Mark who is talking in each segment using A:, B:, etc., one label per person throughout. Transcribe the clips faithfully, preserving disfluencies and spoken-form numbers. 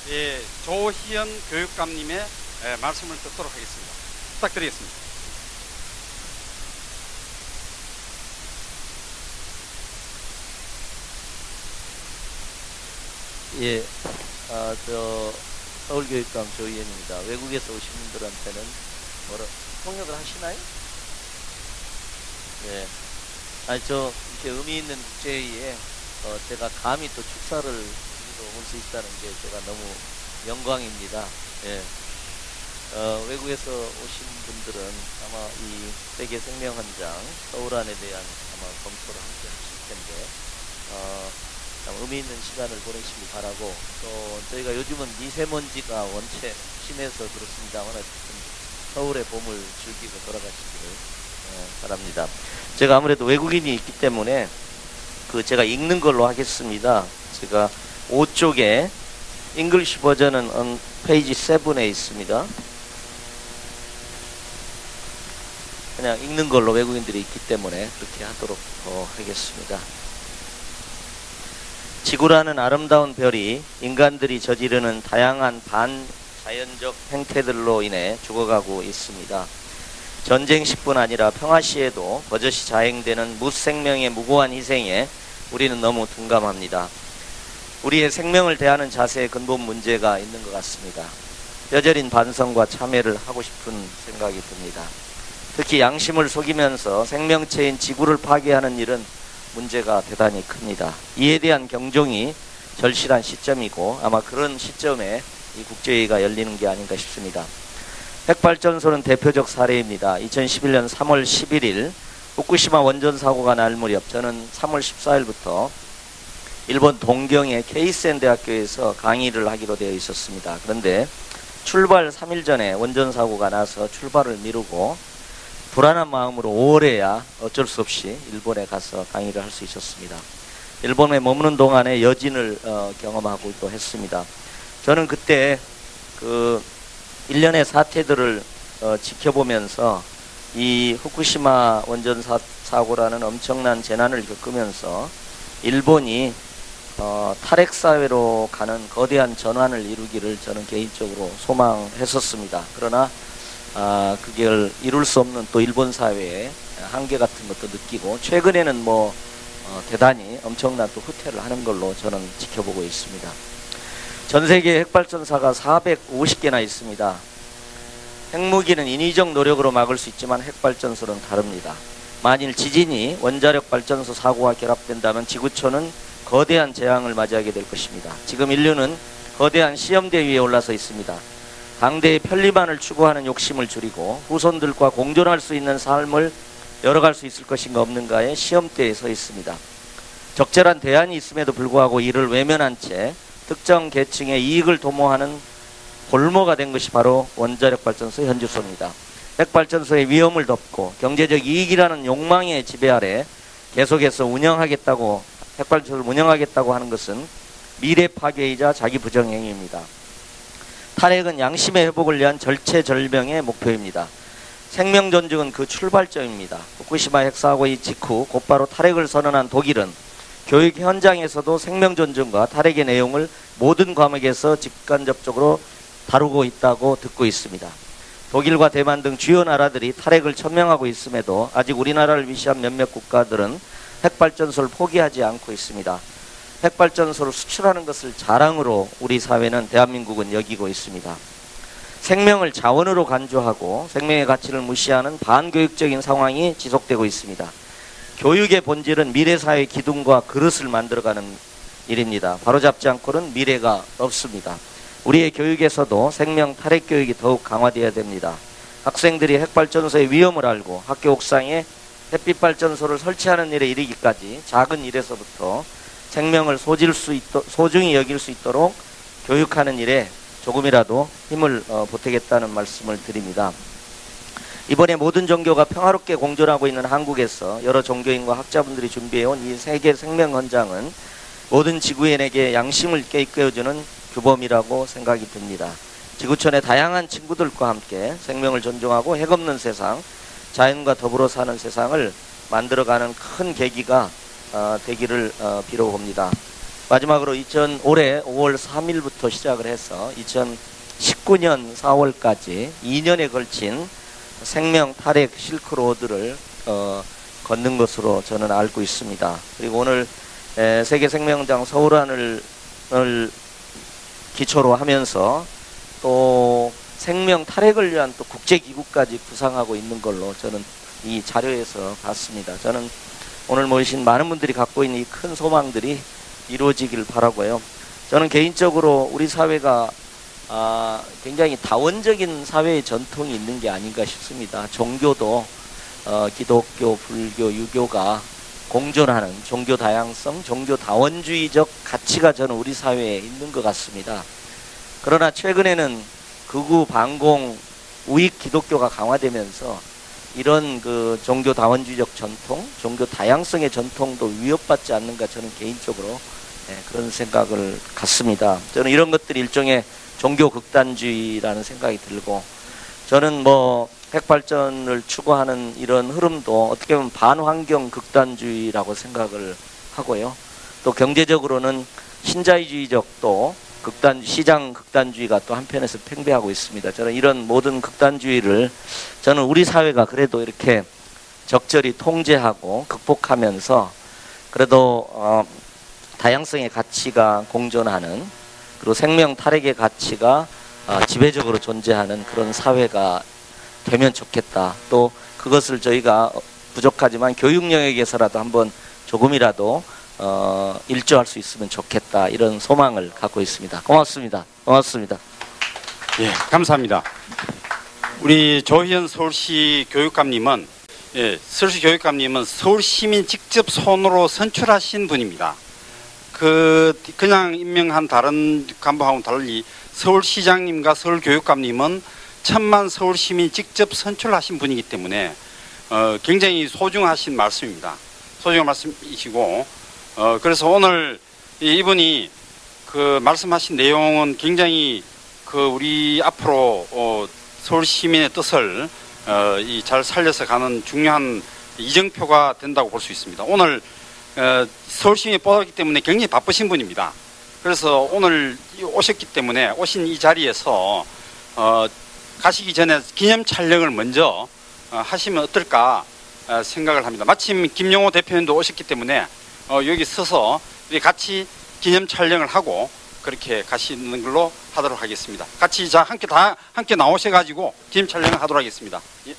A: 예, 조희연 교육감님의 예, 말씀을 듣도록 하겠습니다. 부탁드리겠습니다.
B: 예, 아, 저 서울교육감 조희연입니다. 외국에서 오신 분들한테는 뭐라 통역을 하시나요? 예. 아니 저 이렇게 의미 있는 국제회의에 어, 제가 감히 또 축사를 올 수 있다는 게 제가 너무 영광입니다. 예. 어, 외국에서 오신 분들은 아마 이 세계 생명헌장 서울 안에 대한 아마 검토를 함께 하실 텐데 어, 참 의미 있는 시간을 보내시기 바라고, 또 저희가 요즘은 미세먼지가 원체 심해서 그렇습니다만 어쨌든 서울의 봄을 즐기고 돌아가시기를 어, 바랍니다. 제가 아무래도 외국인이 있기 때문에 그 제가 읽는 걸로 하겠습니다. 제가 오 쪽에 잉글리시 버전은 on 페이지 칠에 있습니다. 그냥 읽는 걸로 외국인들이 있기 때문에 그렇게 하도록 어, 하겠습니다. 지구라는 아름다운 별이 인간들이 저지르는 다양한 반자연적 행태들로 인해 죽어가고 있습니다. 전쟁시뿐 아니라 평화시에도 버젓이 자행되는 무생명의 무고한 희생에 우리는 너무 둔감합니다. 우리의 생명을 대하는 자세에 근본 문제가 있는 것 같습니다. 뼈저린 반성과 참회를 하고 싶은 생각이 듭니다. 특히 양심을 속이면서 생명체인 지구를 파괴하는 일은 문제가 대단히 큽니다. 이에 대한 경종이 절실한 시점이고 아마 그런 시점에 이 국제회의가 열리는 게 아닌가 싶습니다. 핵발전소는 대표적 사례입니다. 이천십일 년 삼월 십일일 후쿠시마 원전 사고가 날 무렵 저는 삼월 십사일부터 일본 동경의 케이센 대학교에서 강의를 하기로 되어 있었습니다. 그런데 출발 삼 일 전에 원전 사고가 나서 출발을 미루고 불안한 마음으로 오월에야 어쩔 수 없이 일본에 가서 강의를 할 수 있었습니다. 일본에 머무는 동안에 여진을 어, 경험하고도 했습니다. 저는 그때 그 일련의 사태들을 어, 지켜보면서 이 후쿠시마 원전 사, 사고라는 엄청난 재난을 겪으면서 일본이 어, 탈핵사회로 가는 거대한 전환을 이루기를 저는 개인적으로 소망했었습니다. 그러나 아, 그걸 이룰 수 없는 또 일본 사회의 한계 같은 것도 느끼고 최근에는 뭐 어, 대단히 엄청난 또 후퇴를 하는 걸로 저는 지켜보고 있습니다. 전 세계 핵발전소가 사백오십 개나 있습니다. 핵무기는 인위적 노력으로 막을 수 있지만 핵발전소는 다릅니다. 만일 지진이 원자력 발전소 사고와 결합된다면 지구촌은 거대한 재앙을 맞이하게 될 것입니다. 지금 인류는 거대한 시험대 위에 올라서 있습니다. 당대의 편리만을 추구하는 욕심을 줄이고 후손들과 공존할 수 있는 삶을 열어갈 수 있을 것인가 없는가의 시험대에 서 있습니다. 적절한 대안이 있음에도 불구하고 이를 외면한 채 특정 계층의 이익을 도모하는 볼모가 된 것이 바로 원자력 발전소 현주소입니다. 핵발전소의 위험을 덮고 경제적 이익이라는 욕망의 지배 아래 계속해서 운영하겠다고 핵발전소를 운영하겠다고 하는 것은 미래 파괴이자 자기 부정행위입니다. 탈핵은 양심의 회복을 위한 절체절명의 목표입니다. 생명 존중은 그 출발점입니다. 후쿠시마 핵사고의 직후 곧바로 탈핵을 선언한 독일은 교육 현장에서도 생명 존중과 탈핵의 내용을 모든 과목에서 직간접적으로 다루고 있다고 듣고 있습니다. 독일과 대만 등 주요 나라들이 탈핵을 천명하고 있음에도 아직 우리나라를 위시한 몇몇 국가들은 핵발전소를 포기하지 않고 있습니다. 핵발전소를 수출하는 것을 자랑으로 우리 사회는 대한민국은 여기고 있습니다. 생명을 자원으로 간주하고 생명의 가치를 무시하는 반교육적인 상황이 지속되고 있습니다. 교육의 본질은 미래사회의 기둥과 그릇을 만들어가는 일입니다. 바로잡지 않고는 미래가 없습니다. 우리의 교육에서도 생명 탈핵 교육이 더욱 강화되어야 됩니다. 학생들이 핵발전소의 위험을 알고 학교 옥상에 햇빛발전소를 설치하는 일에 이르기까지 작은 일에서부터 생명을 소질 수 있도, 소중히 여길 수 있도록 교육하는 일에 조금이라도 힘을 어, 보태겠다는 말씀을 드립니다. 이번에 모든 종교가 평화롭게 공존하고 있는 한국에서 여러 종교인과 학자분들이 준비해온 이 세계 생명헌장은 모든 지구인에게 양심을 깨우쳐주는 규범이라고 생각이 듭니다. 지구촌의 다양한 친구들과 함께 생명을 존중하고 핵없는 세상, 자연과 더불어 사는 세상을 만들어가는 큰 계기가 어, 되기를 어, 빌어봅니다. 마지막으로 이천 올해 오월 삼일부터 시작을 해서 이천십구년 사월까지 이 년에 걸친 생명 탈핵 실크로드를 어, 걷는 것으로 저는 알고 있습니다. 그리고 오늘 에, 세계생명장 서울안을 기초로 하면서 또 생명 탈핵을 위한 또 국제기구까지 구상하고 있는 걸로 저는 이 자료에서 봤습니다. 저는 오늘 모이신 많은 분들이 갖고 있는 이 큰 소망들이 이루어지길 바라고요. 저는 개인적으로 우리 사회가 아, 굉장히 다원적인 사회의 전통이 있는 게 아닌가 싶습니다. 종교도 어, 기독교, 불교, 유교가 공존하는 종교 다양성, 종교 다원주의적 가치가 저는 우리 사회에 있는 것 같습니다. 그러나 최근에는 극우, 반공, 우익 기독교가 강화되면서 이런 그 종교 다원주의적 전통, 종교 다양성의 전통도 위협받지 않는가 저는 개인적으로 네, 그런 생각을 갖습니다. 저는 이런 것들이 일종의 종교 극단주의라는 생각이 들고, 저는 뭐 핵발전을 추구하는 이런 흐름도 어떻게 보면 반환경 극단주의라고 생각을 하고요. 또 경제적으로는 신자유주의적 또 극단 시장 극단주의가 또 한편에서 팽배하고 있습니다. 저는 이런 모든 극단주의를 저는 우리 사회가 그래도 이렇게 적절히 통제하고 극복하면서 그래도 어, 다양성의 가치가 공존하는, 그리고 생명 탈핵의 가치가 어, 지배적으로 존재하는 그런 사회가 되면 좋겠다. 또 그것을 저희가 부족하지만 교육 영역에서라도 한번 조금이라도 어, 일조할 수 있으면 좋겠다. 이런 소망을 갖고 있습니다. 고맙습니다. 고맙습니다.
A: 예, 감사합니다. 우리 조희연 서울시 교육감님은 예, 서울시 교육감님은 서울시민 직접 손으로 선출하신 분입니다. 그 그냥 임명한 다른 간부하고는 달리 서울시장님과 서울교육감님은 천만 서울시민 직접 선출하신 분이기 때문에 어, 굉장히 소중하신 말씀입니다. 소중한 말씀이시고 어, 그래서 오늘 이분이 그 말씀하신 내용은 굉장히 그 우리 앞으로 어, 서울시민의 뜻을 어, 이 잘 살려서 가는 중요한 이정표가 된다고 볼 수 있습니다. 오늘 어, 서울시민이 뽑았기 때문에 굉장히 바쁘신 분입니다. 그래서 오늘 오셨기 때문에 오신 이 자리에서 어, 가시기 전에 기념 촬영을 먼저 어, 하시면 어떨까 어, 생각을 합니다. 마침 김용호 대표님도 오셨기 때문에 어, 여기 서서 우리 같이 기념 촬영을 하고 그렇게 가시는 걸로 하도록 하겠습니다. 같이 자 함께 다 함께 나오셔가지고 기념 촬영을 하도록 하겠습니다. 예.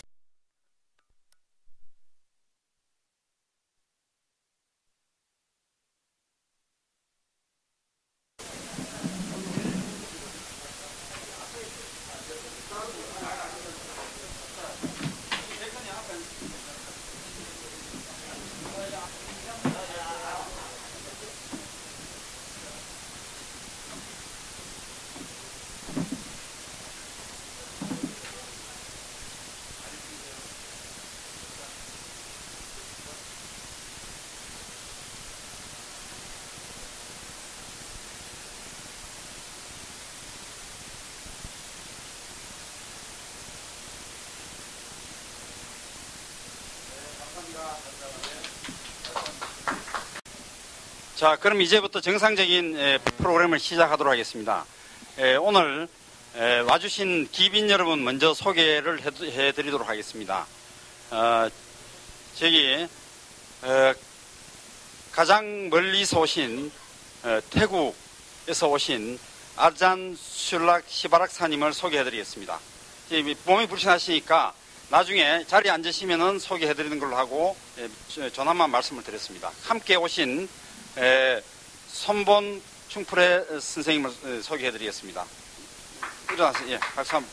A: 자, 그럼 이제부터 정상적인 에, 프로그램을 시작하도록 하겠습니다. 에, 오늘 에, 와주신 기빈 여러분 먼저 소개를 해, 해드리도록 하겠습니다. 어, 저기 어, 가장 멀리서 오신 어, 태국에서 오신 아잔 슐락 시바락사님을 소개해드리겠습니다. 몸이 불신하시니까 나중에 자리에 앉으시면은 소개해드리는 걸로 하고 에, 전화만 말씀을 드렸습니다. 함께 오신 에, 손본 충프레 선생님을 에, 소개해드리겠습니다. 일어나세요. 예, 박수 한번.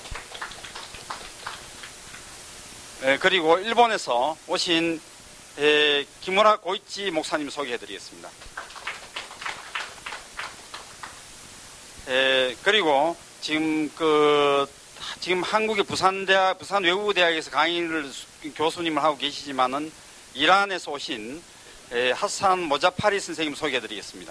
A: 에, 그리고 일본에서 오신 에, 기무라 고이치 목사님 소개해드리겠습니다. 에, 그리고 지금 그 지금 한국의 부산대학 부산 외국어대학에서 강의를 교수님을 하고 계시지만은 이란에서 오신 에, 하산 모자파리 선생님 소개해드리겠습니다.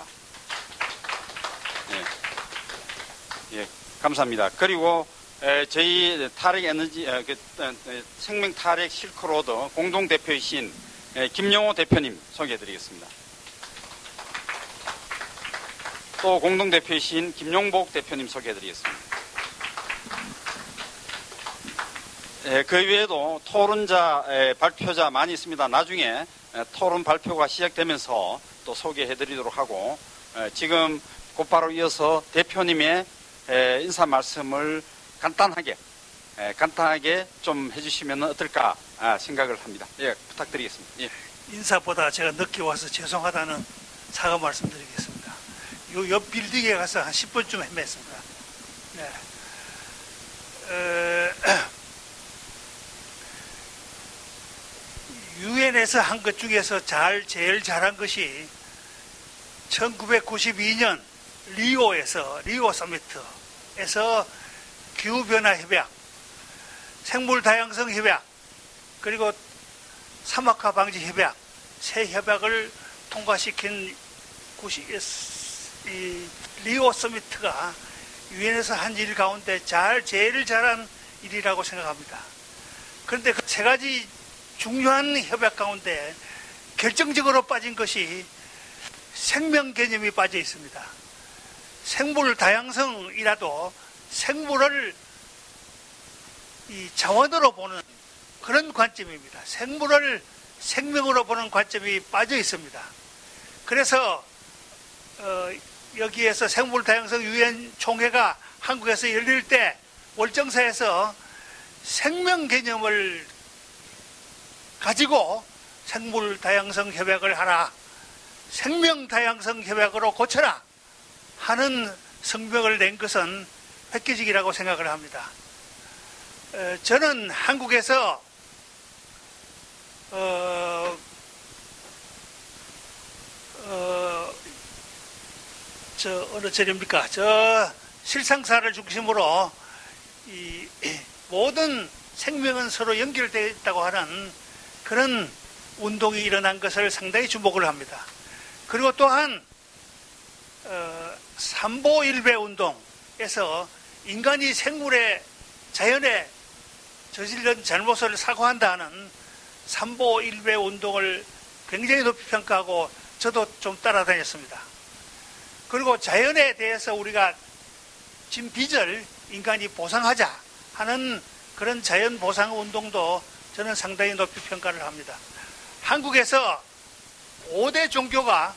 A: 예, 예, 감사합니다. 그리고 에, 저희 탈핵 에너지 에, 그, 에, 생명 탈핵 실크로드 공동 대표이신 에, 김용호 대표님 소개해드리겠습니다. 또 공동대표이신 김용복 대표님 소개해드리겠습니다. 예, 그 외에도 토론자, 예, 발표자 많이 있습니다. 나중에 예, 토론 발표가 시작되면서 또 소개해드리도록 하고, 예, 지금 곧바로 이어서 대표님의 예, 인사 말씀을 간단하게 예, 간단하게 좀 해주시면 어떨까 아, 생각을 합니다. 예, 부탁드리겠습니다. 예.
C: 인사보다 제가 늦게 와서 죄송하다는 사과 말씀드리겠습니다. 요 옆 빌딩에 가서 한 십 분쯤 헤맸습니다. 네. 어, 유엔에서 한 것 중에서 잘 제일 잘한 것이 천구백구십이 년 리오에서 리오 서미트에서 기후변화 협약, 생물 다양성 협약, 그리고 사막화 방지 협약, 세 협약을 통과시킨 이 리오 서미트가 유엔에서 한 일 가운데 잘 제일 잘한 일이라고 생각합니다. 그런데 그 세 가지 중요한 협약 가운데 결정적으로 빠진 것이 생명 개념이 빠져 있습니다. 생물 다양성이라도 생물을 이 자원으로 보는 그런 관점입니다. 생물을 생명으로 보는 관점이 빠져 있습니다. 그래서 어, 여기에서 생물 다양성 유엔 총회가 한국에서 열릴 때 월정사에서 생명 개념을 가지고 생물 다양성 협약을 하라, 생명 다양성 협약으로 고쳐라 하는 성명을 낸 것은 획기적이라고 생각을 합니다. 어, 저는 한국에서 어, 어, 저 어느 절입니까? 저 실상사를 중심으로 이 모든 생명은 서로 연결되어 있다고 하는 그런 운동이 일어난 것을 상당히 주목을 합니다. 그리고 또한 어, 삼보일배 운동에서 인간이 생물의 자연에 저지른 잘못을 사과한다는 삼보일배 운동을 굉장히 높이 평가하고 저도 좀 따라다녔습니다. 그리고 자연에 대해서 우리가 진 빚을 인간이 보상하자 하는 그런 자연 보상 운동도 저는 상당히 높이 평가를 합니다. 한국에서 오 대 종교가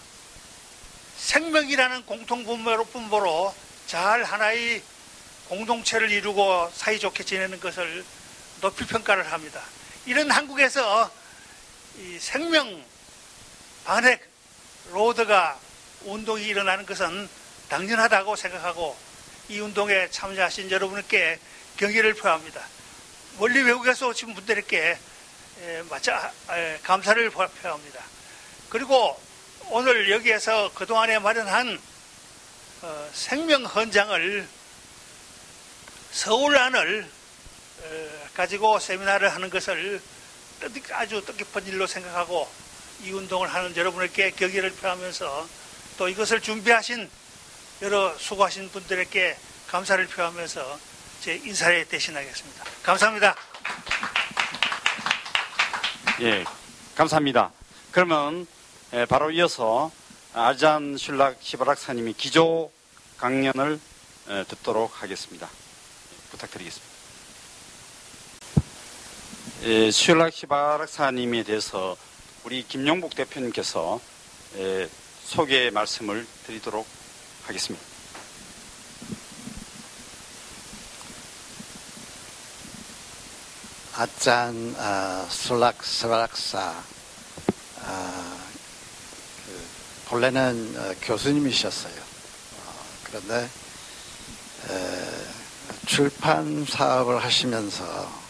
C: 생명이라는 공통분모로 잘 하나의 공동체를 이루고 사이좋게 지내는 것을 높이 평가를 합니다. 이런 한국에서 이 생명 반핵 로드가 운동이 일어나는 것은 당연하다고 생각하고 이 운동에 참여하신 여러분께 경의를 표합니다. 멀리 외국에서 오신 분들께 마차 감사를 표합니다. 그리고 오늘 여기에서 그동안에 마련한 생명 헌장을 서울 안을 가지고 세미나를 하는 것을 아주 뜻깊은 일로 생각하고 이 운동을 하는 여러분에게 경의를 표하면서 또 이것을 준비하신 여러 수고하신 분들에게 감사를 표하면서 제 인사를 대신하겠습니다. 감사합니다.
A: 예, 감사합니다. 그러면 바로 이어서 아잔 슐락 시바락사님이 기조 강연을 듣도록 하겠습니다. 부탁드리겠습니다. 예, 슐락 시바락사님에 대해서 우리 김용복 대표님께서 예, 소개 말씀을 드리도록 하겠습니다.
D: 아짠 아, 술락 스락사 아, 그, 본래는 어, 교수님이셨어요. 어, 그런데 에, 출판 사업을 하시면서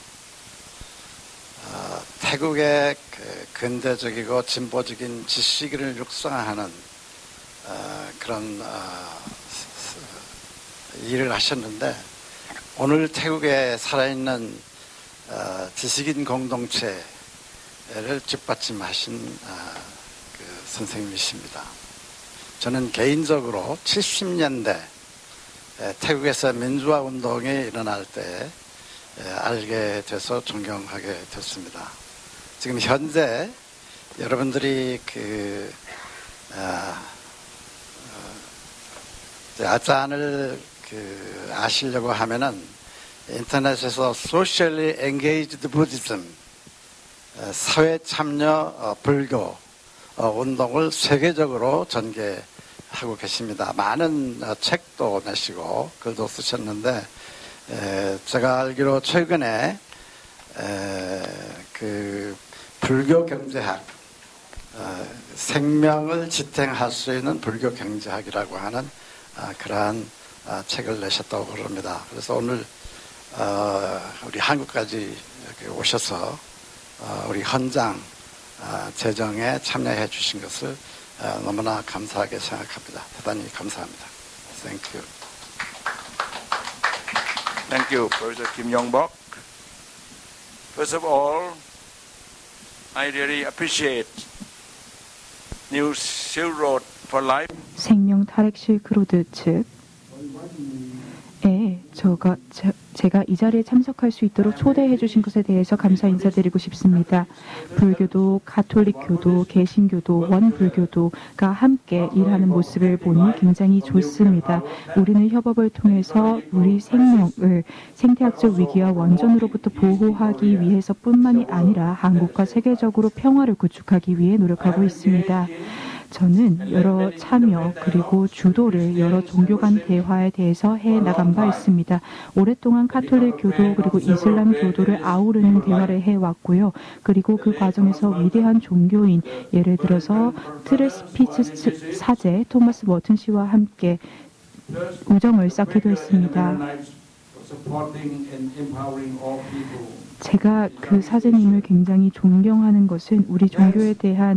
D: 어, 태국의 그 근대적이고 진보적인 지식을 육성하는 어, 그런 어, 일을 하셨는데 오늘 태국에 살아있는 어, 지식인 공동체를 뒷받침하신 어, 그 선생님이십니다. 저는 개인적으로 칠십 년대 에, 태국에서 민주화 운동이 일어날 때 에, 알게 돼서 존경하게 됐습니다. 지금 현재 여러분들이 그 어, 어, 아짠을 그 아시려고 하면은 인터넷에서 Socially Engaged Buddhism, 사회 참여 불교 운동을 세계적으로 전개하고 계십니다. 많은 책도 내시고 글도 쓰셨는데, 제가 알기로 최근에 그 불교 경제학, 생명을 지탱할 수 있는 불교 경제학이라고 하는 그러한 책을 내셨다고 그럽니다. 그래서 오늘 우리 한국까지 오셔서 우리 헌장 제정에 참여해 주신 것을 너무나 감사하게 생각합니다. 대단히 감사합니다. Thank you.
E: Thank you, Professor Kim Yong-bok. First of all, I really appreciate New Silk Road for Life.
F: 생명 탈핵 실크로드 측에 저가 제, 제가 이 자리에 참석할 수 있도록 초대해 주신 것에 대해서 감사 인사드리고 싶습니다. 불교도, 가톨릭교도, 개신교도, 원불교도가 함께 일하는 모습을 보니 굉장히 좋습니다. 우리는 협업을 통해서 우리 생명을 생태학적 위기와 원전으로부터 보호하기 위해서뿐만이 아니라 한국과 세계적으로 평화를 구축하기 위해 노력하고 있습니다. 저는 여러 참여 그리고 주도를 여러 종교 간 대화에 대해서 해 나간 바 있습니다. 오랫동안 카톨릭 교도 그리고 이슬람 교도를 아우르는 대화를 해왔고요. 그리고 그 과정에서 위대한 종교인, 예를 들어서 트레스피츠 사제 토마스 머튼 씨와 함께 우정을 쌓기도 했습니다. 제가 그 사제님을 굉장히 존경하는 것은 우리 종교에 대한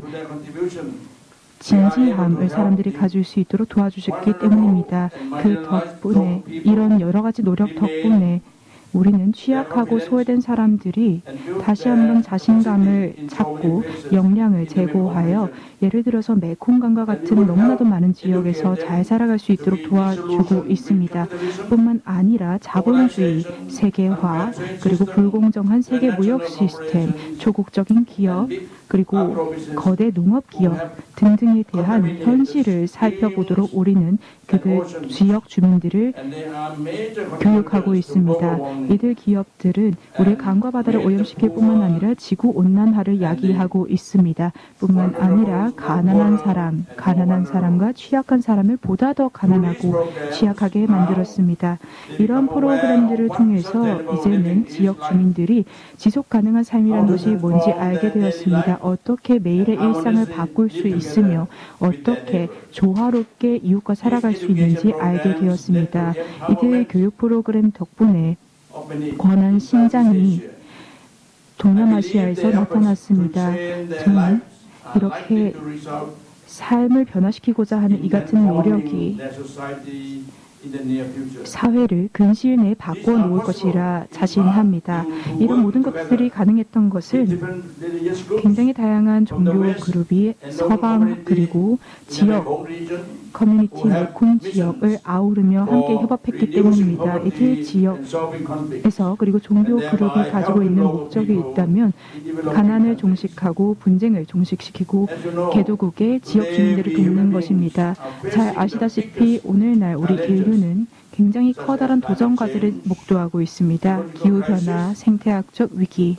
F: 진지함을 사람들이 가질 수 있도록 도와주셨기 때문입니다. 그 덕분에, 이런 여러 가지 노력 덕분에 우리는 취약하고 소외된 사람들이 다시 한번 자신감을 찾고 역량을 제고하여 예를 들어서 메콩강과 같은 너무나도 많은 지역에서 잘 살아갈 수 있도록 도와주고 있습니다. 뿐만 아니라 자본주의, 세계화, 그리고 불공정한 세계 무역 시스템, 조국적인 기업, 그리고 거대 농업 기업 등등에 대한 현실을 살펴보도록 우리는 그들 지역 주민들을 교육하고 있습니다. 이들 기업들은 우리 강과 바다를 오염시킬 뿐만 아니라 지구 온난화를 야기하고 있습니다. 뿐만 아니라 가난한 사람, 가난한 사람과 취약한 사람을 보다 더 가난하고 취약하게 만들었습니다. 이런 프로그램들을 통해서 이제는 지역 주민들이 지속 가능한 삶이라는 것이 뭔지 알게 되었습니다. 어떻게 매일의 일상을 바꿀 수 있으며 어떻게 조화롭게 이웃과 살아갈 수 있는지 알게 되었습니다. 이들 교육 프로그램 덕분에 권한 신장이 동남아시아에서 나타났습니다. 저는 이렇게 삶을 변화시키고자 하는 이 같은 노력이 사회를 근시일 내에 바꿔놓을 것이라 자신합니다. 이런 모든 것들이 가능했던 것은 굉장히 다양한 종교 그룹이 서방 그리고 지역, 커뮤니티, 메콩 지역을 아우르며 함께 협업했기 때문입니다. 이들 지역에서 그리고 종교 그룹이 가지고 있는 목적이 있다면 가난을 종식하고 분쟁을 종식시키고 개도국의 지역 주민들을 돕는 것입니다. 잘 아시다시피 오늘날 우리 인류 는 굉장히 커다란 도전 과제를 목도하고 있습니다. 기후변화, 생태학적 위기,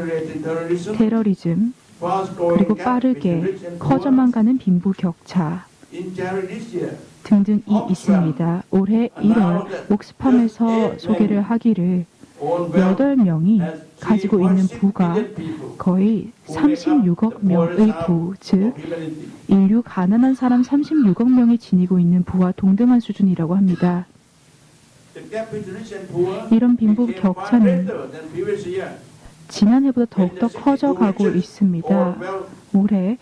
F: 테러리즘, 그리고 빠르게 커져만 가는 빈부격차 등등이 있습니다. 올해 일월 옥스팜에서 소개를 하기를 여덟 명이 가지고 있는 부가 거의 삼십육억 명의 부, 즉 인류 가난한 사람 삼십육억 명이 지니고 있는 부와 동등한 수준이라고 합니다. 이런 빈부 격차는 지난해보다 더욱더 커져가고 있습니다. 올해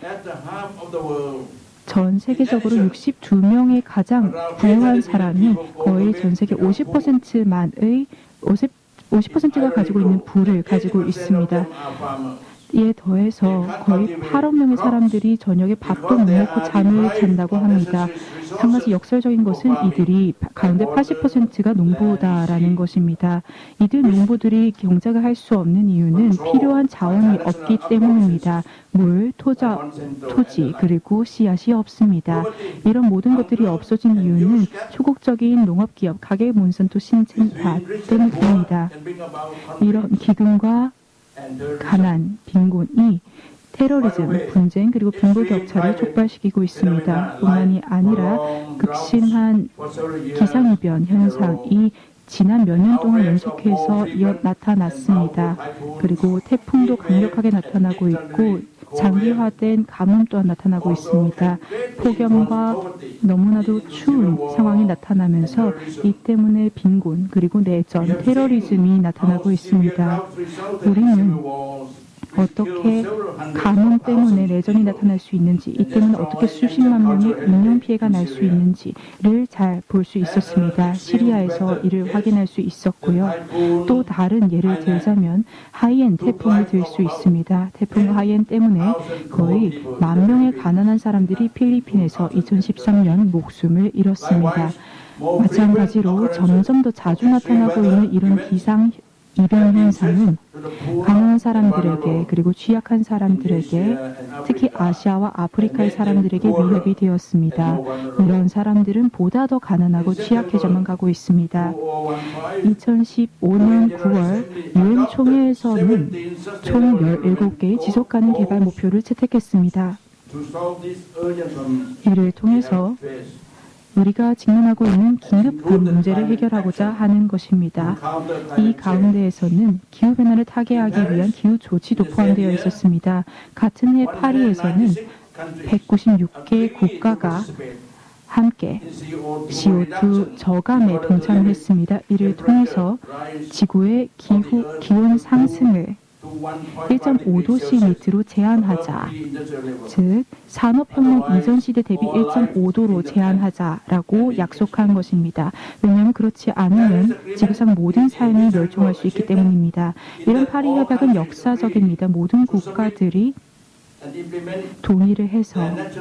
F: 전 세계적으로 육십이 명의 가장 부유한 사람이 거의 전 세계 오십 퍼센트만의 오십 퍼센트가 가지고 있는 부를 가지고 있습니다. 이에 더해서 거의 팔억 명의 사람들이 저녁에 밥도 못 먹고 잠을 잔다고 합니다. 한 가지 역설적인 것은 이들이 가운데 팔십 퍼센트가 농부다라는 것입니다. 이들 농부들이 경작을 할 수 없는 이유는 필요한 자원이 없기 때문입니다. 물, 토자, 토지, 그리고 씨앗이 없습니다. 이런 모든 것들이 없어진 이유는 소극적인 농업기업, 가계몬산토 신cen파 때문입니다. 이런 기근과 가난, 빈곤이 테러리즘, 분쟁, 그리고 빈부격차를 촉발시키고 있습니다. 뿐만이 아니라 극심한 기상이변 현상이 지난 몇 년 동안 연속해서 이어 나타났습니다. 그리고 태풍도 강력하게 나타나고 있고 장기화된 가뭄 또한 나타나고 있습니다. 폭염과 너무나도 추운 상황이 나타나면서 이 때문에 빈곤 그리고 내전, 테러리즘이 나타나고 있습니다. 우리는 어떻게 가뭄 때문에 내전이 나타날 수 있는지, 이 때문에 어떻게 수십만 명의 인명피해가 날 수 있는지를 잘 볼 수 있었습니다. 시리아에서 이를 확인할 수 있었고요. 또 다른 예를 들자면 하이엔 태풍을 들 수 있습니다. 태풍 하이엔 때문에 거의 만 명의 가난한 사람들이 필리핀에서 이천십삼 년 목숨을 잃었습니다. 마찬가지로 점점 더 자주 나타나고 있는 이런 기상 이변 현상은 가난한 사람들에게 그리고 취약한 사람들에게 특히 아시아와 아프리카의 사람들에게 위협이 되었습니다. 이런 사람들은 보다 더 가난하고 취약해져만 가고 있습니다. 이천십오 년 구월 유엔 총회에서는 총 열일곱 개의 지속가능 개발 목표를 채택했습니다. 이를 통해서 우리가 직면하고 있는 긴급한 문제를 해결하고자 하는 것입니다. 이 가운데에서는 기후변화를 타개하기 위한 기후 조치도 포함되어 있었습니다. 같은 해 파리에서는 백구십육 개 국가가 함께 씨오투 저감에 동참을 했습니다. 이를 통해서 지구의 기후, 기온 상승을 일 점 오 도씨 밑으로 제한하자. 즉 산업혁명 이전 시대 대비 일 점 오 도로 제한하자라고 약속한 것입니다. 왜냐하면 그렇지 않으면 지구상 모든 삶이 멸종할 수 있기 때문입니다. 이런 파리 협약은 역사적입니다. 모든 국가들이 동의를 해서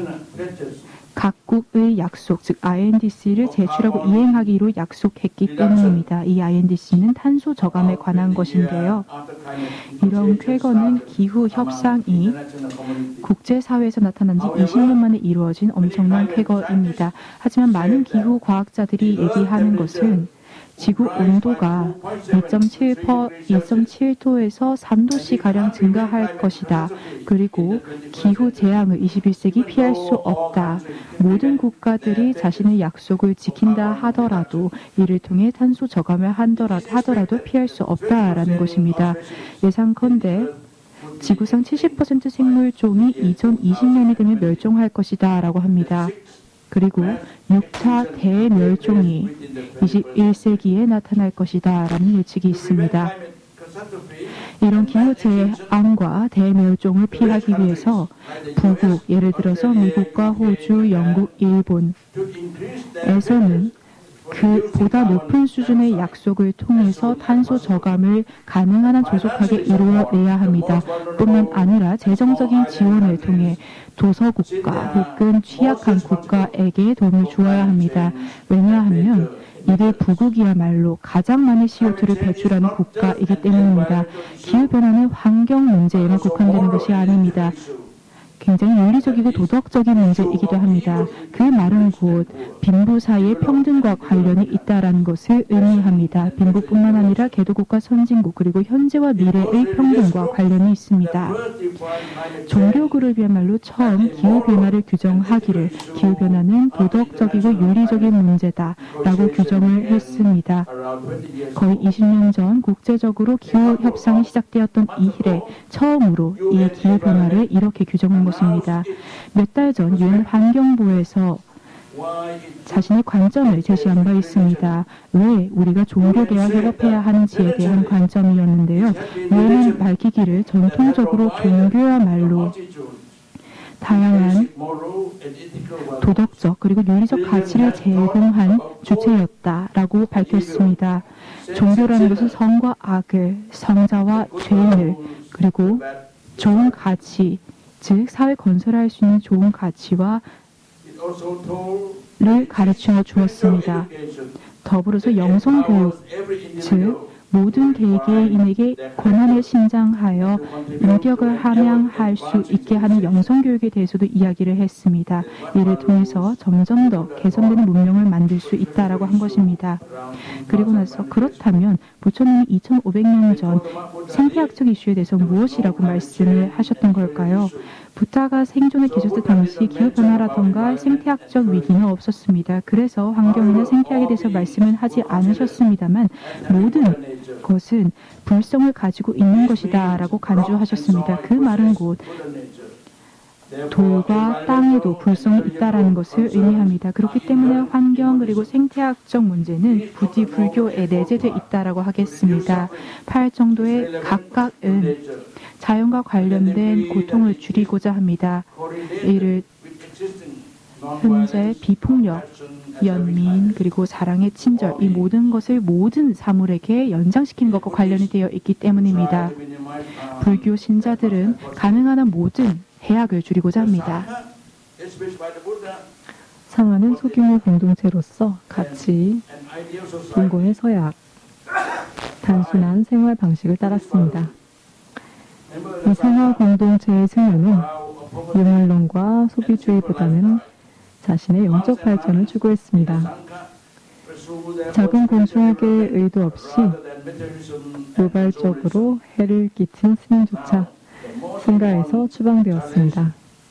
F: 각국의 약속, 즉 아이엔디씨를 제출하고 이행하기로 약속했기 때문입니다. 이 아이엔디씨는 탄소 저감에 관한 것인데요. 이런 쾌거는 기후 협상이 국제사회에서 나타난 지 이십 년 만에 이루어진 엄청난 쾌거입니다. 하지만 많은 기후 과학자들이 얘기하는 것은 지구 온도가 이 점 칠 도에서 삼 도씨가량 증가할 것이다. 그리고 기후 재앙을 이십일 세기 피할 수 없다. 모든 국가들이 자신의 약속을 지킨다 하더라도 이를 통해 탄소 저감을 하더라도 피할 수 없다라는 것입니다. 예상컨대 지구상 칠십 퍼센트 생물종이 이천이십 년이 되면 멸종할 것이다 라고 합니다. 그리고 육 차 대멸종이 이십일 세기에 나타날 것이다 라는 예측이 있습니다. 이런 기후재앙과 대멸종을 피하기 위해서 부국, 예를 들어서 미국과 호주, 영국, 일본에서는 그 보다 높은 수준의 약속을 통해서 탄소 저감을 가능한 한 조속하게 이루어내야 합니다. 뿐만 아니라 재정적인 지원을 통해 도서국가 혹은 취약한 국가에게 돈을 주어야 합니다. 왜냐하면 이들 부국이야말로 가장 많은 씨오투를 배출하는 국가이기 때문입니다. 기후변화는 환경 문제에만 국한되는 것이 아닙니다. 굉장히 윤리적이고 도덕적인 문제이기도 합니다. 그 말은 곧 빈부 사이의 평등과 관련이 있다라는 것을 의미합니다. 빈부뿐만 아니라 개도국과 선진국 그리고 현재와 미래의 평등과 관련이 있습니다. 종교 그룹이야말로 처음 기후변화를 규정하기를 기후변화는 도덕적이고 윤리적인 문제다라고 규정을 했습니다. 거의 이십 년 전 국제적으로 기후협상이 시작되었던 이래 처음으로 이 기후변화를 이렇게 규정한 것입니다. 몇 달 전 유엔 환경부에서 자신의 관점을 제시한 바 있습니다. 왜 우리가 종교개혁 협업해야 하는지에 대한 관점이었는데요. 유엔은 밝히기를 전통적으로 종교야말로 다양한 도덕적 그리고 윤리적 가치를 제공한 주체였다라고 밝혔습니다. 종교라는 것은 선과 악을, 성자와 죄인을 그리고 좋은 가치, 즉 사회 건설할 수 있는 좋은 가치와 가르쳐 주었습니다. 더불어서 영성교육, 즉 모든 개개인에게 권한을 신장하여 인격을 함양할 수 있게 하는 영성교육에 대해서도 이야기를 했습니다. 이를 통해서 점점 더 개선되는 문명을 만들 수 있다라고 한 것입니다. 그리고 나서 그렇다면 부처님이 이천오백 년 전 생태학적 이슈에 대해서 무엇이라고 말씀을 하셨던 걸까요? 부타가 생존에 계셨을 당시 기후변화라던가 생태학적 위기는 없었습니다. 그래서 환경이나 생태학에 대해서 말씀은 하지 않으셨습니다만 모든 것은 불성을 가지고 있는 것이다 라고 간주하셨습니다. 그 말은 곧 돌과 땅에도 불성이 있다라는 것을 의미합니다. 그렇기 때문에 환경 그리고 생태학적 문제는 부디 불교에 내재되어 있다라고 하겠습니다. 팔 정도의 각각은 자연과 관련된 고통을 줄이고자 합니다. 이를 현재 비폭력, 연민, 그리고 사랑의 친절, 이 모든 것을 모든 사물에게 연장시키는 것과 관련이 되어 있기 때문입니다. 불교 신자들은 가능한 한 모든 해악을 줄이고자 합니다.
G: 상하는 소규모 공동체로서 같이 불고의 서약, 단순한 생활 방식을 따랐습니다. 이 상하 공동체의 승려는 유물론과 소비주의보다는 자신의 영적 발전을 추구했습니다. 작은 곤충에게 의도 없이 모발적으로 해를 끼친 스님조차 승가에서 추방되었습니다.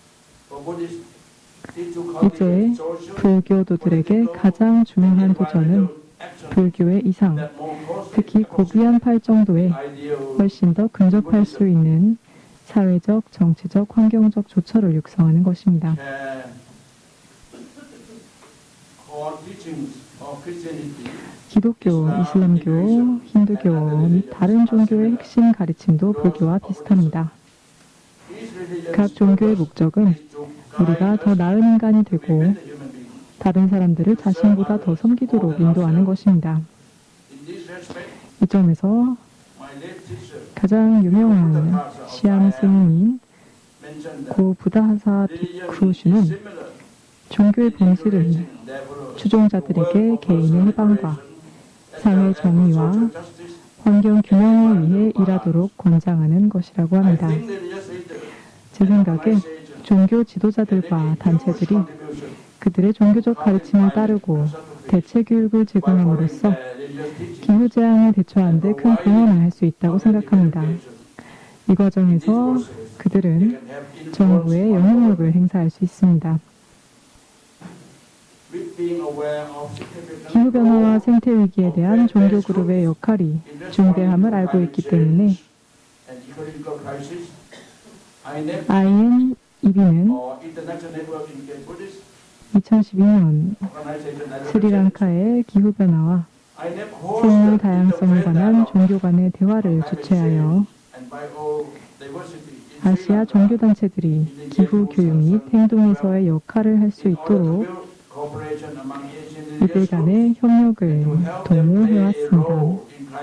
G: 이제 불교도들에게 가장 중요한 도전은 불교의 이상, 특히 고귀한 팔 정도에 훨씬 더 근접할 수 있는 사회적, 정치적, 환경적 조처를 육성하는 것입니다. 기독교, 이슬람교, 힌두교 및 다른 종교의 핵심 가르침도 불교와 비슷합니다. 각 종교의 목적은 우리가 더 나은 인간이 되고 다른 사람들을 자신보다 더 섬기도록 인도하는 것입니다. 이 점에서 가장 유명한 시암 스님인 고 부다하사 비쿠슈는 종교의 본질은 추종자들에게 개인의 해방과 사회 정의와 환경 균형을 위해 일하도록 권장하는 것이라고 합니다. 제 생각에 종교 지도자들과 단체들이 그들의 종교적 가르침을 따르고 대체 교육을 제공함으로써 기후재앙에 대처하는 데 큰 공헌을 할 수 있다고 생각합니다. 이 과정에서 그들은 정부의 영향력을 행사할 수 있습니다. 기후변화와 생태위기에 대한 종교그룹의 역할이 중대함을 알고 있기 때문에 아이엔이비는 이천십이 년 스리랑카의 기후변화와 생물 다양성에 관한 종교 간의 대화를 주최하여 아시아 종교단체들이 기후교육 및 행동에서의 역할을 할 수 있도록 이들 간의 협력을 독려해왔습니다.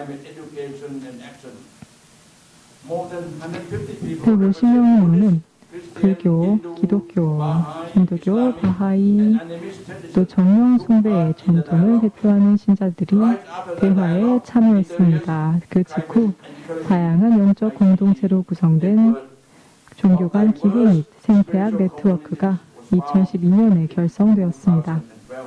G: 백오십 명이 넘는 불교, 기독교, 힌두교, 바하이, 또 정령 숭배의 전통을 대표하는 신자들이 대화에 참여했습니다. 그 직후 다양한 영적 공동체로 구성된 종교 간 기후 및 생태학 네트워크가 이천십이 년에 결성되었습니다.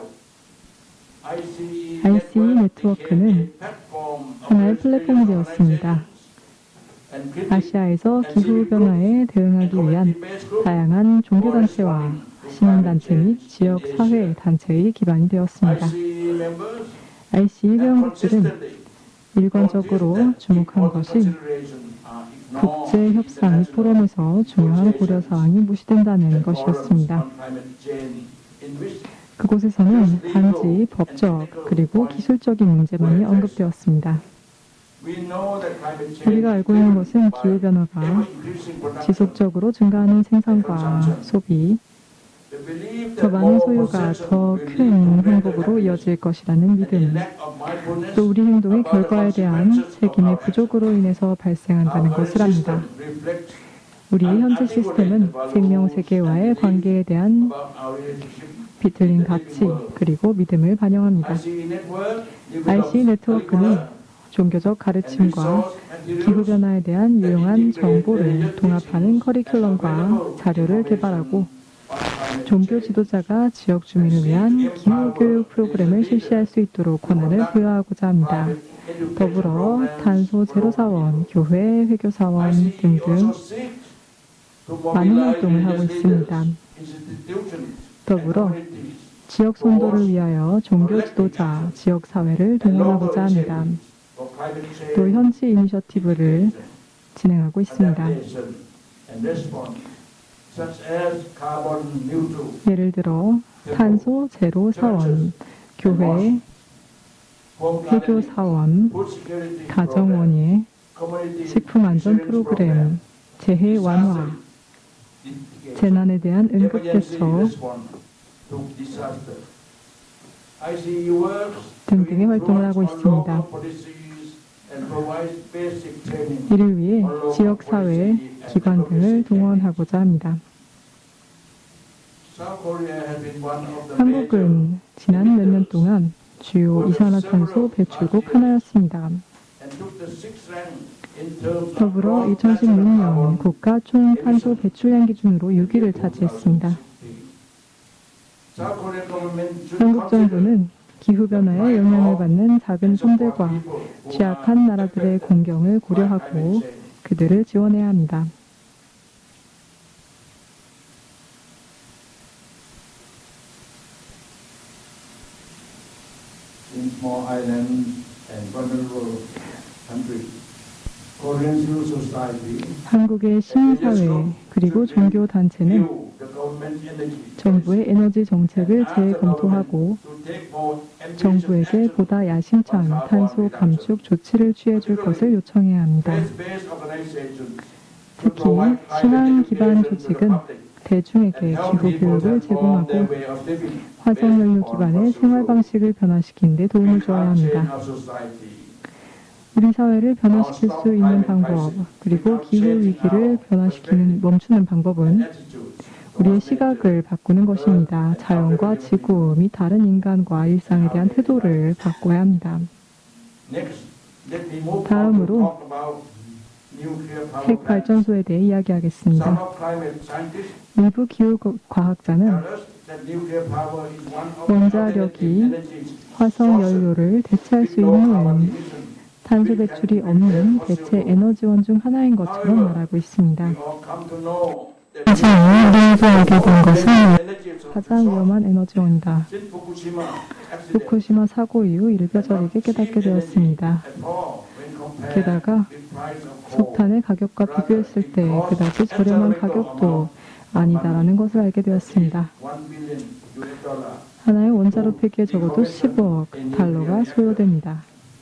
G: 아이씨이 네트워크는 하나의 플랫폼이 되었습니다. 아시아에서 기후변화에 대응하기 위한 다양한 종교단체와 시민단체 및 지역사회 단체의 기반이 되었습니다. 아이씨이 회원국들은 일관적으로 주목한 것이 국제협상 및 포럼에서 중요한 고려사항이 무시된다는 것이었습니다. 그곳에서는 단지 법적 그리고 기술적인 문제만이 언급되었습니다. 우리가 알고 있는 것은 기후변화가 지속적으로 증가하는 생산과 소비, 더 많은 소유가 더 큰 행복으로 이어질 것이라는 믿음, 또 우리 행동의 결과에 대한 책임의 부족으로 인해서 발생한다는 것을 압니다. 우리의 현재 시스템은 생명세계와의 관계에 대한 비틀린 가치 그리고 믿음을 반영합니다. 아이씨 네트워크는 종교적 가르침과 기후변화에 대한 유용한 정보를 동합하는 커리큘럼과 자료를 개발하고 종교 지도자가 지역 주민을 위한 기후교육 프로그램을 실시할 수 있도록 권한을 부여하고자 합니다. 더불어 탄소 제로 사원, 교회, 회교 사원 등등 많은 활동을 하고 있습니다. 더불어 지역 선도를 위하여 종교 지도자, 지역 사회를 동원하고자 합니다. 또 현지 이니셔티브를 진행하고 있습니다. 예를 들어 탄소 제로 사원, 교회, 회교 사원, 가정원예, 식품안전 프로그램, 재해 완화, 재난에 대한 응급 대처 등등의 활동을 하고 있습니다. 이를 위해 지역사회, 기관 등을 동원하고자 합니다. 한국은 지난 몇 년 동안 주요 이산화탄소 배출국 하나였습니다. 더불어 이천십육 년 국가 총 탄소 배출량 기준으로 육 위를 차지했습니다. 한국 정부는 기후변화에 영향을 받는 작은 섬들과 취약한 나라들의 공경을 고려하고 그들을 지원해야 합니다. 한국의 시민사회 그리고 종교단체는 정부의 에너지 정책을 재검토하고 정부에게 보다 야심찬 탄소 감축 조치를 취해줄 것을 요청해야 합니다. 특히 신앙 기반 조직은 대중에게 기후 교육을 제공하고 화석연료 기반의 생활 방식을 변화시키는 데 도움을 줘야 합니다. 우리 사회를 변화시킬 수 있는 방법, 그리고 기후 위기를 변화시키는 멈추는 방법은 우리의 시각을 바꾸는 것입니다. 자연과 지구 및 다른 인간과 일상에 대한 태도를 바꿔야 합니다. 다음으로 핵발전소에 대해 이야기하겠습니다. 일부 기후과학자는 원자력이 화석연료를 대체할 수 있는 탄소 배출이 없는 대체 에너지원 중 하나인 것처럼 말하고 있습니다. 하지만 우리가 알게 된 것은 가장 위험한 에너지원이다. 후쿠시마 사고 이후 일벼저리게 깨닫게 되었습니다. 게다가 석탄의 가격과 비교했을 때 그다지 저렴한 가격도 아니다라는 것을 알게 되었습니다. 하나의 원자로 폐기에 적어도 십억 달러가 소요됩니다.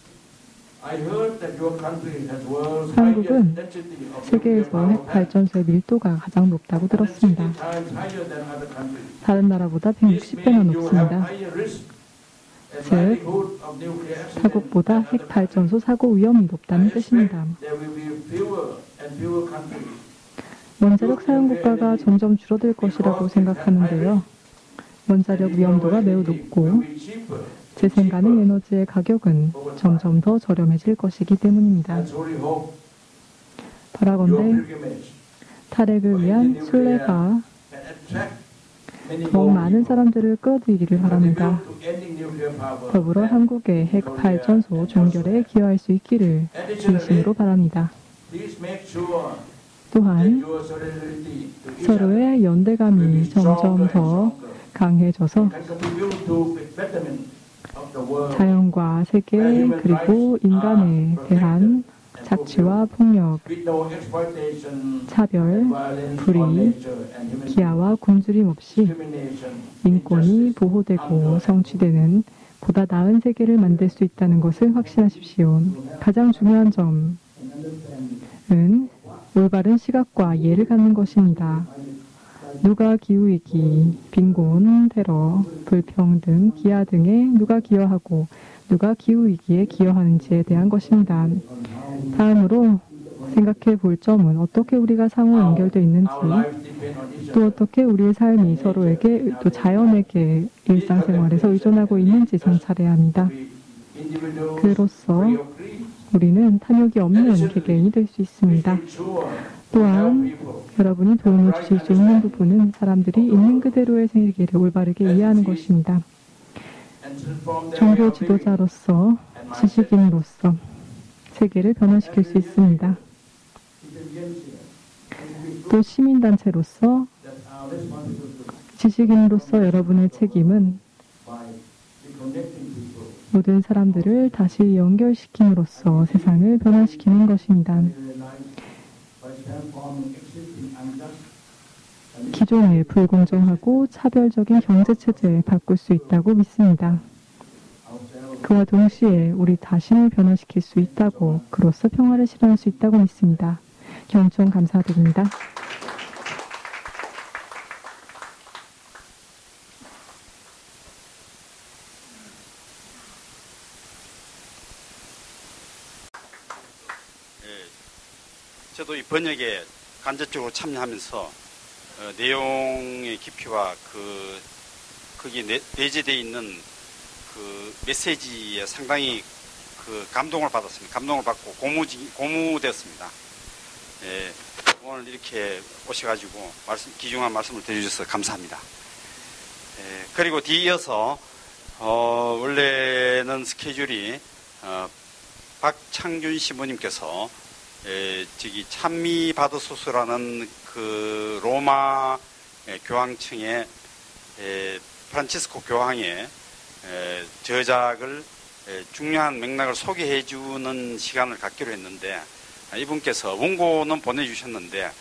G: 한국은 세계에서 핵발전소의 밀도가 가장 높다고 들었습니다. 다른 나라보다 백육십 배나 높습니다. 즉, 타국보다 핵발전소 사고 위험이 높다는 뜻입니다. 원자력 사용 국가가 점점 줄어들 것이라고 생각하는데요. 원자력 위험도가 매우 높고 재생 가능 에너지의 가격은 점점 더 저렴해질 것이기 때문입니다. 바라건대 탈핵을 위한 순례가 더 많은 사람들을 끌어들이기를 바랍니다. 더불어 한국의 핵발전소 종결에 기여할 수 있기를 진심으로 바랍니다. 또한 서로의 연대감이 점점 더 강해져서 자연과 세계 그리고 인간에 대한 착취와 폭력, 차별, 불의, 기아와 굶주림 없이 인권이 보호되고 성취되는 보다 나은 세계를 만들 수 있다는 것을 확신하십시오. 가장 중요한 점은 올바른 시각과 이해를 갖는 것입니다. 누가 기후위기, 빈곤, 테러, 불평등, 기아 등에 누가 기여하고 누가 기후위기에 기여하는지에 대한 것입니다. 다음으로 생각해 볼 점은 어떻게 우리가 상호 연결되어 있는지, 또 어떻게 우리의 삶이 서로에게 또 자연에게 일상생활에서 의존하고 있는지 정찰해야 합니다. 그로써 우리는 탐욕이 없는 개개인이 될 수 있습니다. 또한 여러분이 도움을 주실 수 있는 부분은 사람들이 있는 그대로의 세계를 올바르게 이해하는 것입니다. 종교 지도자로서, 지식인으로서 세계를 변화시킬 수 있습니다. 또 시민단체로서, 지식인으로서 여러분의 책임은 모든 사람들을 다시 연결시킴으로써 세상을 변화시키는 것입니다. 기존의 불공정하고 차별적인 경제체제를 바꿀 수 있다고 믿습니다. 그와 동시에 우리 자신을 변화시킬 수 있다고, 그로써 평화를 실현할 수 있다고 믿습니다. 경청 감사드립니다.
A: 저도 이 번역에 간접적으로 참여하면서 어, 내용의 깊이와 그 거기에 내, 내재되어 있는 그 메시지에 상당히 그 감동을 받았습니다. 감동을 받고 고무지, 고무되었습니다. 예, 오늘 이렇게 오셔가지고 말씀, 귀중한 말씀을 드려주셔서 감사합니다. 예, 그리고 뒤이어서 어, 원래는 스케줄이 어, 박창준 신부님께서 에, 저기 찬미바드소스라는 그 로마 에, 교황청의 에, 프란치스코 교황의 에, 저작을 에, 중요한 맥락을 소개해 주는 시간을 갖기로 했는데 아, 이분께서 원고는 보내주셨는데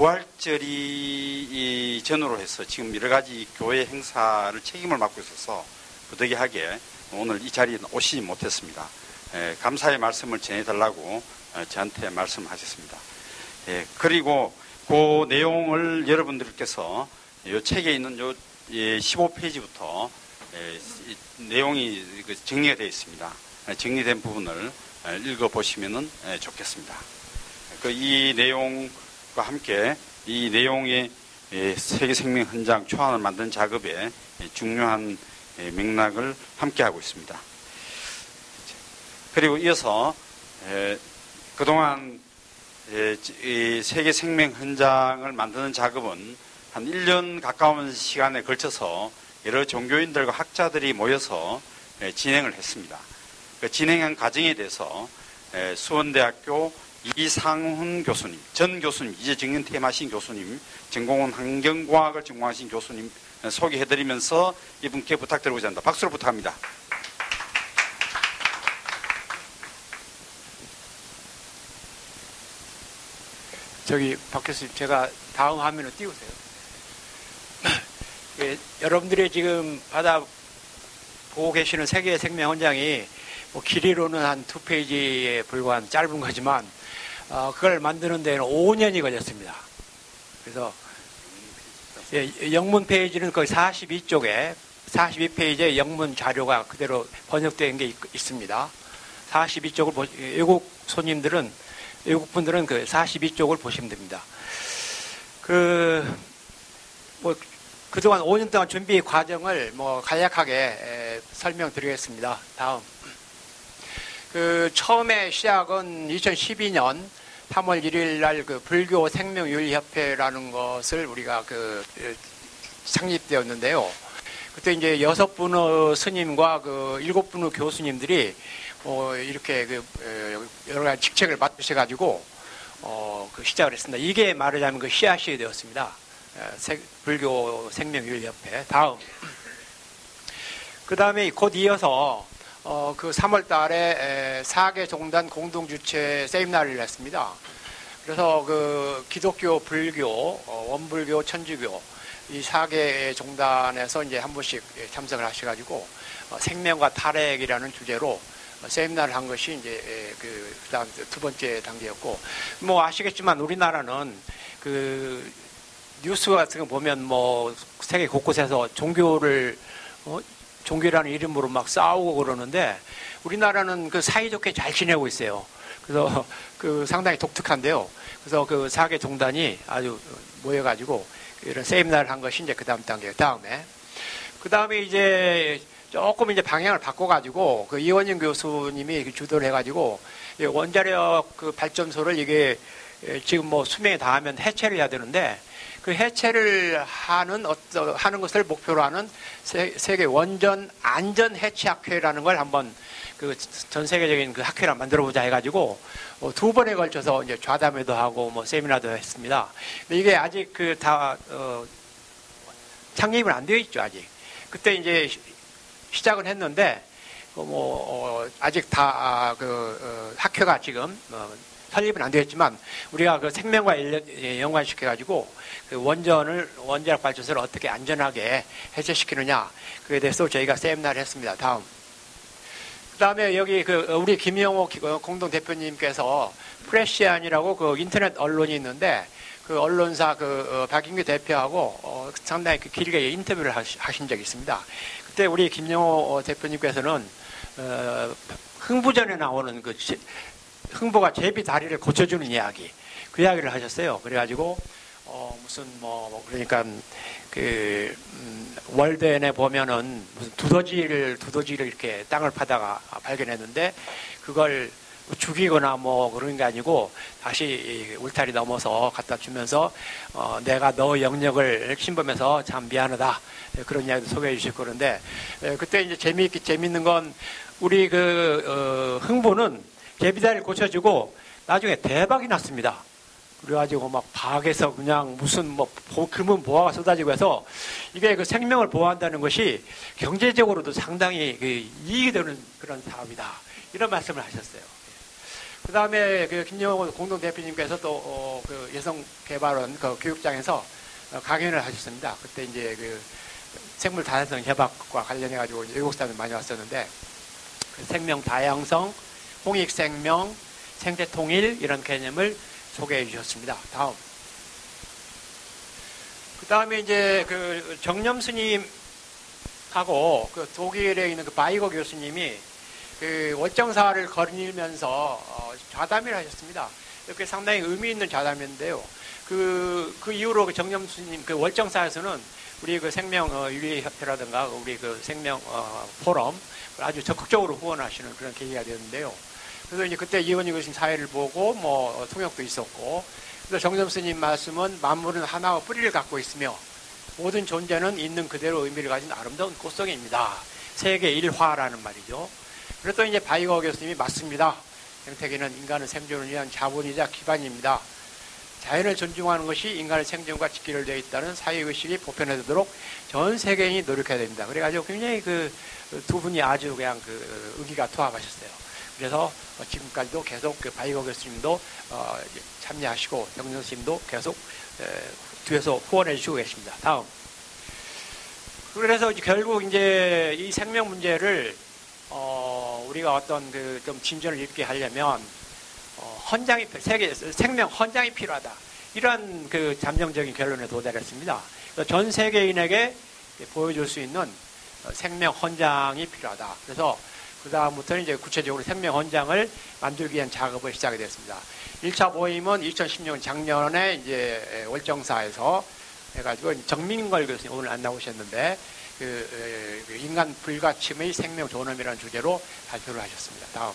A: 부활절이 전후로 해서 지금 여러 가지 교회 행사를 책임을 맡고 있어서 부득이하게 오늘 이 자리에 오시지 못했습니다. 에, 감사의 말씀을 전해달라고 저한테 말씀하셨습니다. 예, 그리고 그 내용을 여러분들께서 이 책에 있는 요 십오 페이지부터 예, 내용이 정리가 되어 있습니다. 정리된 부분을 읽어보시면 좋겠습니다. 그 이 내용과 함께 이 내용의 세계생명 헌장 초안을 만든 작업에 중요한 맥락을 함께하고 있습니다. 그리고 이어서 그동안 이 세계생명 헌장을 만드는 작업은 한 일 년 가까운 시간에 걸쳐서 여러 종교인들과 학자들이 모여서 진행을 했습니다. 그 진행한 과정에 대해서 수원대학교 이상훈 교수님, 전 교수님, 이제 정년 퇴임하신 교수님, 전공은 환경공학을 전공하신 교수님 소개해드리면서 이분께 부탁드리고자 합니다. 박수로 부탁합니다.
H: 저기 박 교수님, 제가 다음 화면을 띄우세요. 예, 여러분들이 지금 받아 보고 계시는 세계 생명 헌장이 뭐 길이로는 한 두 페이지에 불과한 짧은 거지만 어, 그걸 만드는 데는 오 년이 걸렸습니다. 그래서 예, 영문 페이지는 거의 사십이 쪽에 사십이 페이지에 영문 자료가 그대로 번역된 게 있, 있습니다. 사십이 쪽을 보, 외국 손님들은 외국 분들은 그 사십이 쪽을 보시면 됩니다. 그, 뭐, 그동안 오 년 동안 준비 과정을 뭐 간략하게 에, 설명드리겠습니다. 다음. 그, 처음에 시작은 이천십이 년 삼월 일일 날 그 불교 생명윤리협회라는 것을 우리가 그, 창립되었는데요. 그때 이제 여섯 분의 스님과 그 일곱 분의 교수님들이 어, 이렇게 그, 여러 가지 직책을 맡으셔가지고, 어, 그 시작을 했습니다. 이게 말하자면 그 씨앗이 되었습니다. 세, 불교 생명윤리협회. 다음. 그 다음에 곧 이어서, 어, 그 삼월 달에 사 개 종단 공동주최 세미나를 했습니다. 그래서 그 기독교, 불교, 어, 원불교, 천주교, 이 사 개 종단에서 이제 한 분씩 참석을 하셔가지고, 어, 생명과 탈핵이라는 주제로 세미나를 한 것이 이제 그 그다음 두 번째 단계였고, 뭐 아시겠지만 우리나라는 그 뉴스 같은 거 보면 뭐 세계 곳곳에서 종교를 어? 종교라는 이름으로 막 싸우고 그러는데 우리나라는 그 사이좋게 잘 지내고 있어요. 그래서 그 상당히 독특한데요. 그래서 그 사 개 종단이 아주 모여가지고 이런 세미나를 한 것이 이제 그 다음 단계, 다음에. 그 다음에 이제 조금 이제 방향을 바꿔가지고 그 이원영 교수님이 주도를 해가지고 원자력 그 발전소를 이게 지금 뭐 수명이 다하면 해체를 해야 되는데 그 해체를 하는 어떤 하는 것을 목표로 하는 세, 세계 원전 안전 해체 학회라는 걸 한번 그 전 세계적인 그 학회를 만들어 보자 해가지고 어, 두 번에 걸쳐서 이제 좌담회도 하고 뭐 세미나도 했습니다. 근데 이게 아직 그 다 어, 창립은 안 되어 있죠 아직. 그때 이제 시작은 했는데 뭐 어, 아직 다 그 어, 학회가 지금 어, 설립은 안 되었지만 우리가 그 생명과 연관시켜 가지고 그 원전을 원자력 발전소를 어떻게 안전하게 해체시키느냐 그에 대해서 저희가 세미나를 했습니다. 다음. 그다음에 여기 그 우리 김영호 공동 대표님께서 프레시안이라고 그 인터넷 언론이 있는데 그 언론사 그 어, 박인규 대표하고 어, 상당히 그 길게 인터뷰를 하시, 하신 적이 있습니다. 그때 우리 김영호 대표님께서는 어, 흥부전에 나오는 그 흥부가 제비 다리를 고쳐주는 이야기 그 이야기를 하셨어요. 그래가지고 어, 무슨 뭐 그러니까 그 음, 월드엔에 보면은 무슨 두더지를 두더지를 이렇게 땅을 파다가 발견했는데 그걸 죽이거나 뭐 그런 게 아니고 다시 울타리 넘어서 갖다 주면서 어, 내가 너 영역을 침범해서 참 미안하다 그런 이야기도 소개해 주셨고 그런데 에, 그때 이제 재미있게 재밌는 건 우리 그 어, 흥부는 제비다리를 고쳐주고 나중에 대박이 났습니다. 그래가지고 막 박에서 그냥 무슨 뭐 금은 보화가 쏟아지고 해서 이게 그 생명을 보호한다는 것이 경제적으로도 상당히 그 이익이 되는 그런 사업이다. 이런 말씀을 하셨어요. 그 다음에 그 김영호 공동 대표님께서 또 어 그 여성개발원 그 교육장에서 어 강연을 하셨습니다. 그때 이제 그 생물 다양성 협약과 관련해가지고 외국 사람들 많이 왔었는데 그 생명 다양성, 홍익 생명, 생태 통일 이런 개념을 소개해 주셨습니다. 다음. 그 다음에 이제 그 정념 스님하고 그 독일에 있는 그 바이거 교수님이 그 월정사를 거닐면서 어 좌담회를 하셨습니다. 그게 상당히 의미 있는 좌담회인데요. 그, 그 이후로 그 정념 스님 그 월정사에서는 우리 그 생명 어, 윤리협회라든가 우리 그 생명 어, 포럼 아주 적극적으로 후원하시는 그런 계기가 되었는데요. 그래서 이제 그때 이원희 교수님 사회를 보고 뭐 통역도 있었고, 그래서 정점 스님 말씀은 만물은 하나와 뿌리를 갖고 있으며 모든 존재는 있는 그대로 의미를 가진 아름다운 꽃송이입니다. 세계 일화라는 말이죠. 그랬더니 이제 바이거 교수님이 맞습니다. 생태계는 인간의 생존을 위한 자본이자 기반입니다. 자연을 존중하는 것이 인간의 생존과 직결 되어 있다는 사회의식이 보편화되도록 전 세계인이 노력해야 됩니다. 그래가지고 굉장히 그 두 분이 아주 그냥 그 의기가 투합하셨어요. 그래서 지금까지도 계속 그 바이거 교수님도 어 참여하시고 정정 스님도 계속 에 뒤에서 후원해 주시고 계십니다. 다음. 그래서 이제 결국 이제 이 생명 문제를 어 우리가 어떤 그 좀 진전을 있게 하려면 어 헌장이 세계 생명 헌장이 필요하다. 이런 그 잠정적인 결론에 도달했습니다. 전 세계인에게 보여줄 수 있는 생명 헌장이 필요하다. 그래서 그 다음부터는 이제 구체적으로 생명 헌장을 만들기 위한 작업을 시작이 됐습니다. 일 차 모임은 이천십 년 작년에 이제 월정사에서 해가지고 정민걸 교수님 오늘 안 나오셨는데 그 인간 불가침의 생명 존엄이라는 주제로 발표를 하셨습니다. 다음.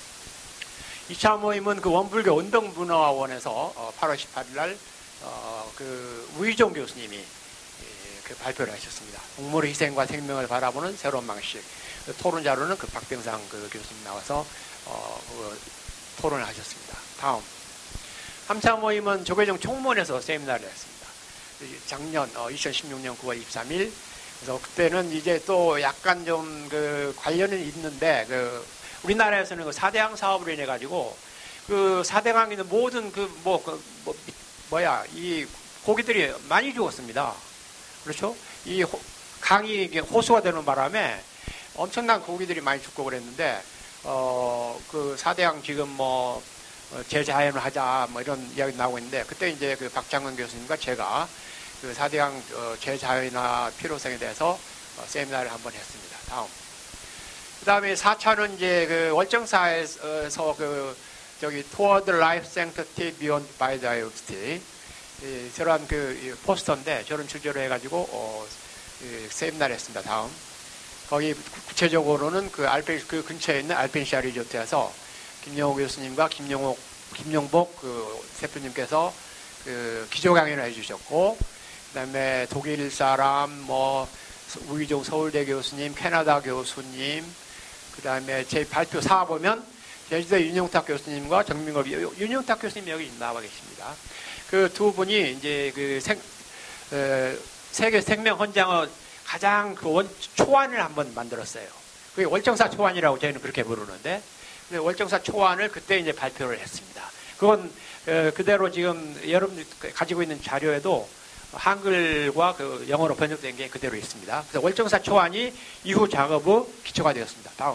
H: 이 차 모임은 그 원불교 운동문화원에서 팔월 십팔일 날 어 그 우희종 교수님이 그 발표를 하셨습니다. 동물의 희생과 생명을 바라보는 새로운 방식. 그 토론자로는 그 박병상 그 교수님 나와서 어 그 토론을 하셨습니다. 다음. 삼 차 모임은 조계종 총무원에서 세미나를 했습니다. 작년 어 이천십육 년 구월 이십삼일. 그래서 그때는 이제 또 약간 좀 그 관련은 있는데 그 우리나라에서는 그 사대강 사업으로 인해 가지고 그 사대강에 있는 모든 그 뭐 그 뭐 뭐야 이 고기들이 많이 죽었습니다. 그렇죠? 이 호, 강이 호수가 되는 바람에 엄청난 고기들이 많이 죽고 그랬는데 어 그 사대강 지금 뭐 재자연을 하자 뭐 이런 이야기 나오고 있는데 그때 이제 그 박장근 교수님과 제가 그 사대강 어, 재자연화 필요성에 대해서 어, 세미나를 한번 했습니다. 다음. 그 다음에 사 차는 이제 그 월정사에서 그 저기 Toward Life Sanctity Beyond Biodiversity 예, 저런 그 포스터인데 저런 주제로 해가지고 어, 예, 세미나를 했습니다. 다음 거기 구체적으로는 그 알펜 그 근처에 있는 알펜시아 리조트에서 김영호 교수님과 김영옥 김용복 그 대표님께서 그 기조 강연을 해주셨고, 그다음에 독일 사람 뭐 우이종 서울대 교수님, 캐나다 교수님, 그다음에 제 발표 사 보면 제주대 윤영탁 교수님과 정민걸 윤영탁 교수님 여기 나와 계십니다. 그 두 분이 이제 그 생, 어, 세계 생명 헌장의 가장 그 원, 초안을 한번 만들었어요. 그게 월정사 초안이라고 저희는 그렇게 부르는데, 월정사 초안을 그때 이제 발표를 했습니다. 그건 어, 그대로 지금 여러분 가지고 있는 자료에도 한글과 그 영어로 번역된 게 그대로 있습니다. 그래서 월정사 초안이 이후 작업의 기초가 되었습니다. 다음.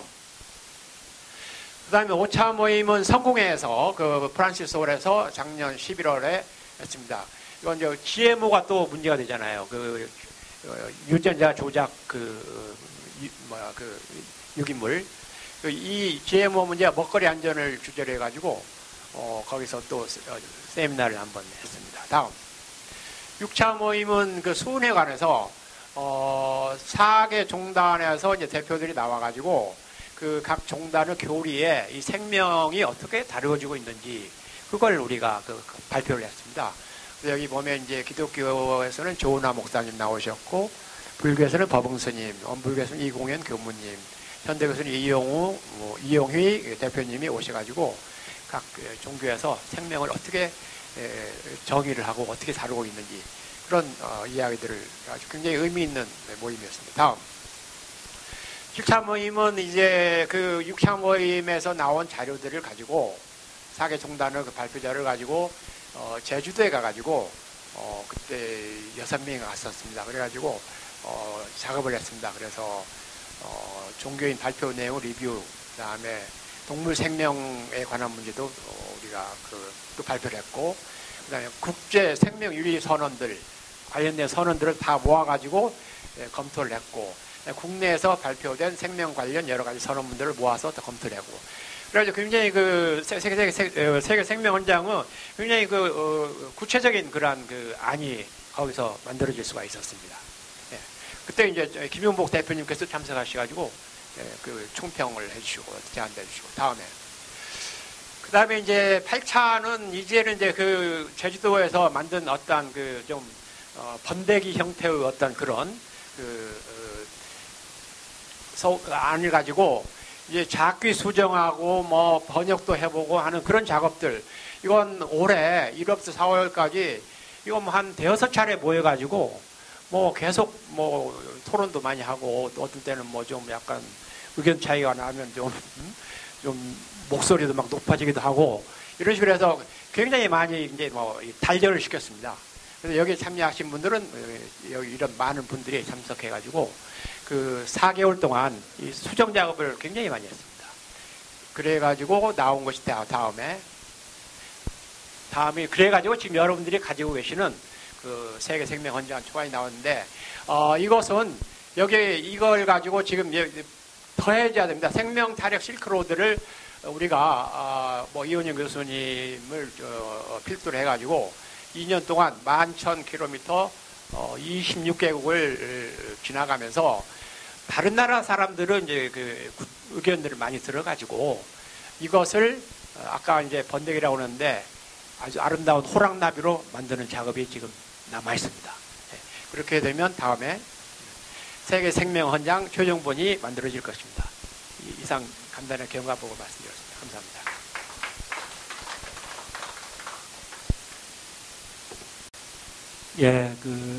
H: 그 다음에 오 차 모임은 성공회에서 그 프란시스 홀에서 작년 십일월에 했습니다. 이건 이제 지엠오가 또 문제가 되잖아요. 그 어, 유전자 조작 그 유, 뭐야 그 유기물. 그 이 지엠오 문제와 먹거리 안전을 주제로 해가지고 어, 거기서 또 어, 세미나를 한번 했습니다. 다음. 육 차 모임은 그 수은에 관해서 어, 사 개 종단에서 이제 대표들이 나와가지고 그 각 종단의 교리에 이 생명이 어떻게 다루어지고 있는지 그걸 우리가 그 발표를 했습니다. 여기 보면 이제 기독교에서는 조은하 목사님 나오셨고, 불교에서는 법흥 스님, 원불교에서는 이공현 교무님, 현대교에서는 이용우, 뭐 이용휘 대표님이 오셔가지고 각 종교에서 생명을 어떻게 정의를 하고 어떻게 다루고 있는지 그런 어, 이야기들을 아주 굉장히 의미 있는 모임이었습니다. 다음. 칠 차 모임은 이제 그 육 차 모임에서 나온 자료들을 가지고 사 개 종단의 그 발표자를 가지고 어, 제주도에 가가지고 어, 그때 여섯 명이 갔었습니다. 그래가지고 어, 작업을 했습니다. 그래서 어, 종교인 발표 내용 리뷰, 그 다음에 동물 생명에 관한 문제도 어, 우리가 그, 또 발표를 했고, 그 다음에 국제 생명 윤리 선언들, 관련된 선언들을 다 모아가지고 예, 검토를 했고, 국내에서 발표된 생명 관련 여러 가지 선언문들을 모아서 또 검토를 하고, 그래가지고 굉장히 그 세계, 세계, 세계 생명 헌장은 굉장히 그 어, 구체적인 그러한 그 안이 거기서 만들어질 수가 있었습니다. 예. 그때 이제 김용복 대표님께서 참석하셔가지고 예, 그 총평을 해주시고 제안도 해주시고, 다음에 그 다음에 이제 팔 차는 이제는 이제 그 제주도에서 만든 어떤 그 좀 어, 번데기 형태의 어떤 그런 그 어, 서, 안을 가지고 이제 작기 수정하고 뭐 번역도 해보고 하는 그런 작업들, 이건 올해 일월부터 사월까지 이거 뭐 한 대여섯 차례 모여가지고 뭐 계속 뭐 토론도 많이 하고, 또 어떤 때는 뭐 좀 약간 의견 차이가 나면 좀, 좀 목소리도 막 높아지기도 하고 이런 식으로 해서 굉장히 많이 이제 뭐 단련을 시켰습니다. 그래서 여기 참여하신 분들은 여기 이런 많은 분들이 참석해가지고 그 사 개월 동안 이 수정 작업을 굉장히 많이 했습니다. 그래가지고 나온 것이 다음에, 다음에 그래가지고 지금 여러분들이 가지고 계시는 그 세계 생명 헌장 초안이 나왔는데, 어, 이것은 여기 이걸 가지고 지금 더해져야 됩니다. 생명 타력 실크로드를 우리가 어, 뭐 이원영 교수님을 어, 필두로 해가지고 이 년 동안 만 천 킬로미터 어, 이십육 개국을 지나가면서 다른 나라 사람들은 이제 그 의견들을 많이 들어가지고 이것을 아까 이제 번데기라고 하는데 아주 아름다운 호랑나비로 만드는 작업이 지금 남아 있습니다. 네. 그렇게 되면 다음에 세계 생명 헌장 최종본이 만들어질 것입니다. 이상 간단한 경과 보고 말씀드렸습니다. 감사합니다.
I: 예, 그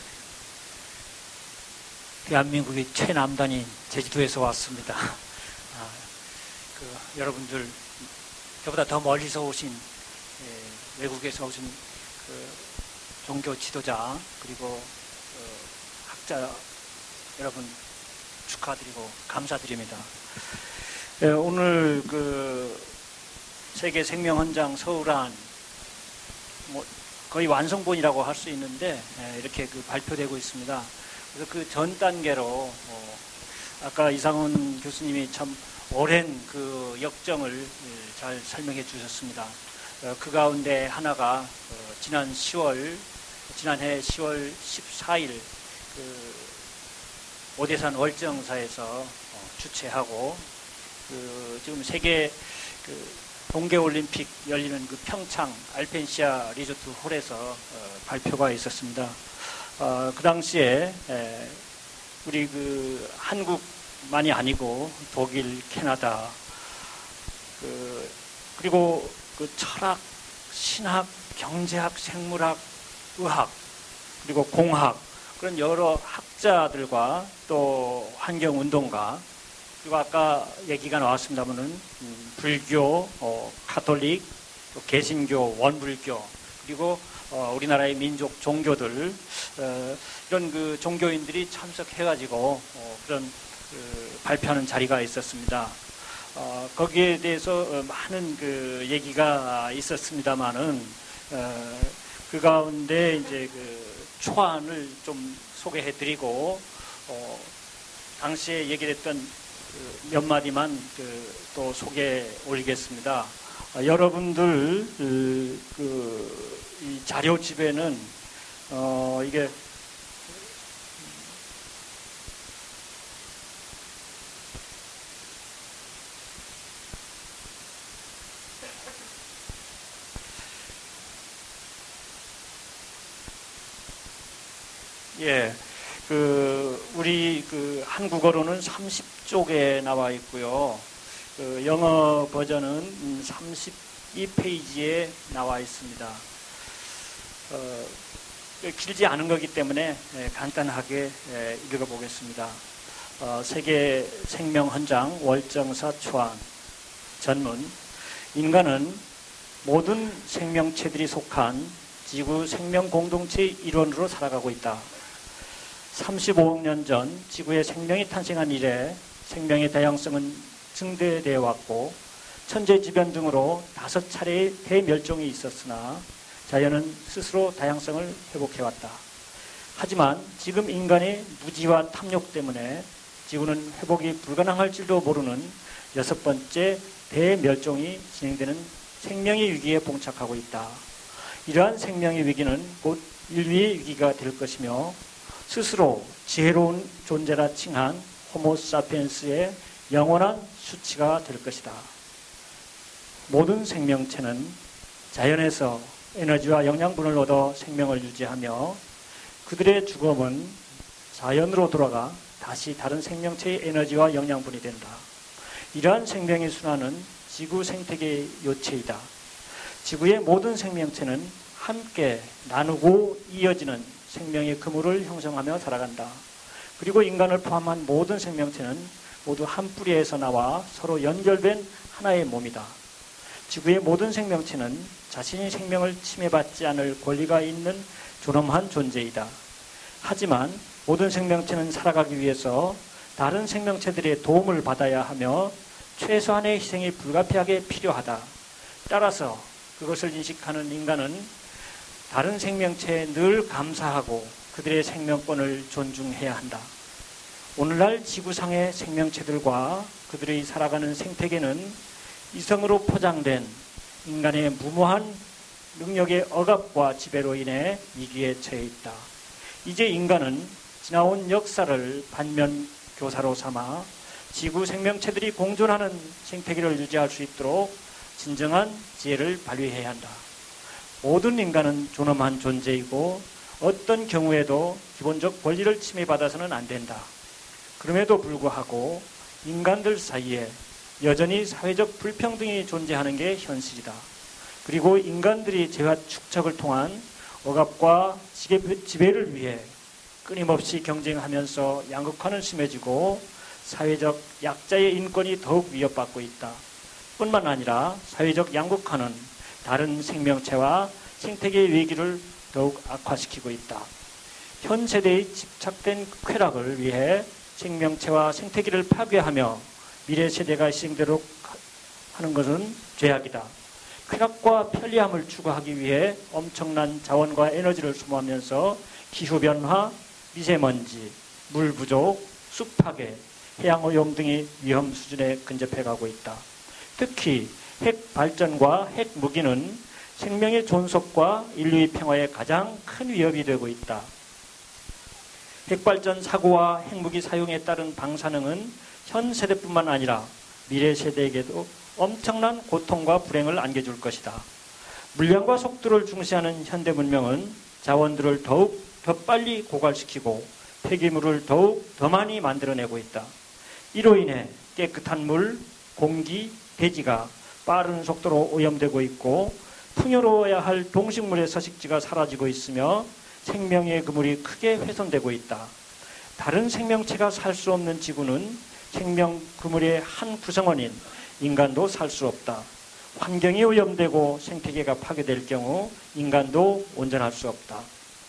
I: 대한민국의 최남단인 제주도에서 왔습니다. 아, 그 여러분들 저보다 더 멀리서 오신 예, 외국에서 오신 그 종교 지도자 그리고 어, 학자 여러분 축하드리고 감사드립니다. 예, 오늘 그 세계 생명 헌장 서울안 뭐 거의 완성본이라고 할 수 있는데 예, 이렇게 그 발표되고 있습니다. 그래서 그 전 단계로 어, 아까 이상훈 교수님이 참 오랜 그 역정을 잘 설명해 주셨습니다. 어, 그 가운데 하나가 어, 지난 시월 지난해 시월 십사일 그 오대산 월정사에서 어, 주최하고 그 지금 세계 그 동계올림픽 열리는 그 평창 알펜시아 리조트 홀에서 어, 발표가 있었습니다. 어, 그 당시에 에, 우리 그 한국만이 아니고 독일, 캐나다, 그 그리고 그 철학, 신학, 경제학, 생물학, 의학, 그리고 공학 그런 여러 학자들과 또 환경운동가 그리고 아까 얘기가 나왔습니다만은 음, 불교, 어, 가톨릭, 또 개신교, 원불교 그리고 어, 우리나라의 민족 종교들 어, 이런 그 종교인들이 참석해가지고 어, 그런 그 발표하는 자리가 있었습니다. 어, 거기에 대해서 어, 많은 그 얘기가 있었습니다만은 어, 그 가운데 이제 그 초안을 좀 소개해드리고 어, 당시에 얘기했던 그 몇 마디만 그 또 소개해 올리겠습니다. 어, 여러분들 그, 그 이 자료집에는 어, 이게 예, 그 우리 그 한국어로는 삼십 쪽에 나와 있고요. 그 영어 버전은 삼십이 페이지에 나와 있습니다. 어, 길지 않은 거기 때문에 예, 간단하게 예, 읽어보겠습니다. 어, 세계 생명 헌장 월정사 초안 전문 인간은 모든 생명체들이 속한 지구 생명 공동체의 일원으로 살아가고 있다. 삼십오억 년 전 지구에 생명이 탄생한 이래 생명의 다양성은 증대되어 왔고 천재지변 등으로 다섯 차례의 대멸종이 있었으나 자연은 스스로 다양성을 회복해왔다. 하지만 지금 인간의 무지와 탐욕 때문에 지구는 회복이 불가능할 줄도 모르는 여섯 번째 대멸종이 진행되는 생명의 위기에 봉착하고 있다. 이러한 생명의 위기는 곧 인류의 위기가 될 것이며 스스로 지혜로운 존재라 칭한 호모사피엔스의 영원한 수치가 될 것이다. 모든 생명체는 자연에서 에너지와 영양분을 얻어 생명을 유지하며 그들의 죽음은 자연으로 돌아가 다시 다른 생명체의 에너지와 영양분이 된다. 이러한 생명의 순환은 지구 생태계의 요체이다. 지구의 모든 생명체는 함께 나누고 이어지는 생명의 그물을 형성하며 살아간다. 그리고 인간을 포함한 모든 생명체는 모두 한 뿌리에서 나와 서로 연결된 하나의 몸이다. 지구의 모든 생명체는 자신이 생명을 침해받지 않을 권리가 있는 존엄한 존재이다. 하지만 모든 생명체는 살아가기 위해서 다른 생명체들의 도움을 받아야 하며 최소한의 희생이 불가피하게 필요하다. 따라서 그것을 인식하는 인간은 다른 생명체에 늘 감사하고 그들의 생명권을 존중해야 한다. 오늘날 지구상의 생명체들과 그들이 살아가는 생태계는 이성으로 포장된 인간의 무모한 능력의 억압과 지배로 인해 위기에 처해 있다. 이제 인간은 지나온 역사를 반면 교사로 삼아 지구 생명체들이 공존하는 생태계를 유지할 수 있도록 진정한 지혜를 발휘해야 한다. 모든 인간은 존엄한 존재이고 어떤 경우에도 기본적 권리를 침해받아서는 안 된다. 그럼에도 불구하고 인간들 사이에 여전히 사회적 불평등이 존재하는 게 현실이다. 그리고 인간들이 재화 축적을 통한 억압과 지배를 위해 끊임없이 경쟁하면서 양극화는 심해지고 사회적 약자의 인권이 더욱 위협받고 있다. 뿐만 아니라 사회적 양극화는 다른 생명체와 생태계의 위기를 더욱 악화시키고 있다. 현 세대의 집착된 쾌락을 위해 생명체와 생태계를 파괴하며 미래 세대가 희생되도록 하는 것은 죄악이다. 쾌락과 편리함을 추구하기 위해 엄청난 자원과 에너지를 소모하면서 기후변화, 미세먼지, 물 부족, 숲 파괴, 해양오염 등이 위험 수준에 근접해가고 있다. 특히 핵 발전과 핵 무기는 생명의 존속과 인류의 평화에 가장 큰 위협이 되고 있다. 핵발전 사고와 핵무기 사용에 따른 방사능은 현 세대뿐만 아니라 미래 세대에게도 엄청난 고통과 불행을 안겨줄 것이다. 물량과 속도를 중시하는 현대 문명은 자원들을 더욱 더 빨리 고갈시키고 폐기물을 더욱 더 많이 만들어내고 있다. 이로 인해 깨끗한 물, 공기, 대지가 빠른 속도로 오염되고 있고 풍요로워야 할 동식물의 서식지가 사라지고 있으며 생명의 그물이 크게 훼손되고 있다. 다른 생명체가 살 수 없는 지구는 생명 그물의 한 구성원인 인간도 살 수 없다. 환경이 오염되고 생태계가 파괴될 경우 인간도 온전할 수 없다.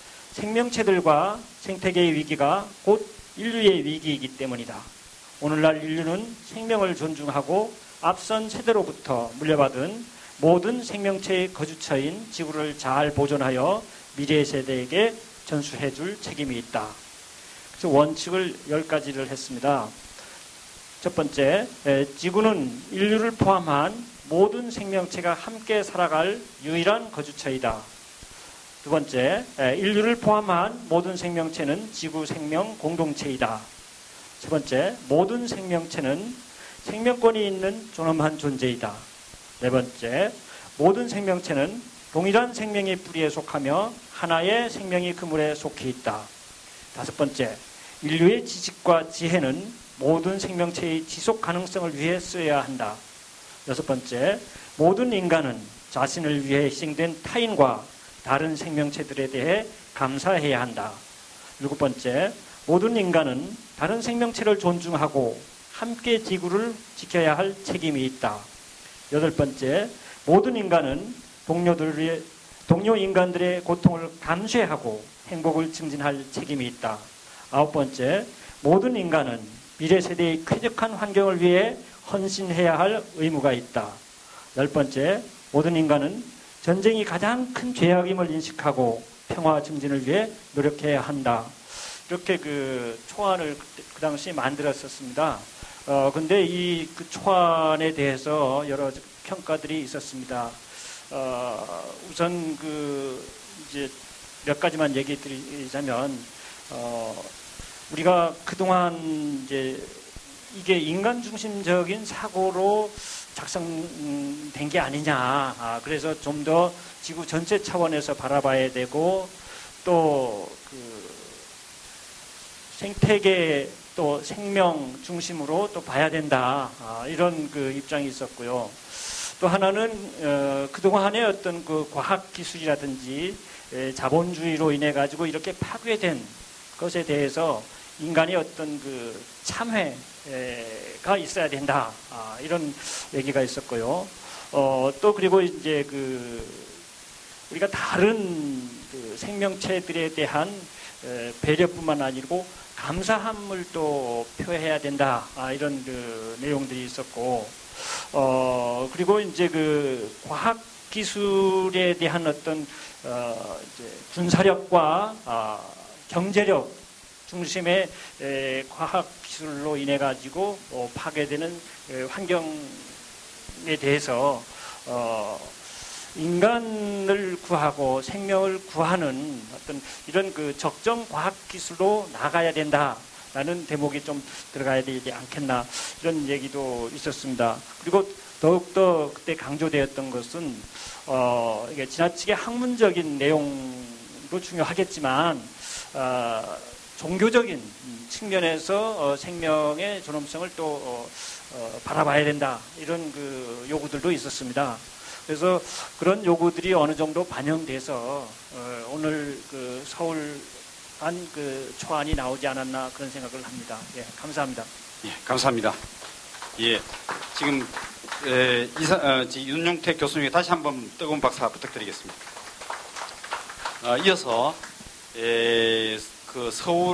I: 생명체들과 생태계의 위기가 곧 인류의 위기이기 때문이다. 오늘날 인류는 생명을 존중하고 앞선 세대로부터 물려받은 모든 생명체의 거주처인 지구를 잘 보존하여 미래 세대에게 전수해 줄 책임이 있다. 그래서 원칙을 열 가지를 했습니다. 첫 번째, 지구는 인류를 포함한 모든 생명체가 함께 살아갈 유일한 거주처이다. 두 번째, 인류를 포함한 모든 생명체는 지구 생명 공동체이다. 세 번째, 모든 생명체는 생명권이 있는 존엄한 존재이다. 네 번째, 모든 생명체는 동일한 생명의 뿌리에 속하며 하나의 생명의 그물에 속해 있다. 다섯 번째, 인류의 지식과 지혜는 모든 생명체의 지속 가능성을 위해 쓰여야 한다. 여섯 번째, 모든 인간은 자신을 위해 희생된 타인과 다른 생명체들에 대해 감사해야 한다. 일곱 번째, 모든 인간은 다른 생명체를 존중하고 함께 지구를 지켜야 할 책임이 있다. 여덟 번째, 모든 인간은 동료들의, 동료 인간들의 고통을 감수하고 행복을 증진할 책임이 있다. 아홉 번째, 모든 인간은 미래 세대의 쾌적한 환경을 위해 헌신해야 할 의무가 있다. 열 번째, 모든 인간은 전쟁이 가장 큰 죄악임을 인식하고 평화 증진을 위해 노력해야 한다. 이렇게 그 초안을 그, 그 당시 만들었었습니다. 어, 근데 이 그 초안에 대해서 여러 평가들이 있었습니다. 어, 우선 그 이제 몇 가지만 얘기 드리자면, 어, 우리가 그동안 이제 이게 인간 중심적인 사고로 작성된 게 아니냐. 아, 그래서 좀 더 지구 전체 차원에서 바라봐야 되고, 또 그 생태계 또 생명 중심으로 또 봐야 된다. 아, 이런 그 입장이 있었고요. 또 하나는 어, 그동안의 어떤 그 과학 기술이라든지 에, 자본주의로 인해 가지고 이렇게 파괴된 것에 대해서 인간의 어떤 그 참회가 있어야 된다. 아, 이런 얘기가 있었고요. 어, 또 그리고 이제 그 우리가 다른 그 생명체들에 대한 에, 배려뿐만 아니고 감사함을 또 표해야 된다. 아, 이런 그 내용들이 있었고, 어, 그리고 이제 그 과학 기술에 대한 어떤 어, 이제 군사력과 아, 경제력 중심의 에, 과학 기술로 인해 가지고 어, 파괴되는 에, 환경에 대해서 어, 인간을 구하고 생명을 구하는 어떤 이런 그 적정 과학 기술로 나가야 된다라는 대목이 좀 들어가야 되지 않겠나, 이런 얘기도 있었습니다. 그리고 더욱더 그때 강조되었던 것은 어, 이게 지나치게 학문적인 내용도 중요하겠지만 어, 종교적인 측면에서 어, 생명의 존엄성을 또 어, 어, 바라봐야 된다, 이런 그 요구들도 있었습니다. 그래서 그런 요구들이 어느 정도 반영돼서 어, 오늘 그 서울 한 그 초안이 나오지 않았나, 그런 생각을 합니다. 예, 감사합니다.
A: 예, 감사합니다. 예, 지금 에, 이사, 어, 윤용택 교수님께 다시 한번 뜨거운 박수 부탁드리겠습니다. 어, 이어서 에, 그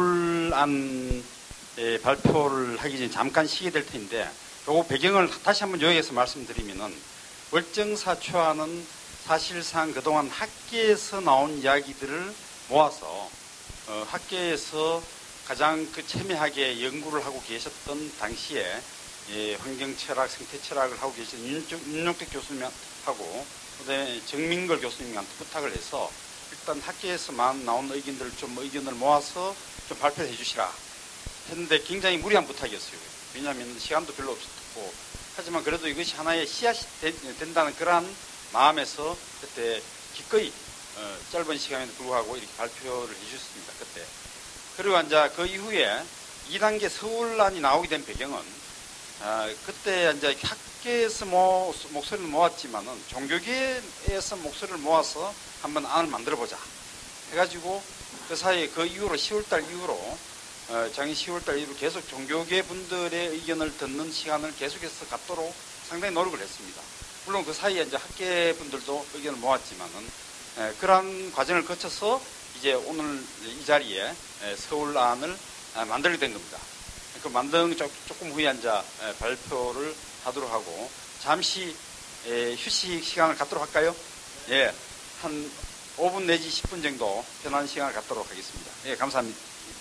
A: 서울안 에, 발표를 하기 전에 잠깐 쉬게 될 텐데, 요거 배경을 다시 한번 요약해서 말씀드리면은, 월정사 초안은 사실상 그동안 학계에서 나온 이야기들을 모아서 어, 학계에서 가장 그 첨예하게 연구를 하고 계셨던 당시에 예, 환경철학, 생태철학을 하고 계신 윤용택 교수님한테 하고 그다음에 정민걸 교수님한테 부탁을 해서 일단 학계에서만 나온 의견들을 좀 의견을 모아서 좀 발표해 주시라 했는데 굉장히 무리한 부탁이었어요. 왜냐하면 시간도 별로 없었고 하지만 그래도 이것이 하나의 씨앗이 된다는 그러한 마음에서 그때 기꺼이 어, 짧은 시간에도 불구하고 이렇게 발표를 해주셨습니다. 그때. 그리고 이제 그 이후에 이 단계 서울안이 나오게 된 배경은 어, 그때 이제 학계에서 모, 목소리를 모았지만은 종교계에서 목소리를 모아서 한번 안을 만들어보자 해가지고 그 사이에 그 이후로 시월달 이후로 어, 작년 시월달 이후로 계속 종교계 분들의 의견을 듣는 시간을 계속해서 갖도록 상당히 노력을 했습니다. 물론 그 사이에 이제 학계 분들도 의견을 모았지만은 에, 그러한 과정을 거쳐서 이제 오늘 이 자리에 에, 서울안을 아, 만들게 된 겁니다. 그 만든 조, 조금 후에 이제 에, 발표를 하도록 하고 잠시 에, 휴식 시간을 갖도록 할까요? 예, 한 오 분 내지 십 분 정도 편한 시간을 갖도록 하겠습니다. 예, 감사합니다.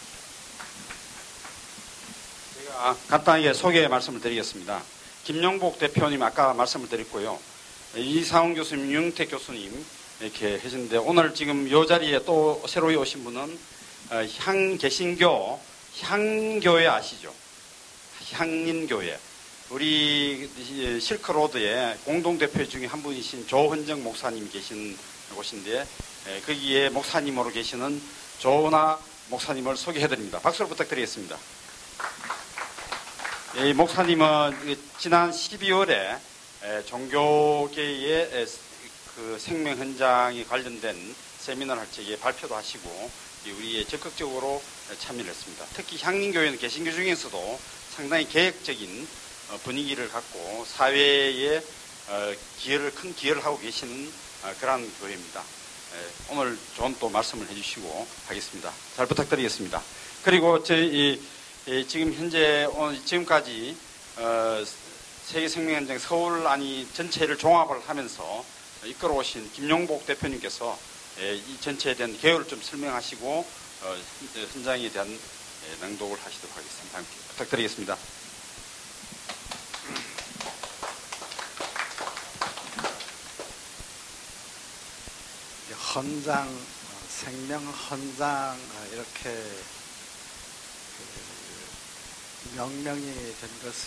A: 제가 간단하게 소개 말씀을 드리겠습니다. 김용복 대표님 아까 말씀을 드렸고요. 이상훈 교수님, 윤택 교수님 이렇게 해주는데 오늘 지금 이 자리에 또 새로 오신 분은 향개신교 향교회 아시죠? 향인교회 우리 실크로드의 공동대표 중에 한 분이신 조헌정 목사님이 계신 곳인데 거기에 목사님으로 계시는 조은하 목사님을 소개해드립니다. 박수를 부탁드리겠습니다. 이 목사님은 지난 십이월에 종교계의 그 생명 현장에 관련된 세미나를 할 적에 발표도 하시고 우리에 적극적으로 참여를 했습니다. 특히 향림교회는 개신교 중에서도 상당히 개혁적인 분위기를 갖고 사회에 기여를 큰 기여를 하고 계시는 그러한 교회입니다. 오늘 좋은 또 말씀을 해주시고 하겠습니다. 잘 부탁드리겠습니다. 그리고 저희 지금 현재 지금까지 세계생명현장 서울안이 전체를 종합을 하면서 이끌어오신 김용복 대표님께서 이 전체에 대한 개요를 좀 설명하시고 현장에 대한 낭독을 하시도록 하겠습니다. 함께 부탁드리겠습니다.
D: 헌장, 생명 헌장 이렇게 명명이 된 것은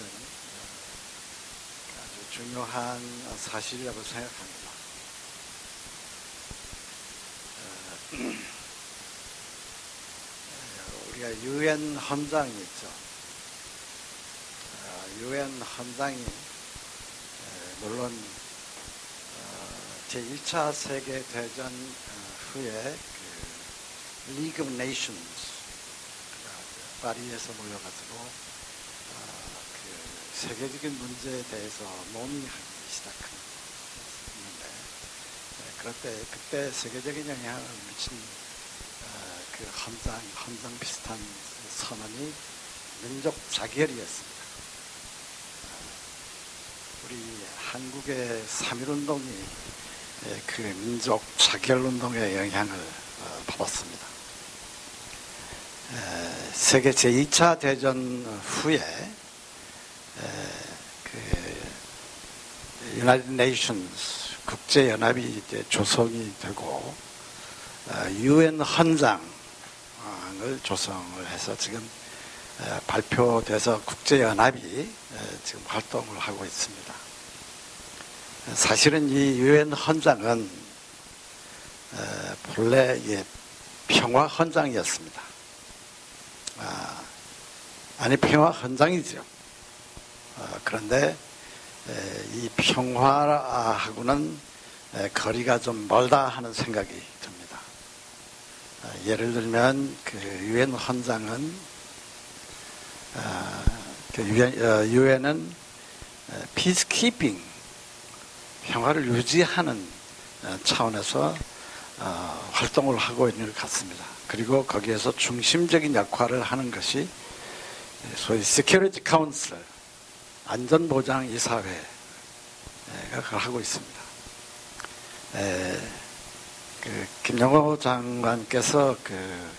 D: 아주 중요한 사실이라고 생각합니다. 우리가 유엔 헌장이 있죠. 유엔 헌장이 물론 제일 차 세계대전 후에 그 리그 오브 네이션스 파리에서 모여가지고 어, 그 세계적인 문제에 대해서 논의하기 시작했는데 네, 그럴 때 그때 세계적인 영향을 미친 어, 그 헌장, 헌장 비슷한 선언이 민족 자결이었습니다. 어, 우리 한국의 삼일운동이 그 민족 자결운동의 영향을 어, 받았습니다. 에, 세계 제이 차 대전 후에 에, 그 유나이티드 네이션스 국제연합이 이제 조성이 되고 어, 유엔 헌장을 조성을 해서 지금 에, 발표돼서 국제연합이 에, 지금 활동을 하고 있습니다. 사실은 이 유엔 헌장은 에, 본래 예, 평화 헌장이었습니다. 아, 아니 평화 헌장이죠. 어, 그런데 에, 이 평화하고는 에, 거리가 좀 멀다 하는 생각이 듭니다. 아, 예를 들면 그 유엔 헌장은 아, 그 유엔, 어, 유엔은 피스키핑 평화를 유지하는 차원에서 어, 활동을 하고 있는 것 같습니다. 그리고 거기에서 중심적인 역할을 하는 것이 소위 Security Council, 안전보장이사회가 그걸 하고 있습니다. 에, 그 김영호 장관께서 그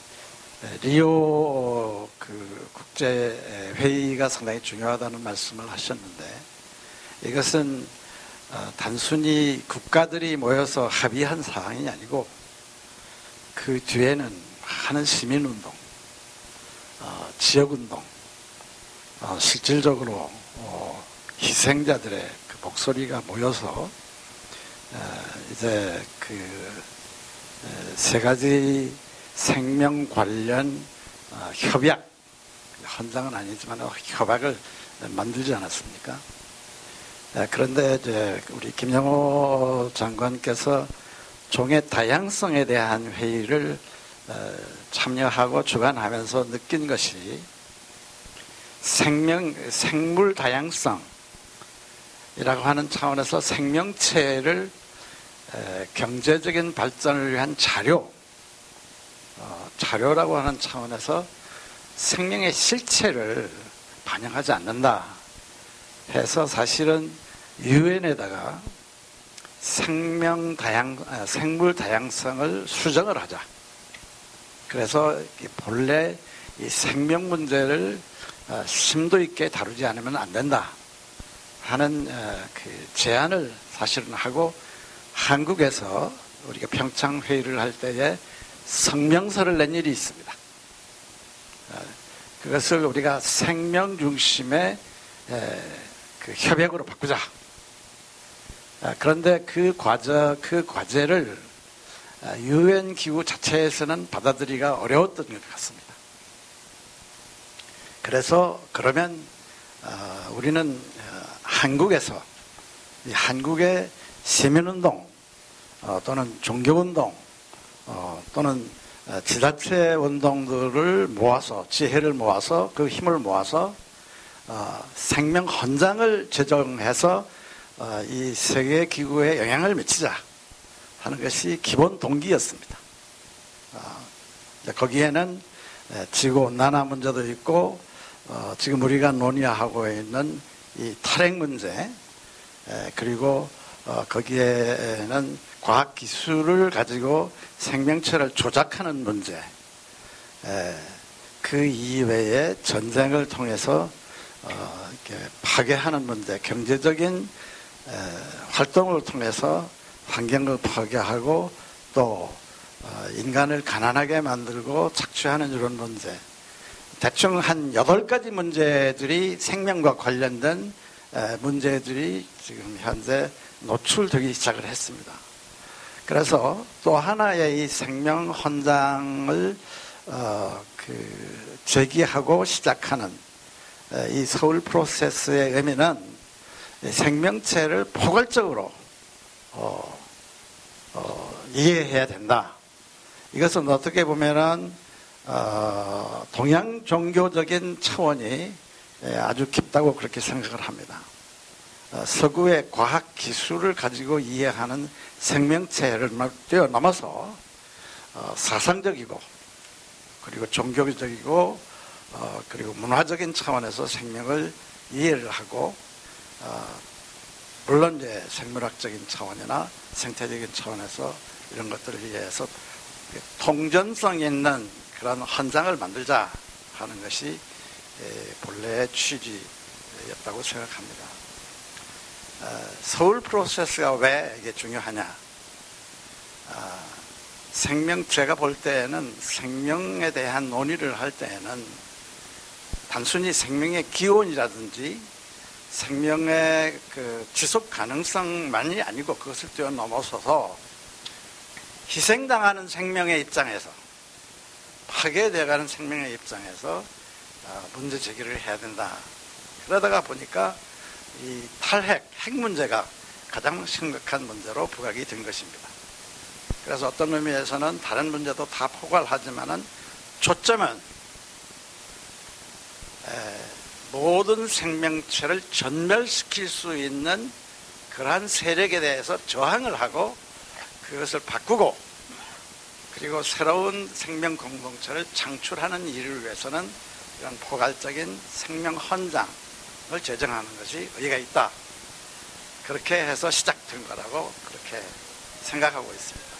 D: 리오 그 국제 회의가 상당히 중요하다는 말씀을 하셨는데 이것은 어, 단순히 국가들이 모여서 합의한 사항이 아니고 그 뒤에는 많은 시민운동, 어, 지역운동, 어, 실질적으로 어, 희생자들의 그 목소리가 모여서 어, 이제 그 세 가지 생명 관련 어, 협약, 헌장은 아니지만 협약을 만들지 않았습니까? 에, 그런데 이제 우리 김영호 장관께서 종의 다양성에 대한 회의를 어, 참여하고 주관하면서 느낀 것이 생명, 생물 다양성이라고 하는 차원에서 생명체를 에, 경제적인 발전을 위한 자료, 어, 자료라고 하는 차원에서 생명의 실체를 반영하지 않는다 해서 사실은 유엔에다가 생명 다양, 아, 생물 다양성을 수정을 하자. 그래서 본래 이 생명 문제를 어, 심도 있게 다루지 않으면 안 된다 하는 어, 그 제안을 사실은 하고 한국에서 우리가 평창 회의를 할 때에 성명서를 낸 일이 있습니다. 어, 그것을 우리가 생명 중심의 에, 그 협약으로 바꾸자. 어, 그런데 그 과제 그 과제를 유엔 기구 자체에서는 받아들이기가 어려웠던 것 같습니다. 그래서 그러면 어, 우리는 어, 한국에서 이 한국의 시민운동 어, 또는 종교운동 어, 또는 어, 지자체 운동들을 모아서 지혜를 모아서 그 힘을 모아서 어, 생명 헌장을 제정해서 어, 이 세계 기구에 영향을 미치자 하는 것이 기본 동기였습니다. 어, 거기에는 지구온난화 문제도 있고 어, 지금 우리가 논의하고 있는 이 탈핵 문제 에, 그리고 어, 거기에는 과학기술을 가지고 생명체를 조작하는 문제 에, 그 이외에 전쟁을 통해서 어, 이렇게 파괴하는 문제, 경제적인 에, 활동을 통해서 환경을 파괴하고 또 어, 인간을 가난하게 만들고 착취하는 이런 문제, 대충 한 여덟 가지 문제들이 생명과 관련된 에, 문제들이 지금 현재 노출되기 시작을 했습니다. 그래서 또 하나의 이 생명 헌장을 어, 그 제기하고 시작하는 에, 이 서울 프로세스의 의미는 생명체를 포괄적으로 어, 어, 이해해야 된다. 이것은 어떻게 보면은 어, 동양 종교적인 차원이 아주 깊다고 그렇게 생각을 합니다. 어, 서구의 과학 기술을 가지고 이해하는 생명체를 뛰어넘어서 어, 사상적이고 그리고 종교적이고 어, 그리고 문화적인 차원에서 생명을 이해를 하고 어, 물론 이제 생물학적인 차원이나 생태적인 차원에서 이런 것들을 이해해서 통전성 있는 그런 헌장을 만들자 하는 것이 본래의 취지였다고 생각합니다. 서울 프로세스가 왜 이게 중요하냐? 생명체가 볼 때에는 생명에 대한 논의를 할 때에는 단순히 생명의 기원이라든지 생명의 그 지속 가능성만이 아니고 그것을 뛰어넘어서서 희생당하는 생명의 입장에서 파괴되어가는 생명의 입장에서 문제 제기를 해야 된다. 그러다가 보니까 이 탈핵, 핵 문제가 가장 심각한 문제로 부각이 된 것입니다. 그래서 어떤 의미에서는 다른 문제도 다 포괄하지만은 초점은 에, 모든 생명체를 전멸시킬 수 있는 그러한 세력에 대해서 저항을 하고 그것을 바꾸고 그리고 새로운 생명 공동체를 창출하는 일을 위해서는 이런 포괄적인 생명 헌장을 제정하는 것이 의의가 있다. 그렇게 해서 시작된 거라고 그렇게 생각하고 있습니다.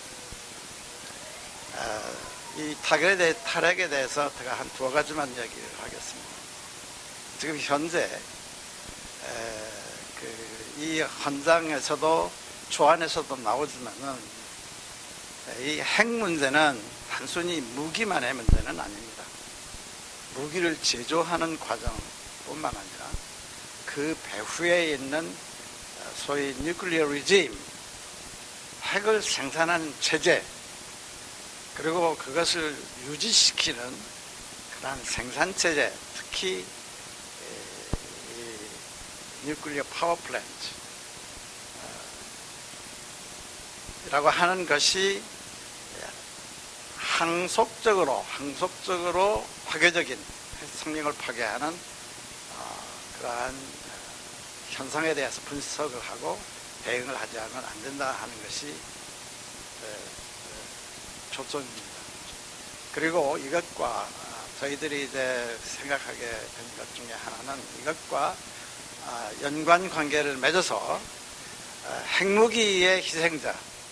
D: 어, 이 타결에 대해, 탈핵에 대해서 제가 한 두어 가지만 얘기를 하겠습니다. 지금 현재 에, 그 이 헌장에서도 초안에서도 나오지만은 이 핵 문제는 단순히 무기만의 문제는 아닙니다. 무기를 제조하는 과정뿐만 아니라 그 배후에 있는 소위 뉴클리어 리짐, 핵을 생산하는 체제, 그리고 그것을 유지시키는 그러한 생산 체제, 특히 뉴클리어 파워 플랜트 라고 하는 것이 항속적으로 항속적으로 파괴적인 생명을 파괴하는 그러한 현상에 대해서 분석을 하고 대응을 하지 않으면 안 된다 하는 것이 초점입니다. 그리고 이것과 저희들이 이제 생각하게 된 것 중에 하나는 이것과 연관 관계를 맺어서 핵무기의 희생자,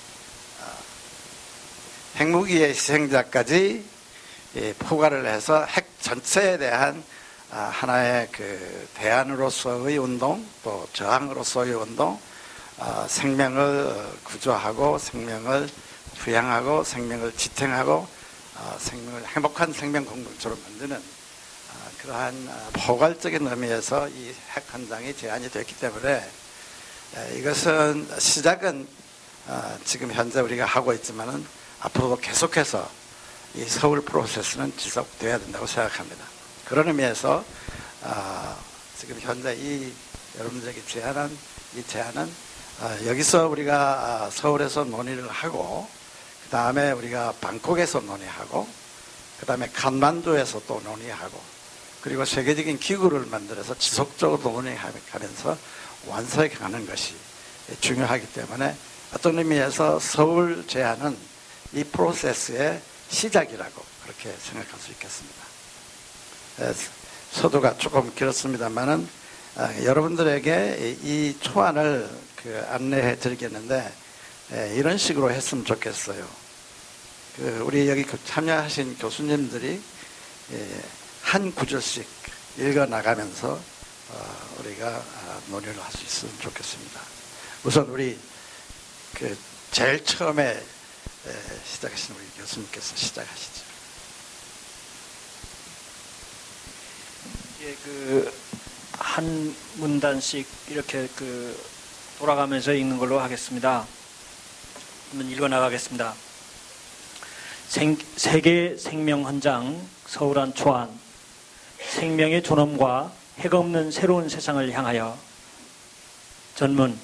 D: 핵무기의 희생자까지 포괄을 해서 핵 전체에 대한 하나의 그 대안으로서의 운동, 또 저항으로서의 운동, 생명을 구조하고 생명을 부양하고 생명을 지탱하고 생명을 행복한 생명 공동체로 만드는 그러한 포괄적인 의미에서 이 핵 헌장이 제안이 됐기 때문에 이것은 시작은 지금 현재 우리가 하고 있지만은 앞으로도 계속해서 이 서울 프로세스는 지속돼야 된다고 생각합니다. 그런 의미에서 지금 현재 이 여러분들에게 제안한 이 제안은 여기서 우리가 서울에서 논의를 하고 그 다음에 우리가 방콕에서 논의하고 그 다음에 칸만두에서 또 논의하고 그리고 세계적인 기구를 만들어서 지속적으로 논의하면서 완성해 가는 것이 중요하기 때문에 어떤 의미에서 서울 제안은 이 프로세스의 시작이라고 그렇게 생각할 수 있겠습니다. 서두가 조금 길었습니다만은 여러분들에게 이 초안을 그 안내해 드리겠는데 이런 식으로 했으면 좋겠어요. 그 우리 여기 참여하신 교수님들이 한 구절씩 읽어 나가면서 우리가 논의를 할 수 있으면 좋겠습니다. 우선 우리 그 제일 처음에 시작하신 우리 교수님께서 시작하시죠.
I: 예, 그 한 문단씩 이렇게 그 돌아가면서 읽는 걸로 하겠습니다. 한번 읽어 나가겠습니다. 생, 세계 생명 헌장 서울안 초안 생명의 존엄과 핵 없는 새로운 세상을 향하여 전문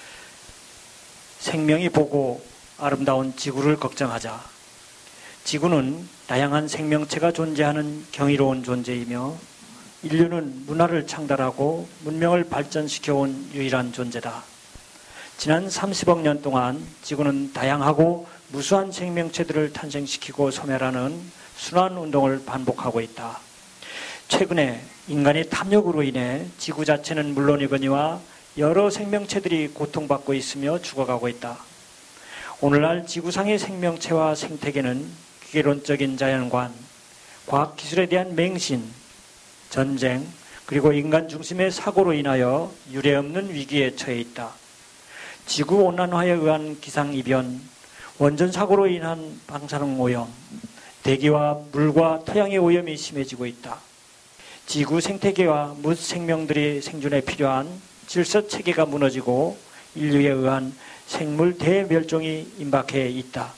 I: 생명이 보고 아름다운 지구를 걱정하자. 지구는 다양한 생명체가 존재하는 경이로운 존재이며 인류는 문화를 창달하고 문명을 발전시켜온 유일한 존재다. 지난 삼십억 년 동안 지구는 다양하고 무수한 생명체들을 탄생시키고 소멸하는 순환 운동을 반복하고 있다. 최근에 인간의 탐욕으로 인해 지구 자체는 물론이거니와 여러 생명체들이 고통받고 있으며 죽어가고 있다. 오늘날 지구상의 생명체와 생태계는 기계론적인 자연관, 과학기술에 대한 맹신, 전쟁, 그리고 인간 중심의 사고로 인하여 유례없는 위기에 처해 있다. 지구온난화에 의한 기상이변, 원전사고로 인한 방사능 오염, 대기와 물과 토양의 오염이 심해지고 있다. 지구 생태계와 무 생명들의 생존에 필요한 질서체계가 무너지고 인류에 의한 생물 대멸종이 임박해 있다.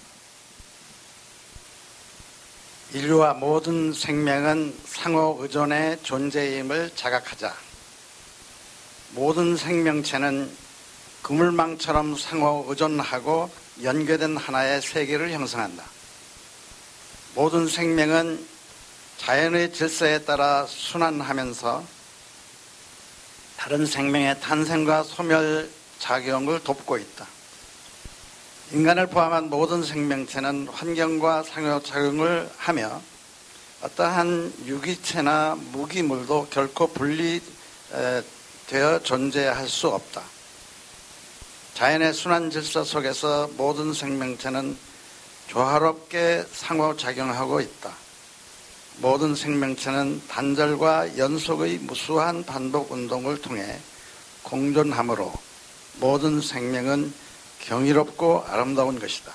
D: 인류와 모든 생명은 상호 의존의 존재임을 자각하자. 모든 생명체는 그물망처럼 상호 의존하고 연계된 하나의 세계를 형성한다. 모든 생명은 자연의 질서에 따라 순환하면서 다른 생명의 탄생과 소멸 작용을 돕고 있다. 인간을 포함한 모든 생명체는 환경과 상호작용을 하며 어떠한 유기체나 무기물도 결코 분리되어 존재할 수 없다. 자연의 순환 질서 속에서 모든 생명체는 조화롭게 상호작용하고 있다. 모든 생명체는 단절과 연속의 무수한 반복 운동을 통해 공존함으로 모든 생명은 경이롭고 아름다운 것이다.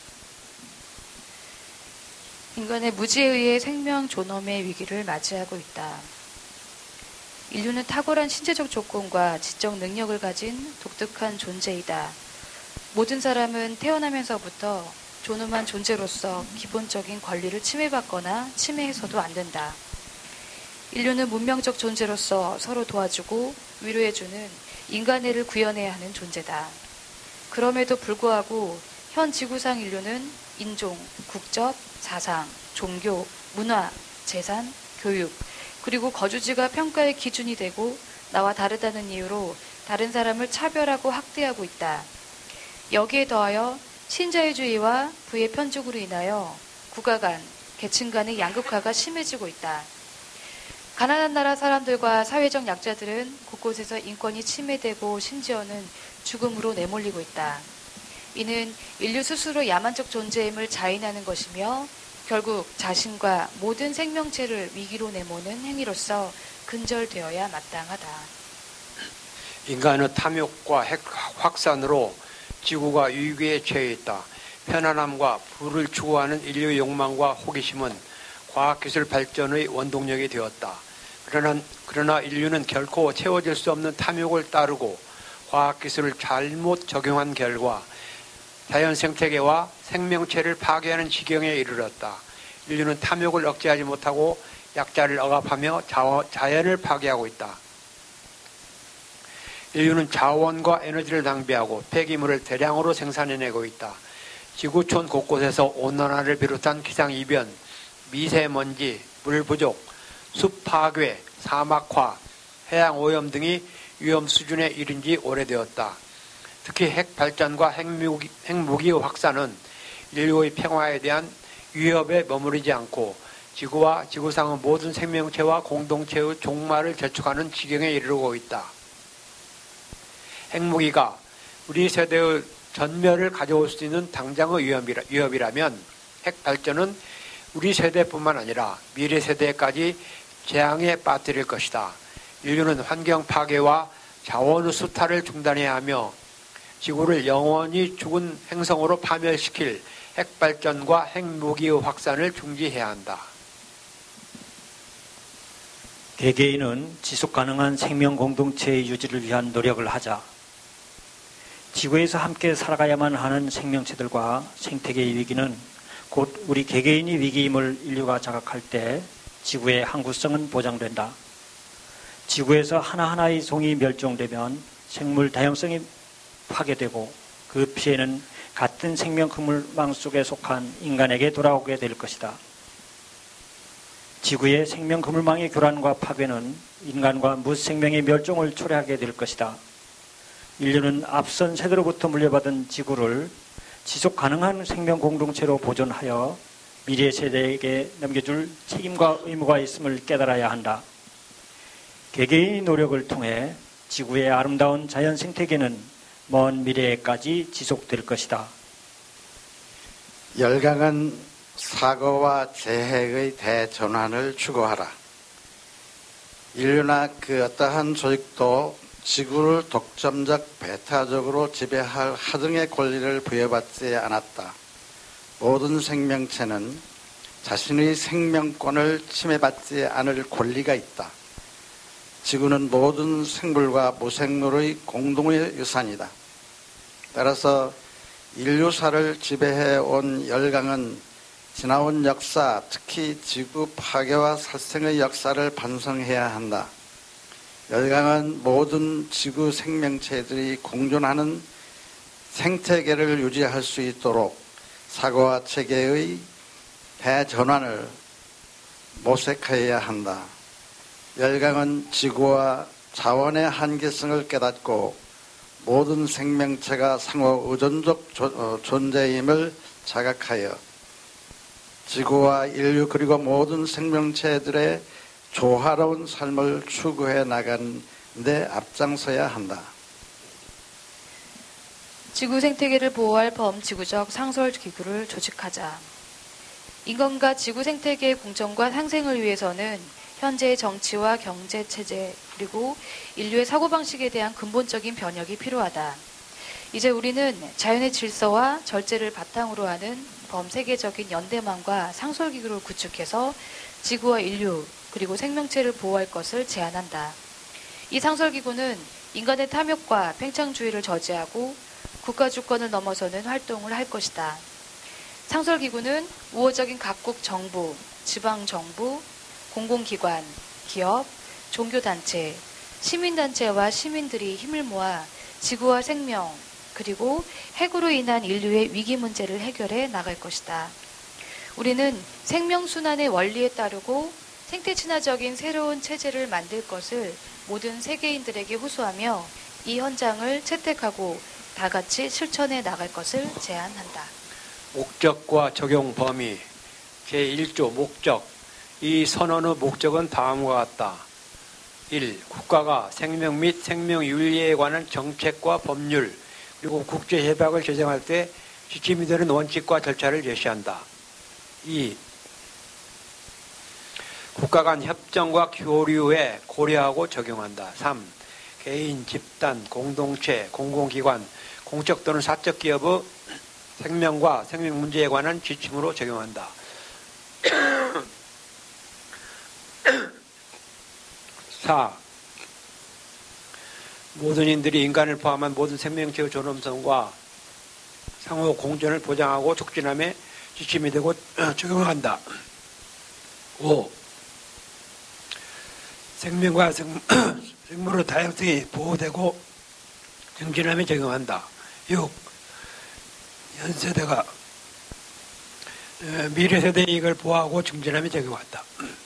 J: 인간의 무지에 의해 생명 존엄의 위기를 맞이하고 있다. 인류는 탁월한 신체적 조건과 지적 능력을 가진 독특한 존재이다. 모든 사람은 태어나면서부터 존엄한 존재로서 기본적인 권리를 침해받거나 침해해서도 안 된다. 인류는 문명적 존재로서 서로 도와주고 위로해주는 인간애를 구현해야 하는 존재다. 그럼에도 불구하고 현 지구상 인류는 인종, 국적, 사상, 종교, 문화, 재산, 교육, 그리고 거주지가 평가의 기준이 되고 나와 다르다는 이유로 다른 사람을 차별하고 학대하고 있다. 여기에 더하여 신자유주의와 부의 편중으로 인하여 국가 간, 계층 간의 양극화가 심해지고 있다. 가난한 나라 사람들과 사회적 약자들은 곳곳에서 인권이 침해되고 심지어는 죽음으로 내몰리고 있다. 이는 인류 스스로 야만적 존재임을 자인하는 것이며 결국 자신과 모든 생명체를 위기로 내모는 행위로서 근절되어야 마땅하다.
H: 인간의 탐욕과 핵 확산으로 지구가 위기에 처해 있다. 편안함과 부를 추구하는 인류 욕망과 호기심은 과학기술 발전의 원동력이 되었다. 그러나, 그러나 인류는 결코 채워질 수 없는 탐욕을 따르고 과학기술을 잘못 적용한 결과 자연 생태계와 생명체를 파괴하는 지경에 이르렀다. 인류는 탐욕을 억제하지 못하고 약자를 억압하며 자연을 파괴하고 있다. 인류는 자원과 에너지를 낭비하고 폐기물을 대량으로 생산해내고 있다. 지구촌 곳곳에서 온난화를 비롯한 기상이변, 미세먼지, 물 부족, 숲 파괴, 사막화, 해양 오염 등이 위험 수준에 이른 지 오래되었다. 특히 핵 발전과 핵무기, 핵무기의 확산은 인류의 평화에 대한 위협에 머무르지 않고 지구와 지구상의 모든 생명체와 공동체의 종말을 재촉하는 지경에 이르고 있다. 핵무기가 우리 세대의 전멸을 가져올 수 있는 당장의 위협이라, 위협이라면 핵 발전은 우리 세대뿐만 아니라 미래 세대까지 재앙에 빠뜨릴 것이다. 인류는 환경 파괴와 자원의 수탈을 중단해야 하며 지구를 영원히 죽은 행성으로 파멸시킬 핵발전과 핵무기의 확산을 중지해야 한다.
I: 개개인은 지속가능한 생명 공동체의 유지를 위한 노력을 하자. 지구에서 함께 살아가야만 하는 생명체들과 생태계의 위기는 곧 우리 개개인이 위기임을 인류가 자각할 때 지구의 항구성은 보장된다. 지구에서 하나하나의 송이 멸종되면 생물 다양성이 파괴되고 그 피해는 같은 생명 그물망 속에 속한 인간에게 돌아오게 될 것이다. 지구의 생명 그물망의 교란과 파괴는 인간과 무생명의 멸종을 초래하게 될 것이다. 인류는 앞선 세대로부터 물려받은 지구를 지속 가능한 생명 공동체로 보존하여 미래 세대에게 넘겨줄 책임과 의무가 있음을 깨달아야 한다. 개개인의 노력을 통해 지구의 아름다운 자연 생태계는 먼 미래에까지 지속될 것이다.
D: 열강은 사고와 재해의 대전환을 추구하라. 인류나 그 어떠한 조직도 지구를 독점적 배타적으로 지배할 하등의 권리를 부여받지 않았다. 모든 생명체는 자신의 생명권을 침해받지 않을 권리가 있다. 지구는 모든 생물과 무생물의 공동의 유산이다. 따라서 인류사를 지배해온 열강은 지나온 역사, 특히 지구 파괴와 살생의 역사를 반성해야 한다. 열강은 모든 지구 생명체들이 공존하는 생태계를 유지할 수 있도록 사고와 체계의 대전환을 모색해야 한다. 열강은 지구와 자원의 한계성을 깨닫고 모든 생명체가 상호 의존적 존재임을 자각하여 지구와 인류 그리고 모든 생명체들의 조화로운 삶을 추구해 나가는 데 앞장서야 한다.
J: 지구 생태계를 보호할 범지구적 상설기구를 조직하자. 인간과 지구 생태계의 공존과 상생을 위해서는 현재의 정치와 경제 체제 그리고 인류의 사고방식에 대한 근본적인 변혁이 필요하다. 이제 우리는 자연의 질서와 절제를 바탕으로 하는 범세계적인 연대망과 상설기구를 구축해서 지구와 인류 그리고 생명체를 보호할 것을 제안한다. 이 상설기구는 인간의 탐욕과 팽창주의를 저지하고 국가 주권을 넘어서는 활동을 할 것이다. 상설기구는 우호적인 각국 정부, 지방정부, 공공기관, 기업, 종교단체, 시민단체와 시민들이 힘을 모아 지구와 생명, 그리고 핵으로 인한 인류의 위기 문제를 해결해 나갈 것이다. 우리는 생명순환의 원리에 따르고 생태 친화적인 새로운 체제를 만들 것을 모든 세계인들에게 호소하며 이 헌장을 채택하고 다 같이 실천해 나갈 것을 제안한다.
H: 목적과 적용 범위 제일 조 목적. 이 선언의 목적은 다음과 같다. 일. 국가가 생명 및 생명윤리에 관한 정책과 법률 그리고 국제협약을 제정할 때 지침이 되는 원칙과 절차를 제시한다. 이. 국가 간 협정과 교류에 고려하고 적용한다. 삼. 개인, 집단, 공동체, 공공기관, 공적 또는 사적 기업의 생명과 생명 문제에 관한 지침으로 적용한다. 사. 모든 인들이 인간을 포함한 모든 생명체의 존엄성과 상호 공존을 보장하고 촉진함에 지침이 되고 적용한다. 오. 생명과 생, 생물의 다양성이 보호되고 정진함에 적용한다. 육. 현 세대가 미래 세대의 이익을 보호하고 증진함에 적용한다.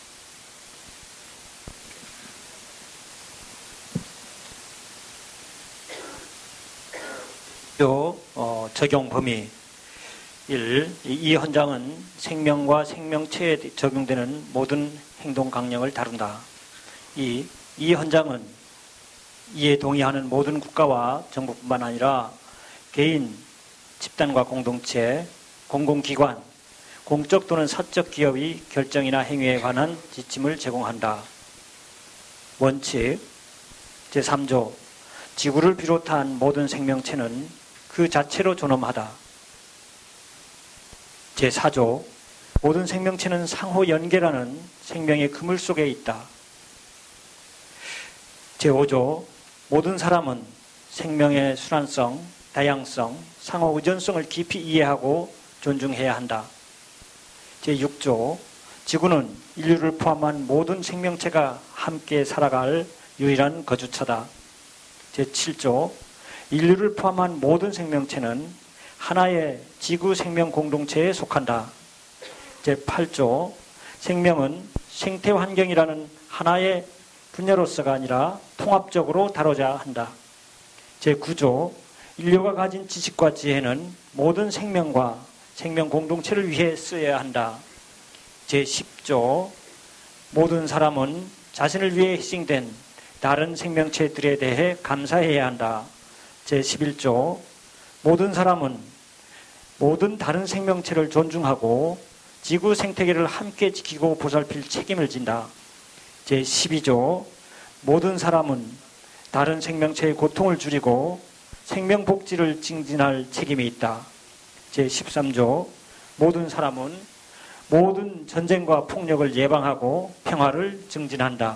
I: 어, 적용 범위 일. 이 헌장은 생명과 생명체에 적용되는 모든 행동 강령을 다룬다. 이. 이 헌장은 이에 동의하는 모든 국가와 정부뿐만 아니라 개인, 집단과 공동체, 공공기관, 공적 또는 사적 기업의 결정이나 행위에 관한 지침을 제공한다. 원칙 제삼 조 지구를 비롯한 모든 생명체는 그 자체로 존엄하다. 제사 조 모든 생명체는 상호 연계라는 생명의 그물 속에 있다. 제오 조 모든 사람은 생명의 순환성, 다양성, 상호 의존성을 깊이 이해하고 존중해야 한다. 제육 조 지구는 인류를 포함한 모든 생명체가 함께 살아갈 유일한 거주처다. 제칠 조 인류를 포함한 모든 생명체는 하나의 지구 생명 공동체에 속한다. 제팔 조 생명은 생태 환경이라는 하나의 분야로서가 아니라 통합적으로 다루어야 한다. 제구 조 인류가 가진 지식과 지혜는 모든 생명과 생명 공동체를 위해 쓰여야 한다. 제십 조 모든 사람은 자신을 위해 희생된 다른 생명체들에 대해 감사해야 한다. 제십일 조 모든 사람은 모든 다른 생명체를 존중하고 지구 생태계를 함께 지키고 보살필 책임을 진다. 제십이 조 모든 사람은 다른 생명체의 고통을 줄이고 생명 복지를 증진할 책임이 있다. 제십삼 조 모든 사람은 모든 전쟁과 폭력을 예방하고 평화를 증진한다.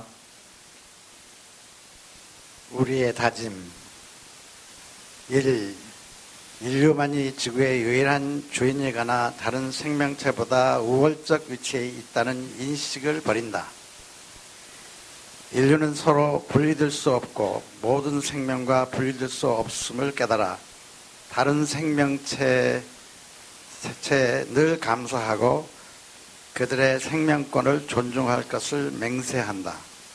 D: 우리의 다짐 일. 인류만이 지구의 유일한 주인이거나 다른 생명체보다 우월적 위치에 있다는 인식을 버린다. 인류는 서로 분리될 수 없고 모든 생명과 분리될 수 없음을 깨달아 다른 생명체에 늘 감사하고 그들의 생명권을 존중할 것을 맹세한다.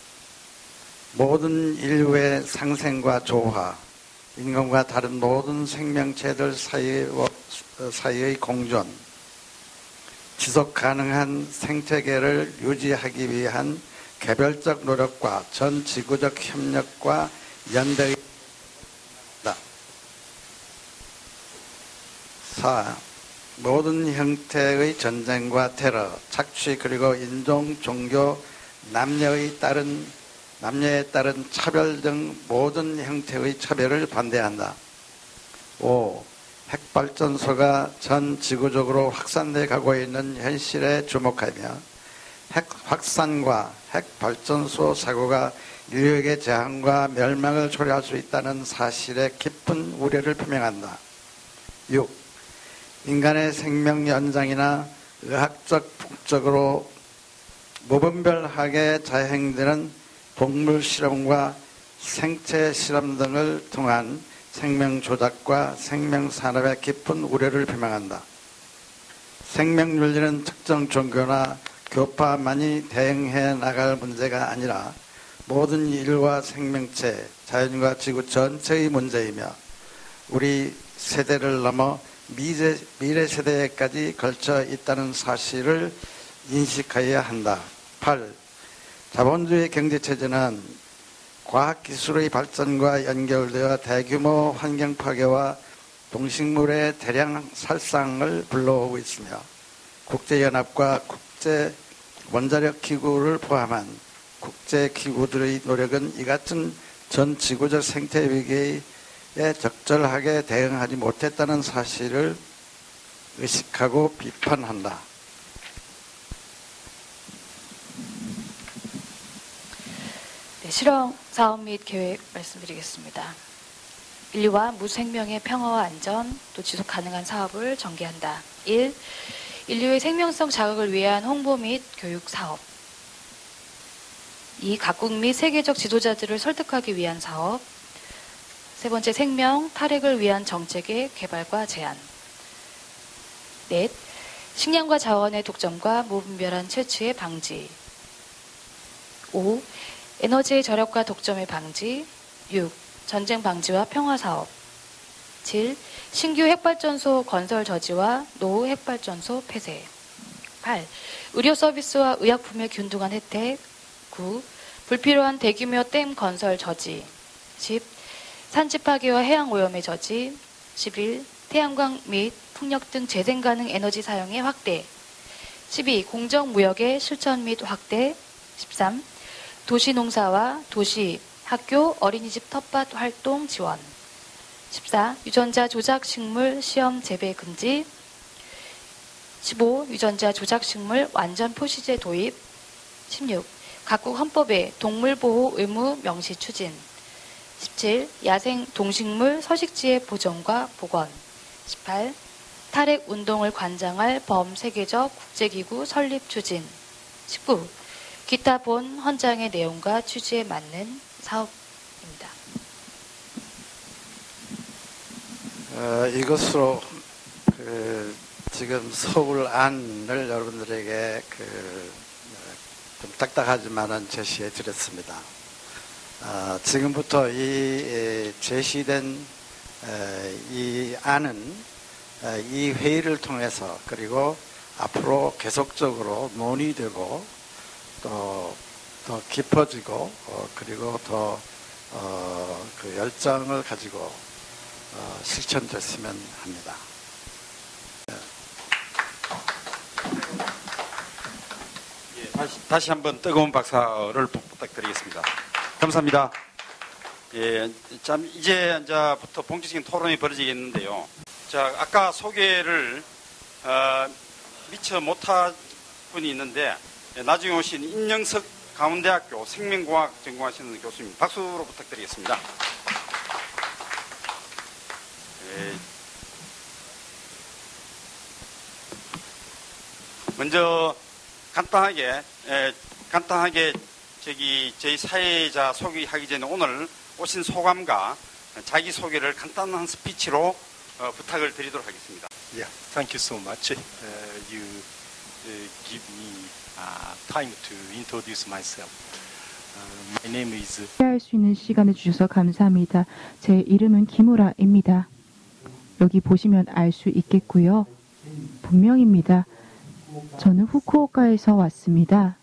D: 모든 인류의 상생과 조화, 인간과 다른 모든 생명체들 사이의 공존, 지속 가능한 생태계를 유지하기 위한 개별적 노력과 전 지구적 협력과 연대의 사. 모든 형태의 전쟁과 테러, 착취 그리고 인종, 종교, 남녀의 따른 남녀에 따른 차별 등 모든 형태의 차별을 반대한다. 오. 핵발전소가 전 지구적으로 확산돼 가고 있는 현실에 주목하며 핵 확산과 핵발전소 사고가 인류에게 재앙과 멸망을 초래할 수 있다는 사실에 깊은 우려를 표명한다. 육. 인간의 생명 연장이나 의학적 목적으로 무분별하게 자행되는 동물 실험과 생체 실험 등을 통한 생명 조작과 생명 산업에 깊은 우려를 표명한다. 생명 윤리는 특정 종교나 교파만이 대응해 나갈 문제가 아니라 모든 인류와 생명체, 자연과 지구 전체의 문제이며 우리 세대를 넘어 미래, 미래 세대에까지 걸쳐 있다는 사실을 인식해야 한다. 팔. 자본주의 경제체제는 과학기술의 발전과 연결되어 대규모 환경 파괴와 동식물의 대량 살상을 불러오고 있으며 국제연합과 국제 원자력 기구를 포함한 국제 기구들의 노력은 이 같은 전 지구적 생태 위기에 적절하게 대응하지 못했다는 사실을 의식하고 비판한다.
J: 네, 실험 사업 및 계획 말씀드리겠습니다. 인류와 무생명의 평화와 안전, 또 지속 가능한 사업을 전개한다. 일. 인류의 생명성 자극을 위한 홍보 및 교육 사업. 이. 각국 및 세계적 지도자들을 설득하기 위한 사업. 세 번째, 생명, 탈핵을 위한 정책의 개발과 제안. 넷. 식량과 자원의 독점과 무분별한 채취의 방지. 오. 에너지의 절약과 독점의 방지. 육. 전쟁 방지와 평화 사업. 칠. 신규 핵발전소 건설 저지와 노후 핵발전소 폐쇄. 팔. 의료 서비스와 의약품의 균등한 혜택. 구. 불필요한 대규모 댐 건설 저지. 십. 산지 파괴와 해양 오염의 저지. 십일. 태양광 및 풍력 등 재생 가능 에너지 사용의 확대. 십이. 공정무역의 실천 및 확대. 십삼. 도시농사와 도시, 학교, 어린이집 텃밭 활동 지원. 십사. 유전자 조작 식물 시험 재배 금지. 십오. 유전자 조작 식물 완전 표시제 도입. 십육. 각국 헌법에 동물보호 의무 명시 추진. 십칠. 야생 동식물 서식지의 보존과 복원. 십팔. 탈핵 운동을 관장할 범세계적 국제기구 설립 추진. 십구. 기타 본 헌장의 내용과 취지에 맞는 사업입니다.
D: 어, 이것으로 그 지금 서울안을 여러분들에게 그 좀 딱딱하지만은 제시해 드렸습니다. 어, 지금부터 이 제시된 에, 이 안은 에, 이 회의를 통해서 그리고 앞으로 계속적으로 논의되고 또 더 깊어지고 어, 그리고 더 어, 그 열정을 가지고 어, 실천됐으면 합니다.
A: 예, 다시, 다시 한번 뜨거운 박사를 부탁드리겠습니다. 감사합니다. 예, 참 이제 이제부터 본격적인 토론이 벌어지겠는데요. 자, 아까 소개를 어, 미처 못한 분이 있는데 예, 나중에 오신 임영석 강원대학교 생명공학 전공하시는 교수님 박수로 부탁드리겠습니다. 예. 먼저 간단하게 예, 간단하게 저기 저희 사회자 소개하기 전에 오늘 오신 소감과 자기 소개를 간단한 스피치로 어, 부탁을 드리도록 하겠습니다.
K: Yeah, thank you so much. Uh, you uh, give me uh, time to introduce myself. Uh, my name is.
F: 할 수 있는 시간을 주셔서 감사합니다. 제 이름은 김우라입니다. 여기 보시면 알 수 있겠고요. 본명입니다. 저는 후쿠오카에서 왔습니다.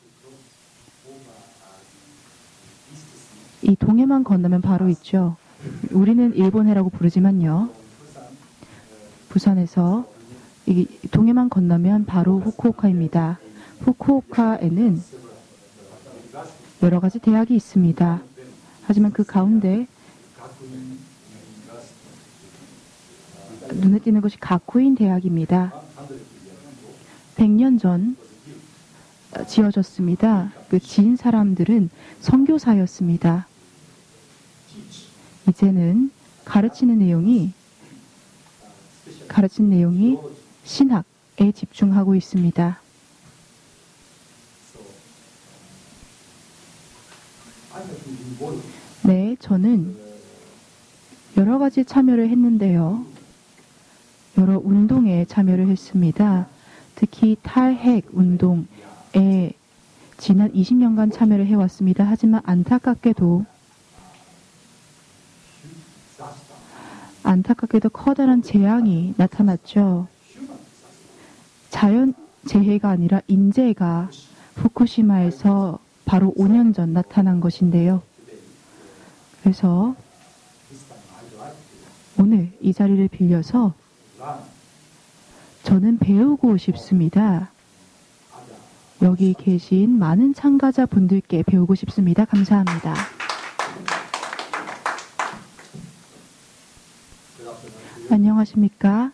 F: 이 동해만 건너면 바로 있죠. 우리는 일본해라고 부르지만요. 부산에서 이 동해만 건너면 바로 후쿠오카입니다. 후쿠오카에는 여러 가지 대학이 있습니다. 하지만 그 가운데 눈에 띄는 것이 가쿠인 대학입니다. 백 년 전 지어졌습니다. 그 지은 사람들은 선교사였습니다. 이제는 가르치는 내용이 가르치는 내용이 신학에 집중하고 있습니다. 네, 저는 여러 가지 참여를 했는데요. 여러 운동에 참여를 했습니다. 특히 탈핵 운동에 지난 이십 년간 참여를 해왔습니다. 하지만 안타깝게도 안타깝게도 커다란 재앙이 나타났죠. 자연 재해가 아니라 인재가 후쿠시마에서 바로 오 년 전 나타난 것인데요. 그래서 오늘 이 자리를 빌려서 저는 배우고 싶습니다. 여기 계신 많은 참가자분들께 배우고 싶습니다. 감사합니다. 안녕하십니까?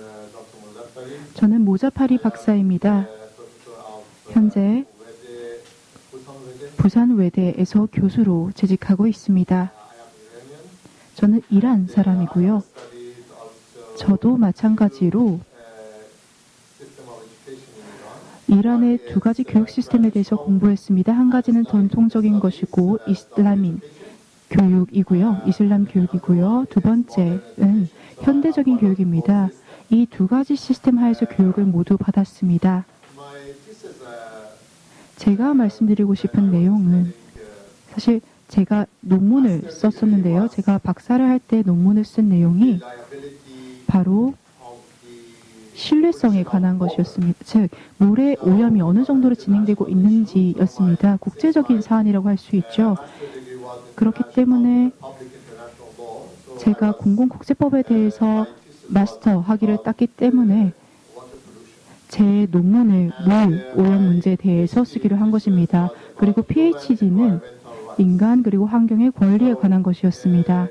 F: 저는 모자파리 박사입니다. 현재 부산 외대에서 교수로 재직하고 있습니다. 저는 이란 사람이고요. 저도 마찬가지로 이란의 두 가지 교육 시스템에 대해서 공부했습니다. 한 가지는 전통적인 것이고 이슬람인 교육이고요. 이슬람 교육이고요. 두 번째는 현대적인 교육입니다. 이 두 가지 시스템 하에서 교육을 모두 받았습니다. 제가 말씀드리고 싶은 내용은 사실 제가 논문을 썼었는데요. 제가 박사를 할 때 논문을 쓴 내용이 바로 신뢰성에 관한 것이었습니다. 즉, 물의 오염이 어느 정도로 진행되고 있는지였습니다. 국제적인 사안이라고 할 수 있죠. 그렇기 때문에 제가 공공국제법에 대해서 마스터 학위를 땄기 때문에 제 논문을 물 오염 문제에 대해서 쓰기로 한 것입니다. 그리고 피에이치디는 인간 그리고 환경의 권리에 관한 것이었습니다.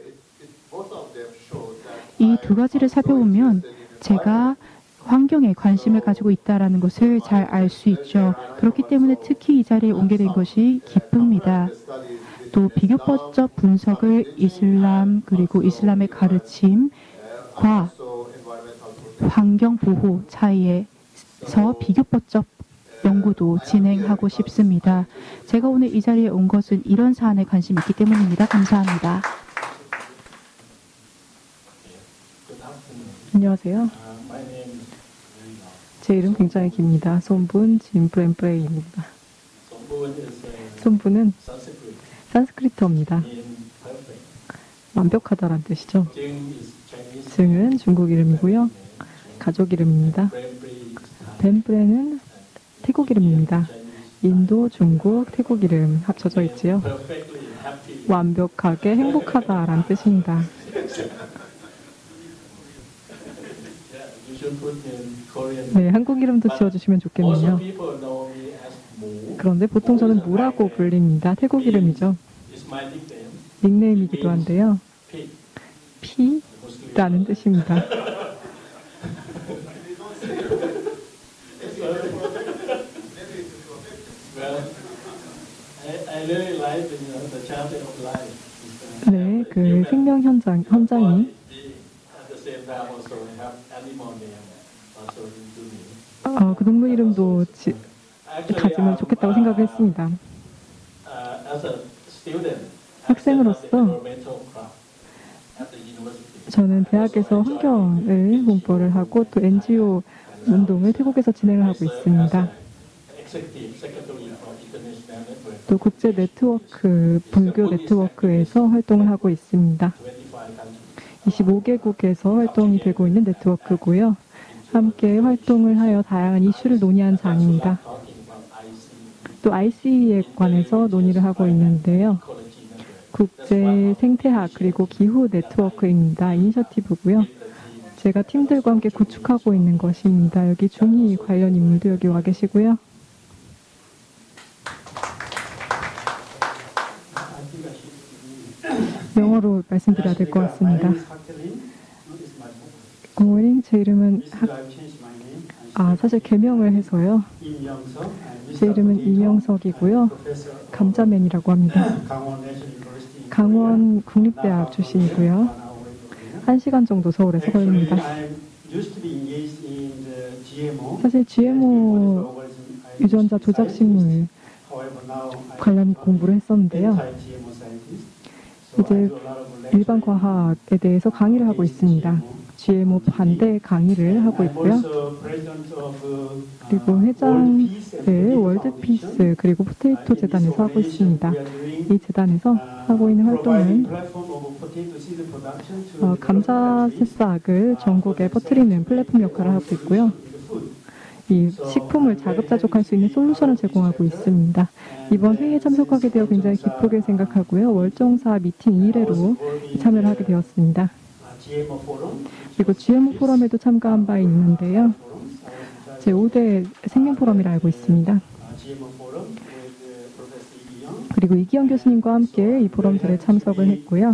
F: 이 두 가지를 살펴보면 제가 환경에 관심을 가지고 있다는 것을 잘 알 수 있죠. 그렇기 때문에 특히 이 자리에 오게 된 것이 기쁩니다. 또 비교법적 분석을 이슬람 그리고 이슬람의 가르침과 환경보호 차이에서 비교법적 연구도 진행하고 싶습니다. 제가 오늘 이 자리에 온 것은 이런 사안에 관심이 있기 때문입니다. 감사합니다.
G: 안녕하세요. 제 이름 굉장히 깁니다. 손분 진브렘브레이입니다. 손분은 산스크리트어입니다. 완벽하다란 뜻이죠. 증은 중국 이름이고요. 가족 이름입니다. 벤브레는 태국 이름입니다. 인도, 중국, 태국 이름 합쳐져 있지요. 완벽하게 행복하다라는 뜻입니다. 네, 한국 이름도 지어주시면 좋겠네요. 그런데 보통 저는 무라고 불립니다. 태국 이름이죠. 닉네임이기도 한데요. 피라는 뜻입니다. 네, 그 생명 현장, 현장이 어, 그 동물 이름도 지, 가지면 좋겠다고 생각을 했습니다. 학생으로서 저는 대학에서 환경을 공부를 하고 또 엔지오 운동을 태국에서 진행을 하고 있습니다. 또 국제 네트워크, 불교 네트워크에서 활동을 하고 있습니다. 이십오 개국에서 활동이 되고 있는 네트워크고요. 함께 활동을 하여 다양한 이슈를 논의한 장입니다. 또 아이씨이에 관해서 논의를 하고 있는데요. 국제 생태학 그리고 기후 네트워크입니다. 이니셔티브고요. 제가 팀들과 함께 구축하고 있는 것입니다. 여기 중위 관련 인물도 여기 와 계시고요. 영어로 말씀드려야 될 것 같습니다. 굿모닝. 제 이름은 학, 아 사실 개명을 해서요. 제 이름은 임영석이고요. 감자맨이라고 합니다. 강원 국립대학 출신이고요. 한 시간 정도 서울에서 걸립니다. 사실 지엠오 유전자 조작 식물 관련 공부를 했었는데요. 이제 일반 과학에 대해서 강의를 하고 있습니다. 지엠오 반대 강의를 하고 있고요. 그리고 회장을 월드피스 그리고 포테이토 재단에서 하고 있습니다. 이 재단에서 하고 있는 활동은 어, 감자 새싹을 전국에 퍼뜨리는 플랫폼 역할을 하고 있고요. 이 식품을 자급자족할 수 있는 솔루션을 제공하고 있습니다. 이번 회의에 참석하게 되어 굉장히 기쁘게 생각하고요. 월정사 미팅 이 일회로 참여를 하게 되었습니다. 그리고 지엠오 포럼에도 참가한 바 있는데요. 제오 대 생명포럼이라 알고 있습니다. 그리고 이기영 교수님과 함께 이 포럼들에 참석을 했고요.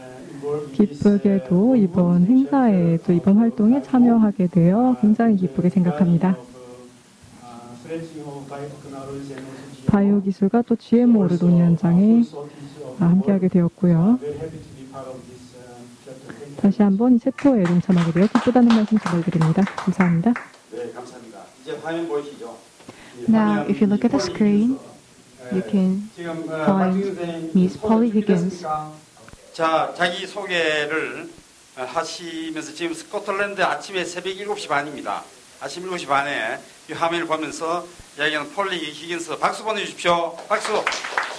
G: 기쁘게도 이번 행사에 또 이번 활동에 참여하게 되어 굉장히 기쁘게 생각합니다. 바이오 기술과 또 지엠오를 논의 현장에 함께하게 되었고요. 다시 한번 이 세포에 동참하게 되어 기쁘다는 말씀 전해드립니다. 감사합니다.
A: 네, 감사합니다. 이제 화면 보이시죠?
J: Now, if you look at the screen, you can find Miss Polly Higgins.
A: 자, 자기 소개를 하시면서 지금 스코틀랜드 아침에 새벽 일곱 시 반입니다. 아침 일곱 시 반에 이 화면을 보면서 이야기하는 폴리 히긴스 박수 보내주십시오. 박수. 어!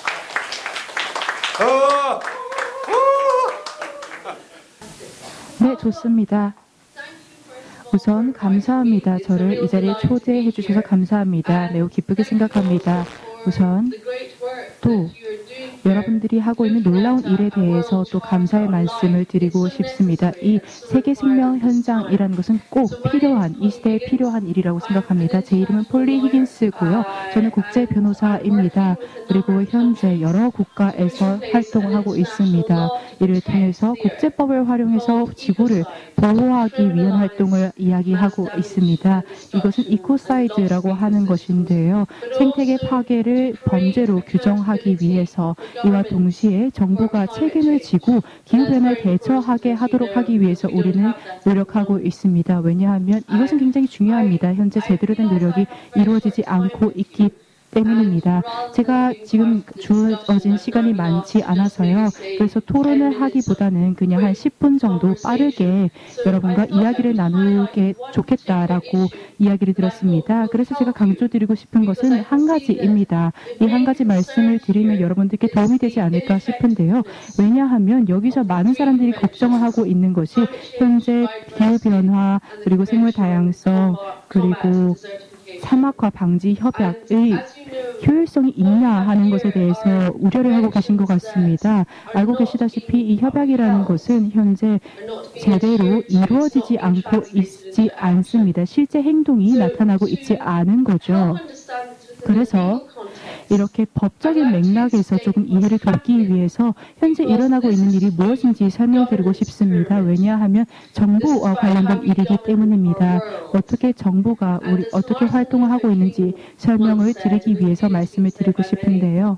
F: 네, 좋습니다. 우선 감사합니다. 저를 이 자리에 초대해 주셔서 감사합니다. 매우 기쁘게 생각합니다. 우선 또 여러분들이 하고 있는 놀라운 일에 대해서 또 감사의 말씀을 드리고 싶습니다. 이 세계 생명 현장이라는 것은 꼭 필요한, 이 시대에 필요한 일이라고 생각합니다. 제 이름은 폴리 히긴스고요. 저는 국제 변호사입니다. 그리고 현재 여러 국가에서 활동을 하고 있습니다. 이를 통해서 국제법을 활용해서 지구를 보호하기 위한 활동을 이야기하고 있습니다. 이것은 이코사이드라고 하는 것인데요. 생태계 파괴를 범죄로 규정하기 위해서 이와 동시에 정부가 책임을 지고 기후변화에 대처하게 하도록 하기 위해서 우리는 노력하고 있습니다. 왜냐하면 이것은 굉장히 중요합니다. 현재 제대로 된 노력이 이루어지지 않고 있기 때문입니다. 제가 지금 주어진 시간이 많지 않아서요. 그래서 토론을 하기보다는 그냥 한 십 분 정도 빠르게 여러분과 이야기를 나누게 좋겠다라고 이야기를 들었습니다. 그래서 제가 강조드리고 싶은 것은 한 가지입니다. 이 한 가지 말씀을 드리면 여러분들께 도움이 되지 않을까 싶은데요. 왜냐하면 여기서 많은 사람들이 걱정을 하고 있는 것이 현재 기후변화 그리고 생물 다양성 그리고 사막화 방지 협약의 효율성이 있냐 하는 것에 대해서 우려를 하고 계신 것 같습니다. 알고 계시다시피 이 협약이라는 것은 현재 제대로 이루어지지 않고 있지 않습니다. 실제 행동이 나타나고 있지 않은 거죠. 그래서 이렇게 법적인 맥락에서 조금 이해를 돕기 위해서 현재 일어나고 있는 일이 무엇인지 설명드리고 싶습니다. 왜냐하면 정부와 관련된 일이기 때문입니다. 어떻게 정부가 우리 어떻게 활동을 하고 있는지 설명을 드리기 위해서 말씀을 드리고 싶은데요.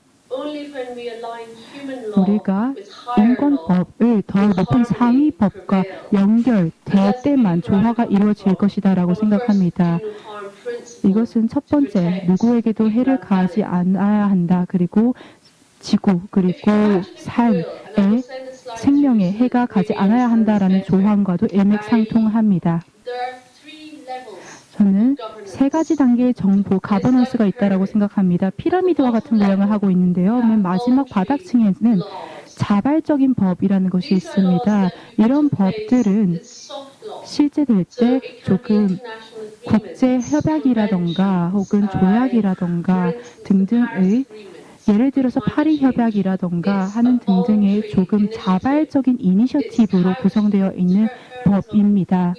F: 우리가 인권법을 더 높은 상위법과 연결될 때만 조화가 이루어질 것이다라고 생각합니다. 이것은 첫 번째, 누구에게도 해를 가하지 않아야 한다. 그리고 지구, 그리고 삶에 생명에 해가 가지 않아야 한다라는 조항과도 일맥상통합니다. 저는 세 가지 단계의 정보, 가버넌스가 있다고 생각합니다. 피라미드와 같은 모양을 하고 있는데요. 맨 마지막 바닥층에는 자발적인 법이라는 것이 있습니다. 이런 법들은 실제될 때 조금 국제 협약이라던가 혹은 조약이라던가 등등의 예를 들어서 파리 협약이라던가 하는 등등의 조금 자발적인 이니셔티브로 구성되어 있는 법입니다.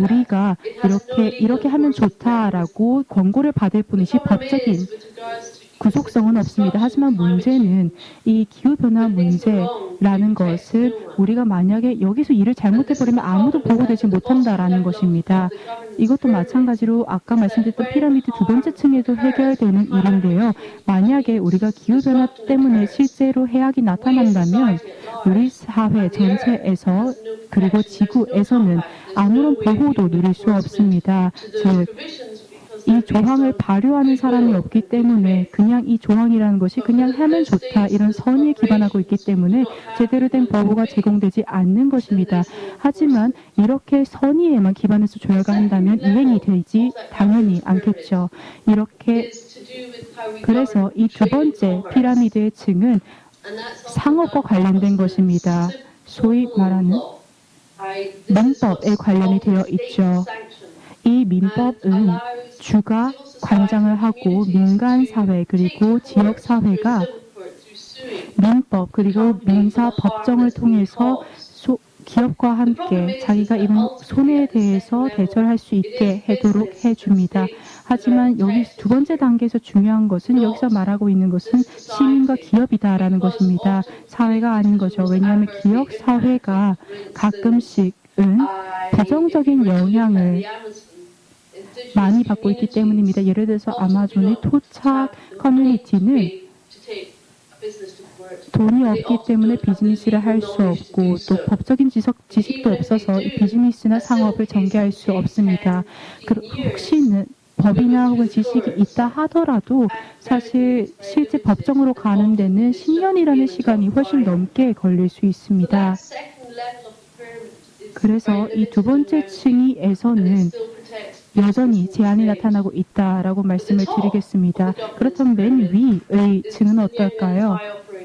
F: 우리가 이렇게 이렇게 하면 좋다라고 권고를 받을 뿐이지 법적인 구속성은 없습니다. 하지만 문제는 이 기후변화 문제라는 것은 우리가 만약에 여기서 일을 잘못해버리면 아무도 보호되지 못한다라는 것입니다. 이것도 마찬가지로 아까 말씀드렸던 피라미드 두 번째 층에도 해결되는 일인데요. 만약에 우리가 기후변화 때문에 실제로 해악이 나타난다면 우리 사회 전체에서 그리고 지구에서는 아무런 보호도 누릴 수 없습니다. 즉, 이 조항을 발효하는 사람이 없기 때문에 그냥 이 조항이라는 것이 그냥 하면 좋다 이런 선의에 기반하고 있기 때문에 제대로 된 보호가 제공되지 않는 것입니다. 하지만 이렇게 선의에만 기반해서 조약을 한다면 이행이 되지 당연히 않겠죠. 이렇게 그래서 이 두 번째 피라미드의 층은 상업과 관련된 것입니다. 소위 말하는 민법에 관련이 되어 있죠. 이 민법은 주가 관장을 하고 민간 사회 그리고 지역 사회가 민법 그리고 민사 법정을 통해서 소, 기업과 함께 자기가 입은 손해에 대해서 대처할 수 있게 하도록 해줍니다. 하지만 여기 두 번째 단계에서 중요한 것은 여기서 말하고 있는 것은 시민과 기업이다라는 것입니다. 사회가 아닌 거죠. 왜냐하면 기업 사회가 가끔씩은 부정적인 영향을 많이 받고 있기 때문입니다. 예를 들어서 아마존의 토착 커뮤니티는 돈이 없기 때문에 비즈니스를 할 수 없고 또 법적인 지적, 지식도 없어서 비즈니스나 상업을 전개할 수 없습니다. 혹시는 법이나 혹은 지식이 있다 하더라도 사실 실제 법정으로 가는 데는 십 년이라는 시간이 훨씬 넘게 걸릴 수 있습니다. 그래서 이 두 번째 층에서는 여전히 제한이 나타나고 있다라고 말씀을 드리겠습니다. 그렇다면 맨 위의 층은 어떨까요?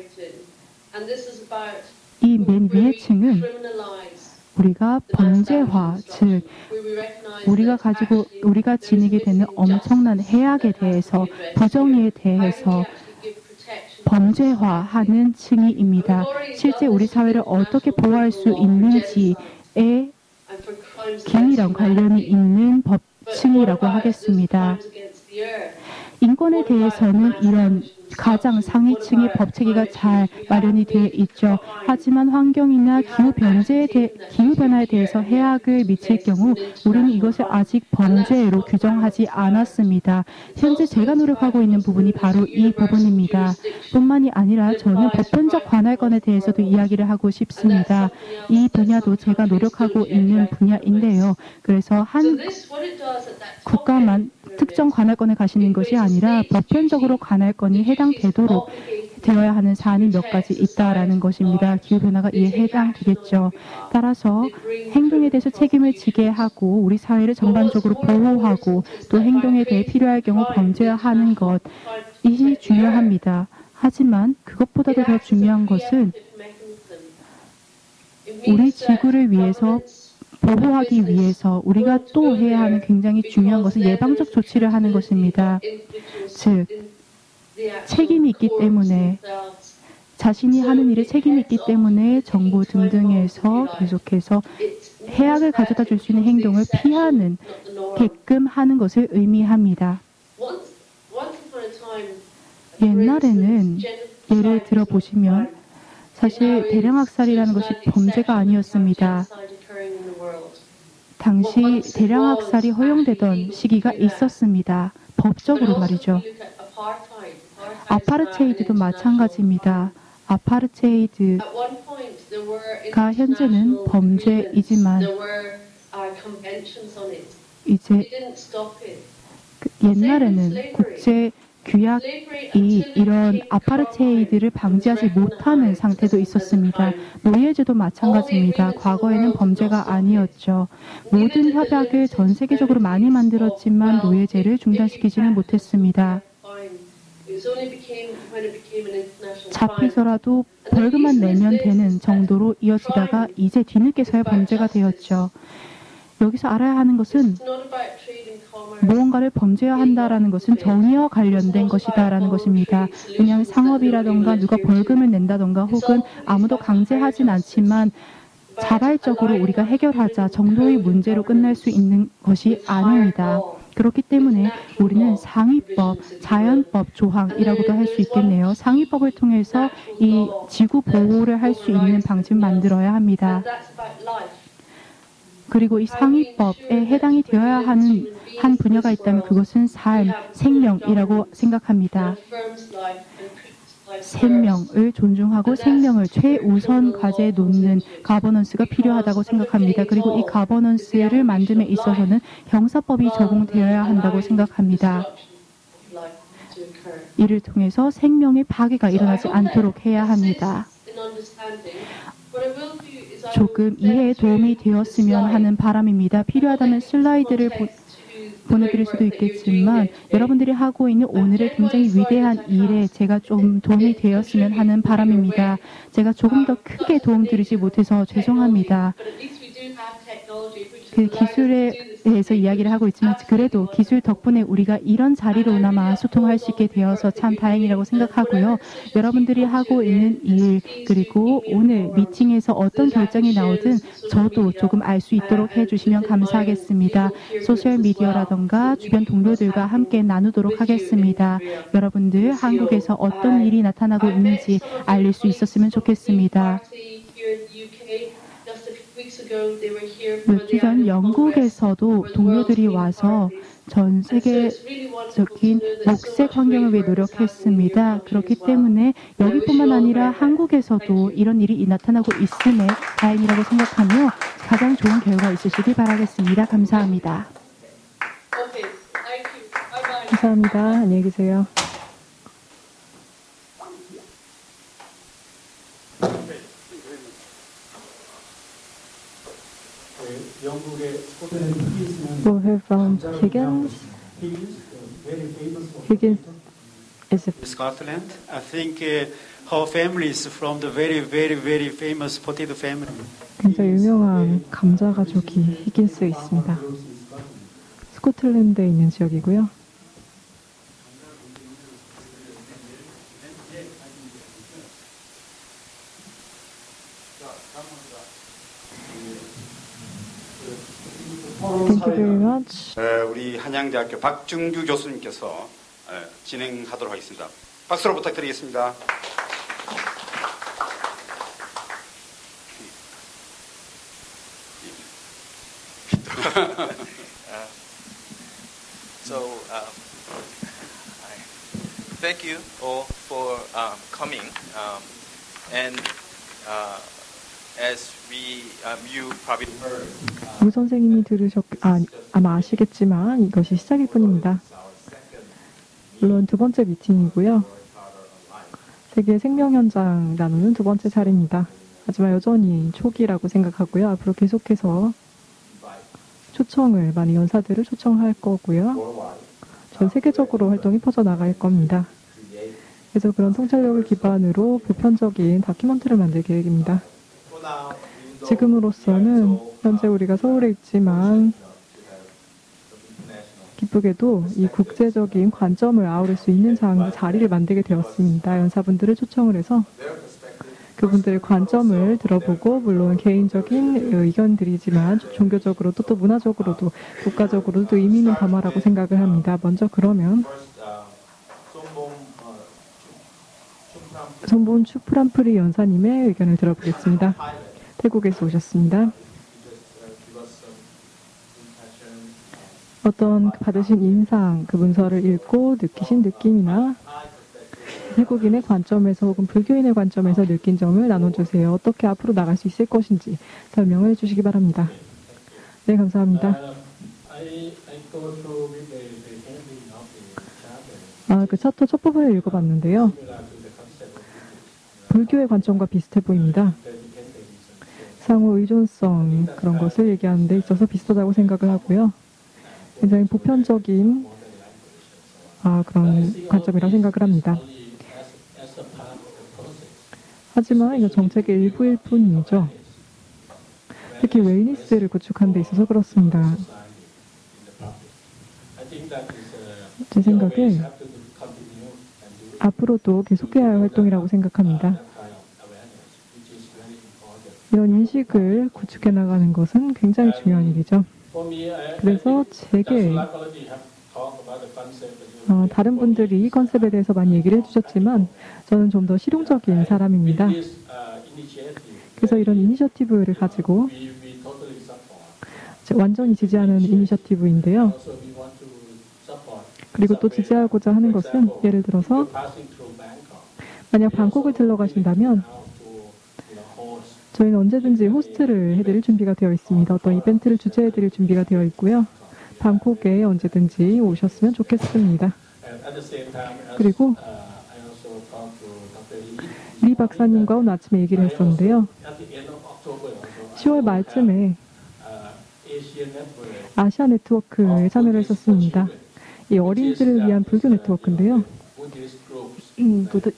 F: 이 맨 위의 층은 우리가 범죄화, 즉 우리가 가지고 우리가 지니게 되는 엄청난 해악에 대해서 부정에 대해서 범죄화하는 층이입니다. 실제 우리 사회를 어떻게 보호할 수 있는지에 긴밀한 관련이 있는 법층이라고 하겠습니다. 인권에 대해서는 이런 가장 상위층의 법체계가 잘 마련이 되어 있죠. 하지만 환경이나 기후 변제에 대, 기후 변화에 대해서 해악을 미칠 경우 우리는 이것을 아직 범죄로 규정하지 않았습니다. 현재 제가 노력하고 있는 부분이 바로 이 부분입니다. 뿐만이 아니라 저는 보편적 관할권에 대해서도 이야기를 하고 싶습니다. 이 분야도 제가 노력하고 있는 분야인데요. 그래서 한 국가만 특정 관할권에 가시는 것이 아니라 보편적으로 관할권이 해당되도록 되어야 하는 사안이 몇 가지 있다라는 것입니다. 기후변화가 이에 해당되겠죠. 따라서 행동에 대해서 책임을 지게 하고 우리 사회를 전반적으로 보호하고 또 행동에 대해 필요할 경우 범죄하는 것이 중요합니다. 하지만 그것보다도 더 중요한 것은 우리 지구를 위해서 보호하기 위해서 우리가 또 해야 하는 굉장히 중요한 것은 예방적 조치를 하는 것입니다. 즉, 책임이 있기 때문에 자신이 하는 일에 책임이 있기 때문에 정부 등등에서 계속해서 해악을 가져다 줄 수 있는 행동을 피하는 게끔 하는 것을 의미합니다. 옛날에는 예를 들어 보시면 사실 대량학살이라는 것이 범죄가 아니었습니다. 당시 대량학살이 허용되던 시기가 있었습니다. 법적으로 말이죠. 아파르테이드도 마찬가지입니다. 아파르테이드가 현재는 범죄이지만 이제 그 옛날에는 국제 규약이 이런 아파르테이드를 방지하지 못하는 상태도 있었습니다. 노예제도 마찬가지입니다. 과거에는 범죄가 아니었죠. 모든 협약을 전 세계적으로 많이 만들었지만 노예제를 중단시키지는 못했습니다. 잡히더라도 벌금만 내면 되는 정도로 이어지다가 이제 뒤늦게서야 범죄가 되었죠. 여기서 알아야 하는 것은 무언가를 범죄화한다라는 것은 정의와 관련된 것이다라는 것입니다. 그냥 상업이라던가 누가 벌금을 낸다던가 혹은 아무도 강제하진 않지만 자발적으로 우리가 해결하자 정도의 문제로 끝날 수 있는 것이 아닙니다. 그렇기 때문에 우리는 상위법, 자연법 조항이라고도 할 수 있겠네요. 상위법을 통해서 이 지구 보호를 할 수 있는 방침을 만들어야 합니다. 그리고 이 상위법에 해당이 되어야 하는 한 분야가 있다면 그것은 삶, 생명이라고 생각합니다. 생명을 존중하고 생명을 최우선 과제에 놓는 가버넌스가 필요하다고 생각합니다. 그리고 이 가버넌스를 만듦에 있어서는 형사법이 적용되어야 한다고 생각합니다. 이를 통해서 생명의 파괴가 일어나지 않도록 해야 합니다. 조금 이해에 도움이 되었으면 하는 바람입니다. 필요하다면 슬라이드를 보, 보내드릴 수도 있겠지만 여러분들이 하고 있는 오늘의 굉장히 위대한 일에 제가 좀 도움이 되었으면 하는 바람입니다. 제가 조금 더 크게 도움드리지 못해서 죄송합니다. 그 기술에 대해서 이야기를 하고 있지만 그래도 기술 덕분에 우리가 이런 자리로나마 소통할 수 있게 되어서 참 다행이라고 생각하고요. 여러분들이 하고 있는 일 그리고 오늘 미팅에서 어떤 결정이 나오든 저도 조금 알 수 있도록 해주시면 감사하겠습니다. 소셜미디어라던가 주변 동료들과 함께 나누도록 하겠습니다. 여러분들 한국에서 어떤 일이 나타나고 있는지 알릴 수 있었으면 좋겠습니다. 몇 주 전 영국에서도 동료들이 와서 전 세계적인 녹색 환경을 위해 노력했습니다. 그렇기 때문에 여기뿐만 아니라 한국에서도 이런 일이 나타나고 있음에 다행이라고 생각하며 가장 좋은 결과 있으시길 바라겠습니다. 감사합니다.
G: 감사합니다. 안녕히 계세요. We'll hear from Higgins. Higgins is a
K: Scotland. I think uh, her family is from the very, very, very famous potato family.
G: 굉장히 유명한 감자 가족이 히긴스에 있습니다. 스코틀랜드에 있는 지역이고요. Thank you very much.
A: 우리 한양대학교 박중규 교수님께서 진행하도록 하겠습니다. 박수로 부탁드리겠습니다.
L: So, um, I thank you all for um, coming. Um, and uh, as we, um, you probably heard.
G: 우 선생님이 들으셨, 아, 아마 아시겠지만 이것이 시작일 뿐입니다. 물론 두 번째 미팅이고요. 세계 생명 현장 나누는 두 번째 차례입니다. 하지만 여전히 초기라고 생각하고요. 앞으로 계속해서 초청을, 많은 연사들을 초청할 거고요. 전 세계적으로 활동이 퍼져나갈 겁니다. 그래서 그런 통찰력을 기반으로 보편적인 다큐멘터리를 만들 계획입니다. 지금으로서는 현재 우리가 서울에 있지만 기쁘게도 이 국제적인 관점을 아우를 수 있는 자리를 만들게 되었습니다. 연사분들을 초청을 해서 그분들의 관점을 들어보고 물론 개인적인 의견들이지만 종교적으로도 또 문화적으로도 국가적으로도 의미 있는 담화라고 생각을 합니다. 먼저 그러면 손본 추프람프리 연사님의 의견을 들어보겠습니다. 태국에서 오셨습니다. 어떤 받으신 인상, 그 문서를 읽고 느끼신 느낌이나 태국인의 관점에서 혹은 불교인의 관점에서 느낀 점을 나눠주세요. 어떻게 앞으로 나갈 수 있을 것인지 설명을 해주시기 바랍니다. 네, 감사합니다. 아, 그 차터 첫 부분을 읽어봤는데요. 불교의 관점과 비슷해 보입니다. 상호 의존성 그런 것을 얘기하는 데 있어서 비슷하다고 생각을 하고요. 굉장히 보편적인 아, 그런 관점이라고 생각을 합니다. 하지만 이거 정책의 일부일 뿐이죠. 특히 웰니스를 구축하는 데 있어서 그렇습니다. 제 생각에 앞으로도 계속해야 할 활동이라고 생각합니다. 이런 인식을 구축해 나가는 것은 굉장히 중요한 일이죠. 그래서 제게 어, 다른 분들이 이 컨셉에 대해서 많이 얘기를 해주셨지만 저는 좀 더 실용적인 사람입니다. 그래서 이런 이니셔티브를 가지고 완전히 지지하는 이니셔티브인데요. 그리고 또 지지하고자 하는 것은 예를 들어서 만약 방콕을 들러가신다면 저희는 언제든지 호스트를 해드릴 준비가 되어 있습니다. 어떤 이벤트를 주최해드릴 준비가 되어 있고요. 방콕에 언제든지 오셨으면 좋겠습니다. 그리고 리 박사님과 오늘 아침에 얘기를 했었는데요. 시월 말쯤에 아시아 네트워크에 참여를 했었습니다. 이 어린이들을 위한 불교 네트워크인데요. 음, 부드,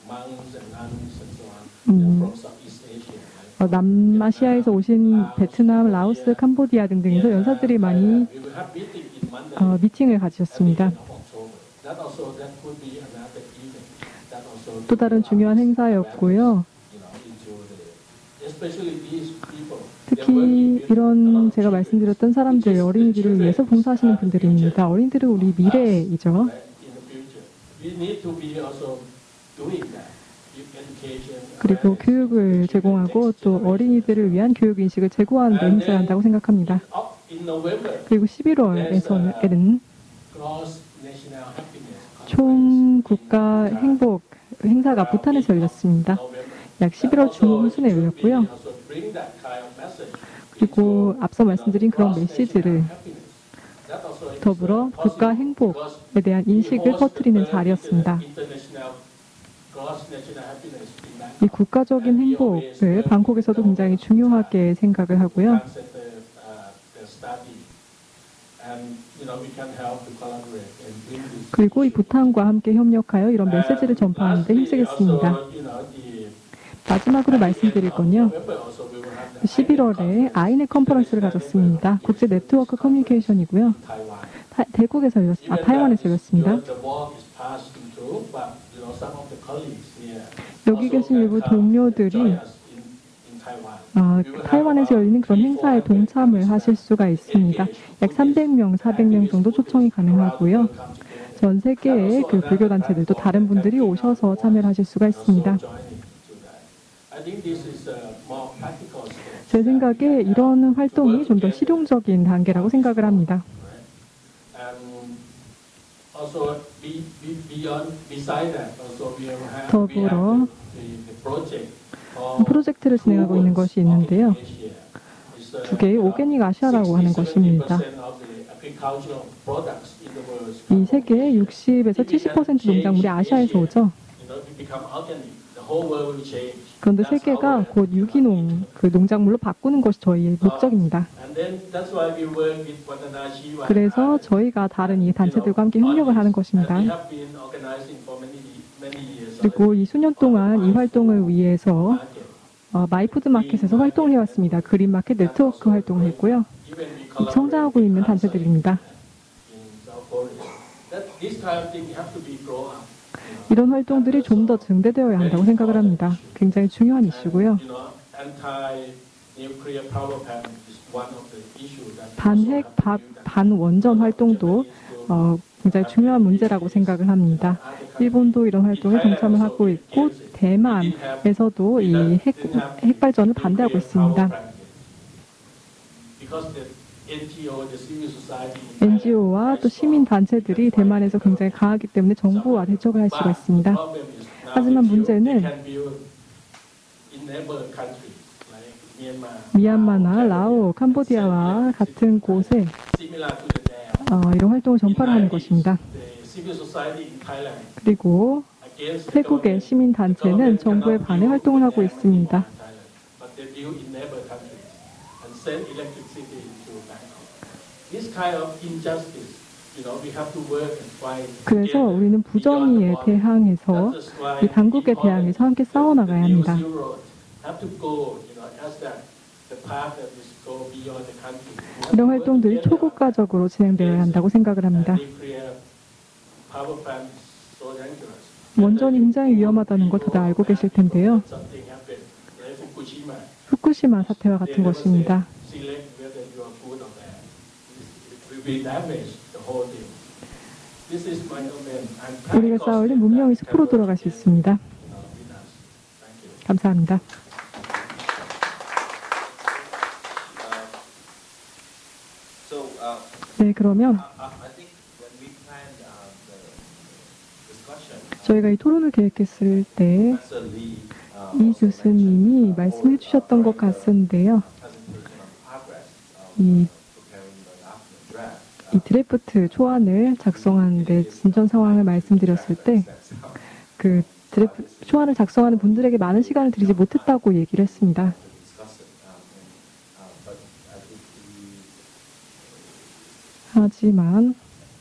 G: 음, 어, 남아시아에서 오신 베트남, 라오스, 캄보디아 등등에서 연사들이 많이 어, 미팅을 가지셨습니다. 또 다른 중요한 행사였고요. 특히 이런 제가 말씀드렸던 사람들, 어린이들을 위해서 봉사하시는 분들입니다. 어린이들은 우리 미래이죠. 그리고 교육을 제공하고 또 어린이들을 위한 교육인식을 제고하는 데 힘써야 한다고 생각합니다. 그리고 십일월에서는 총 국가 행복 행사가 부탄에서 열렸습니다. 약 십일월 중순에 열렸고요. 그리고 앞서 말씀드린 그런 메시지를 더불어 국가 행복에 대한 인식을 퍼뜨리는 자리였습니다. 이 국가적인 행복을 방콕에서도 굉장히 중요하게 생각을 하고요. 그리고 이 부탄과 함께 협력하여 이런 메시지를 전파하는 데 힘쓰겠습니다. 마지막으로 말씀드릴 건요. 십일월에 아이넷 컨퍼런스를 가졌습니다. 국제 네트워크 커뮤니케이션이고요. 타, 대국에서 열렸, 아, 타이완에서 열렸습니다. 여기 계신 일부 동료들이 어, 타이완에서 열리는 그런 행사에 동참을 하실 수가 있습니다. 약 삼백 명, 사백 명 정도 초청이 가능하고요. 전 세계의 그 불교 단체들도 다른 분들이 오셔서 참여를 하실 수가 있습니다. 제 생각에 이런 활동이 좀 더 실용적인 단계라고 생각을 합니다. 더불어 프로젝트를 진행하고 있는 것이 있는데요. 두 개의 오게닉 아시아라고 하는 것입니다. 이 세계의 육십에서 칠십 퍼센트 농작물이 아시아에서 오죠. 그런데 세계가 곧 유기농, 그 농작물로 바꾸는 것이 저희의 목적입니다. 그래서 저희가 다른 이 단체들과 함께 협력을 하는 것입니다. 그리고 이 수년 동안 이 활동을 위해서 어, 마이푸드 마켓에서 활동을 해왔습니다. 그린 마켓 네트워크 활동을 했고요. 성장하고 있는 단체들입니다. 이런 활동들이 좀 더 증대되어야 한다고 생각을 합니다. 굉장히 중요한 이슈고요. 반핵, 반원전 활동도 어, 굉장히 중요한 문제라고 생각을 합니다. 일본도 이런 활동에 동참을 하고 있고 대만에서도 이 핵, 핵발전을 반대하고 있습니다. 엔지오와 또 시민단체들이 대만에서 굉장히 강하기 때문에 정부와 대척을 할 수가 있습니다. 하지만 문제는 미얀마나 라오, 캄보디아와 같은 곳에 어, 이런 활동을 전파를 하는 것입니다. 그리고 태국의 시민단체는 정부에 반해 활동을 하고 있습니다. 그래서 우리는 부정의에 대항해서 이 당국에 대항해서 함께 싸워나가야 합니다. 이런 활동들이 초국가적으로 진행되어야 한다고 생각을 합니다. 원전이 굉장히 위험하다는 걸 다들 알고 계실 텐데요. 후쿠시마 사태와 같은 것입니다. 우리가 쌓아올린 문명이 숲으로 돌아갈 수 있습니다. 감사합니다. 네, 그러면 저희가 이 토론을 계획했을 때 이 교수님이 말씀해 주셨던 것 같은데요. 이, 이 드래프트 초안을 작성하는데 진전 상황을 말씀드렸을 때 그 드래프트 초안을 작성하는 분들에게 많은 시간을 드리지 못했다고 얘기를 했습니다. 하지만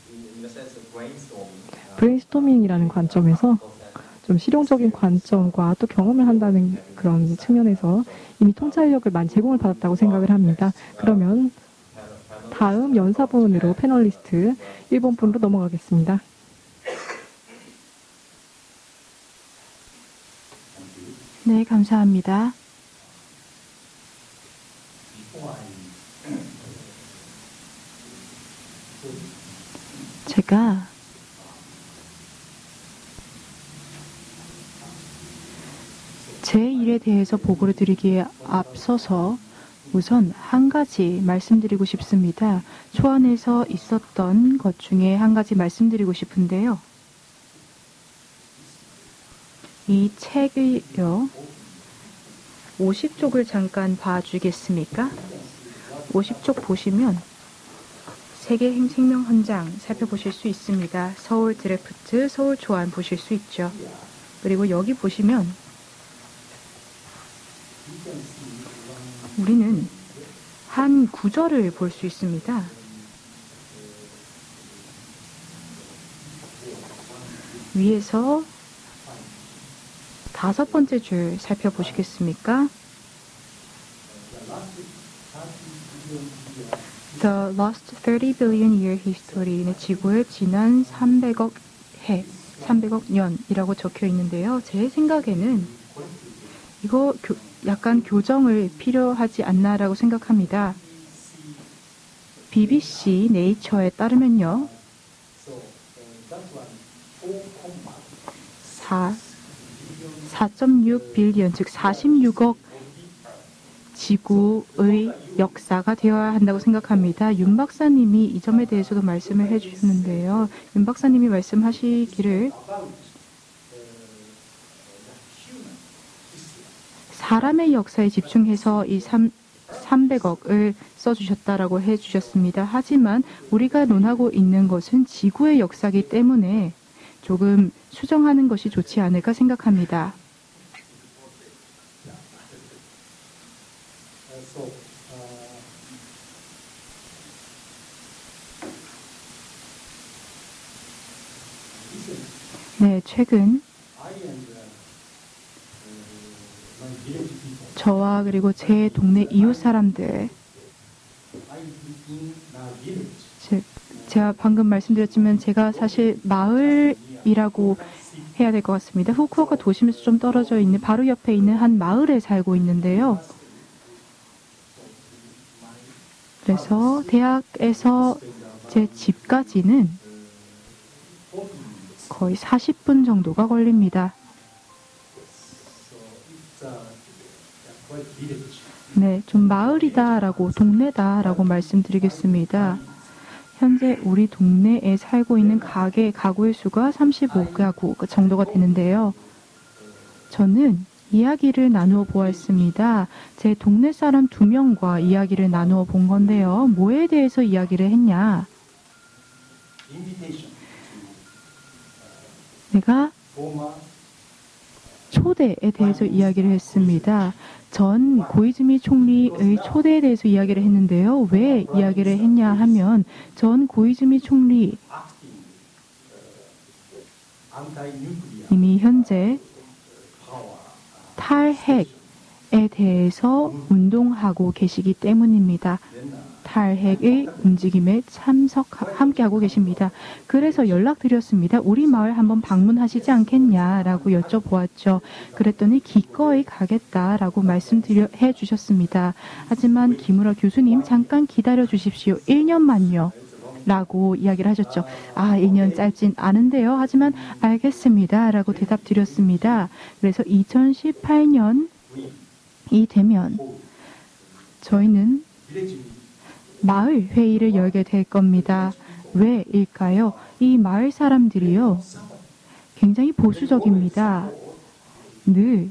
G: 브레인스토밍이라는 관점에서 좀 실용적인 관점과 또 경험을 한다는 그런 측면에서 이미 통찰력을 많이 제공을 받았다고 생각을 합니다. 그러면 다음 연사분으로 패널리스트 일 번 분으로 넘어가겠습니다.
F: 네, 감사합니다. 제가 제 일에 대해서 보고를 드리기에 앞서서 우선 한 가지 말씀드리고 싶습니다. 초안에서 있었던 것 중에 한 가지 말씀드리고 싶은데요. 이 책을요, 오십 쪽을 잠깐 봐주겠습니까? 오십 쪽 보시면 세계 생명 현장 살펴보실 수 있습니다. 서울 드래프트, 서울 초안 보실 수 있죠. 그리고 여기 보시면 우리는 한 구절을 볼 수 있습니다. 위에서 다섯 번째 줄 살펴보시겠습니까? The last thirty billion year history는 지구의 지난 삼백억 해, 삼백억 년이라고 적혀 있는데요. 제 생각에는 이거 교, 약간 교정을 필요하지 않나라고 생각합니다. 비비씨 네이처에 따르면요. 사 점 육 빌리언, 즉 사십육억 지구의 역사가 되어야 한다고 생각합니다. 윤 박사님이 이 점에 대해서도 말씀을 해주셨는데요. 윤 박사님이 말씀하시기를 사람의 역사에 집중해서 이 삼백억을 써주셨다라고 해주셨습니다. 하지만 우리가 논하고 있는 것은 지구의 역사이기 때문에 조금 수정하는 것이 좋지 않을까 생각합니다. 네, 최근 저와 그리고 제 동네 이웃 사람들, 제, 제가 방금 말씀드렸지만 제가 사실 마을이라고 해야 될 것 같습니다. 후쿠오카 도심에서 좀 떨어져 있는 바로 옆에 있는 한 마을에 살고 있는데요. 그래서 대학에서 제 집까지는 거의 사십 분 정도가 걸립니다. 네, 좀 마을이다라고, 동네다라고 말씀드리겠습니다. 현재 우리 동네에 살고 있는 가게, 가구의 수가 삼십오 가구 정도가 되는데요. 저는 이야기를 나누어 보았습니다. 제 동네 사람 두 명과 이야기를 나누어 본 건데요. 뭐에 대해서 이야기를 했냐? 내가 초대에 대해서 이야기를 했습니다. 전 고이즈미 총리의 초대에 대해서 이야기를 했는데요. 왜 이야기를 했냐 하면 전 고이즈미 총리 이미 현재 탈핵에 대해서 운동하고 계시기 때문입니다. 탈핵의 움직임에 참석 함께하고 계십니다. 그래서 연락드렸습니다. 우리 마을 한번 방문하시지 않겠냐라고 여쭤보았죠. 그랬더니 기꺼이 가겠다라고 말씀해 주셨습니다. 하지만 김우라 교수님 잠깐 기다려 주십시오. 일 년만요. 라고 이야기를 하셨죠. 아, 일 년 짧진 않은데요. 하지만 알겠습니다. 라고 대답 드렸습니다. 그래서 이천십팔 년이 되면 저희는 마을 회의를 열게 될 겁니다. 왜일까요? 이 마을 사람들이요, 굉장히 보수적입니다. 늘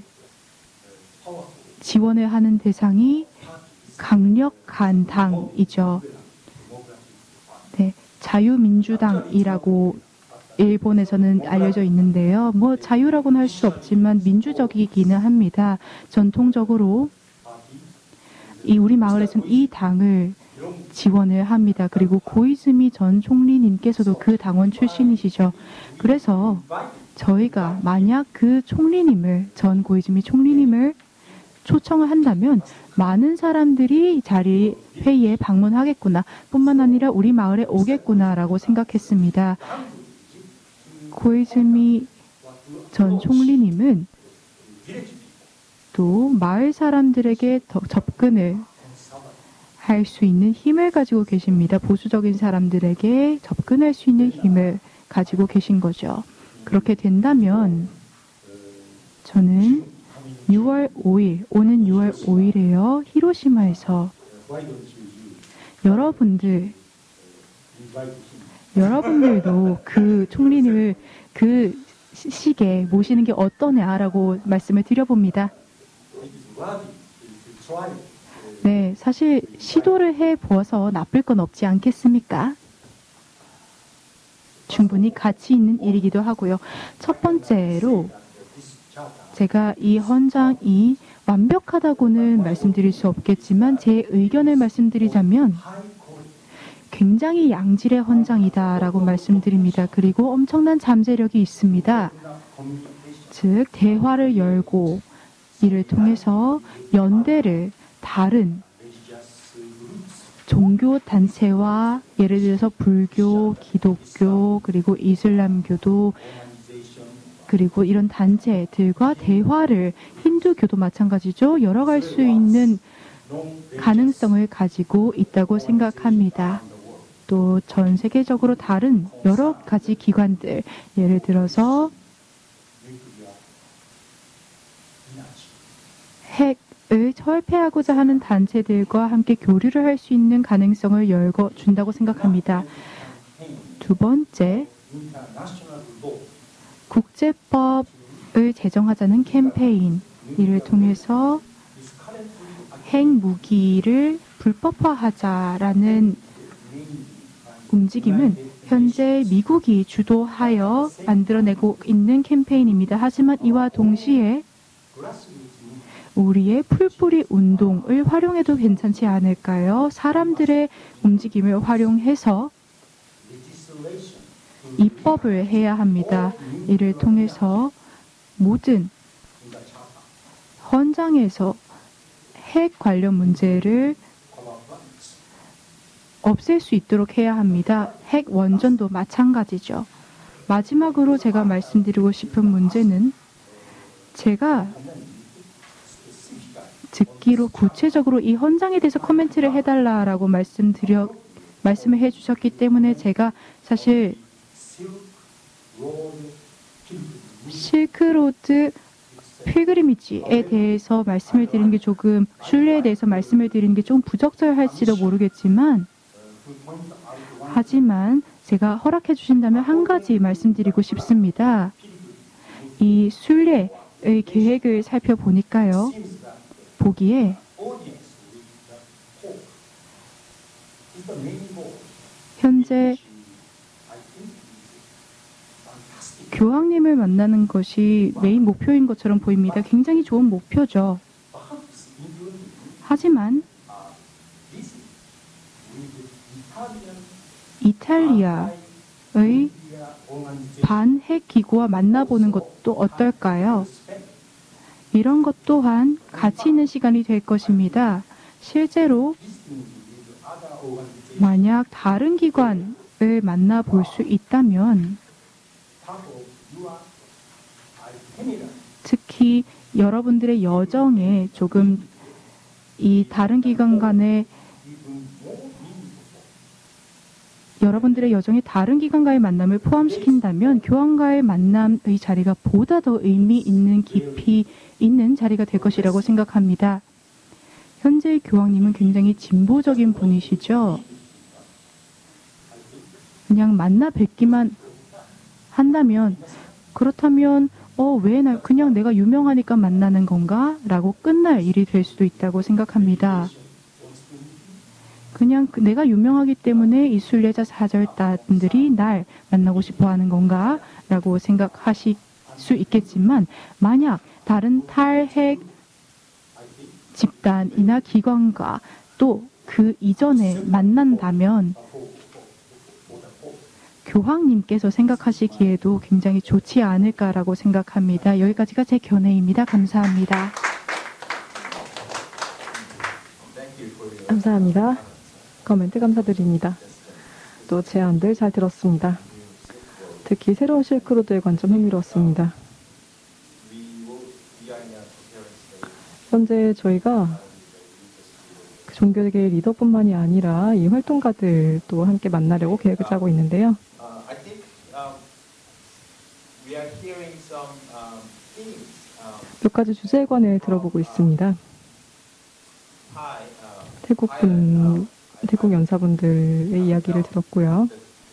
F: 지원을 하는 대상이 강력한 당이죠. 네, 자유민주당이라고 일본에서는 알려져 있는데요. 뭐 자유라고는 할 수 없지만 민주적이기는 합니다. 전통적으로 이 우리 마을에서는 이 당을 지원을 합니다. 그리고 고이즈미 전 총리님께서도 그 당원 출신이시죠. 그래서 저희가 만약 그 총리님을, 전 고이즈미 총리님을 초청을 한다면 많은 사람들이 자리 회의에 방문하겠구나, 뿐만 아니라 우리 마을에 오겠구나라고 생각했습니다. 고이즈미 전 총리님은 또 마을 사람들에게 더 접근을 할 수 있는 힘을 가지고 계십니다. 보수적인 사람들에게 접근할 수 있는 힘을 가지고 계신 거죠. 그렇게 된다면 저는 유월 오일, 오는 유월 오일에요, 히로시마에서 여러분들, 여러분들도 그 총리님을 그 시기에 모시는 게 어떠냐라고 말씀을 드려봅니다. 네, 사실 시도를 해보아서 나쁠 건 없지 않겠습니까? 충분히 가치 있는 일이기도 하고요. 첫 번째로 제가 이 헌장이 완벽하다고는 말씀드릴 수 없겠지만 제 의견을 말씀드리자면 굉장히 양질의 헌장이다라고 말씀드립니다. 그리고 엄청난 잠재력이 있습니다. 즉 대화를 열고 이를 통해서 연대를 다른 종교 단체와, 예를 들어서 불교, 기독교, 그리고 이슬람교도, 그리고 이런 단체들과 대화를, 힌두교도 마찬가지죠. 열어갈 수 있는 가능성을 가지고 있다고 생각합니다. 또 전 세계적으로 다른 여러 가지 기관들, 예를 들어서 핵을 철폐하고자 하는 단체들과 함께 교류를 할 수 있는 가능성을 열어준다고 생각합니다. 두 번째, 국제법을 제정하자는 캠페인, 이를 통해서 핵무기를 불법화하자라는 움직임은 현재 미국이 주도하여 만들어내고 있는 캠페인입니다. 하지만 이와 동시에 우리의 풀뿌리 운동을 활용해도 괜찮지 않을까요? 사람들의 움직임을 활용해서 입법을 해야 합니다. 이를 통해서 모든 헌장에서 핵 관련 문제를 없앨 수 있도록 해야 합니다. 핵 원전도 마찬가지죠. 마지막으로 제가 말씀드리고 싶은 문제는, 제가 듣기로 구체적으로 이 헌장에 대해서 코멘트를 해달라라고 말씀드려 말씀을 해주셨기 때문에 제가 사실 실크로드 필그리미지에 대해서 말씀을 드리는 게 조금, 순례에 대해서 말씀을 드리는 게 좀 부적절할지도 모르겠지만, 하지만 제가 허락해 주신다면 한 가지 말씀드리고 싶습니다. 이 순례의 계획을 살펴보니까요, 보기에 현재 교황님을 만나는 것이 메인 목표인 것처럼 보입니다. 굉장히 좋은 목표죠. 하지만 이탈리아의 반핵 기구와 만나보는 것도 어떨까요? 이런 것 또한 가치 있는 시간이 될 것입니다. 실제로 만약 다른 기관을 만나볼 수 있다면, 특히 여러분들의 여정에 조금 이 다른 기관 간의 여러분들의 여정이 다른 기관과의 만남을 포함시킨다면 교황과의 만남의 자리가 보다 더 의미 있는 깊이 있는 자리가 될 것이라고 생각합니다. 현재의 교황님은 굉장히 진보적인 분이시죠. 그냥 만나 뵙기만 한다면 그렇다면 어, 왜 나, 그냥 내가 유명하니까 만나는 건가? 라고 끝날 일이 될 수도 있다고 생각합니다. 그냥 내가 유명하기 때문에 이 순례자 사절단들이 날 만나고 싶어 하는 건가? 라고 생각하실 수 있겠지만 만약 다른 탈핵 집단이나 기관과 또 그 이전에 만난다면 교황님께서 생각하시기에도 굉장히 좋지 않을까라고 생각합니다. 여기까지가 제 견해입니다. 감사합니다.
G: 감사합니다. 코멘트 감사드립니다. 또 제안들 잘 들었습니다. 특히 새로운 실크로드의 관점 흥미로웠습니다. 현재 저희가 종교계의 리더뿐만이 아니라 이 활동가들도 함께 만나려고 계획을 짜고 있는데요. 몇 가지 주제에 관해 들어보고 있습니다. 태국분, 태국 연사분들의 이야기를 들었고요.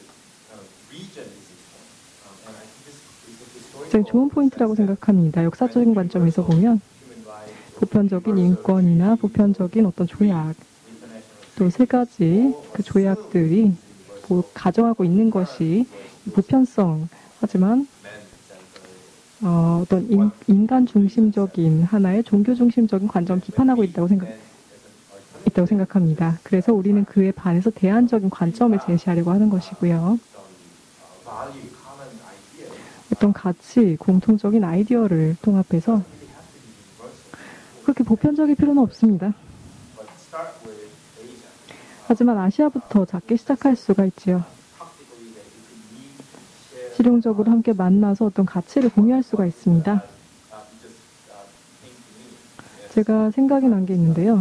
G: 굉장히 좋은 포인트라고 생각합니다. 역사적인 관점에서 보면 보편적인 인권이나 보편적인 어떤 조약, 또 세 가지 그 조약들이 가정하고 있는 것이 보편성, 하지만 어, 어떤 인, 인간 중심적인 하나의 종교 중심적인 관점 비판하고 있다고 생각, 있다고 생각합니다. 그래서 우리는 그에 반해서 대안적인 관점을 제시하려고 하는 것이고요. 어떤 가치, 공통적인 아이디어를 통합해서 그렇게 보편적일 필요는 없습니다. 하지만 아시아부터 작게 시작할 수가 있지요. 실용적으로 함께 만나서 어떤 가치를 공유할 수가 있습니다. 제가 생각이 난 게 있는데요.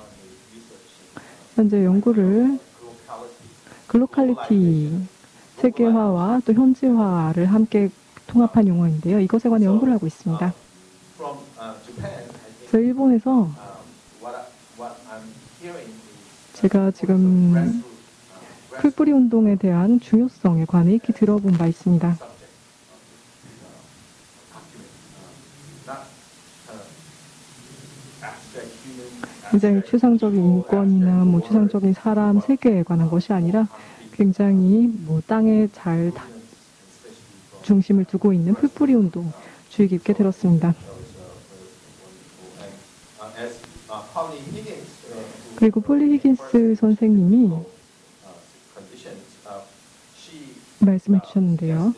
G: 현재 연구를 글로컬리티, 세계화와 또 현지화를 함께 통합한 용어인데요. 이것에 관해 연구를 하고 있습니다. 그래서 일본에서 제가 지금 풀뿌리 운동에 대한 중요성에 관해 익히 들어본 바 있습니다. 굉장히 추상적인 인권이나 뭐 추상적인 사람 세계에 관한 것이 아니라 굉장히 뭐 땅에 잘 중심을 두고 있는 풀뿌리 운동 주의 깊게 들었습니다. 그리고 폴리 히긴스 선생님이 말씀해 주셨는데요.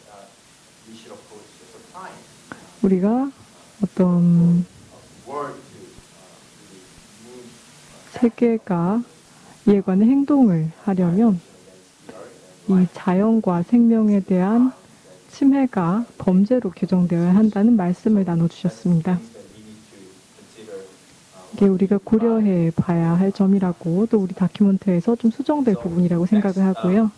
G: 우리가 어떤 세계가 이에 관해 행동을 하려면 이 자연과 생명에 대한 침해가 범죄로 규정되어야 한다는 말씀을 나눠주셨습니다. 이게 우리가 고려해 봐야 할 점이라고 또 우리 다큐멘터리에서 좀 수정될 부분이라고 생각을 하고요.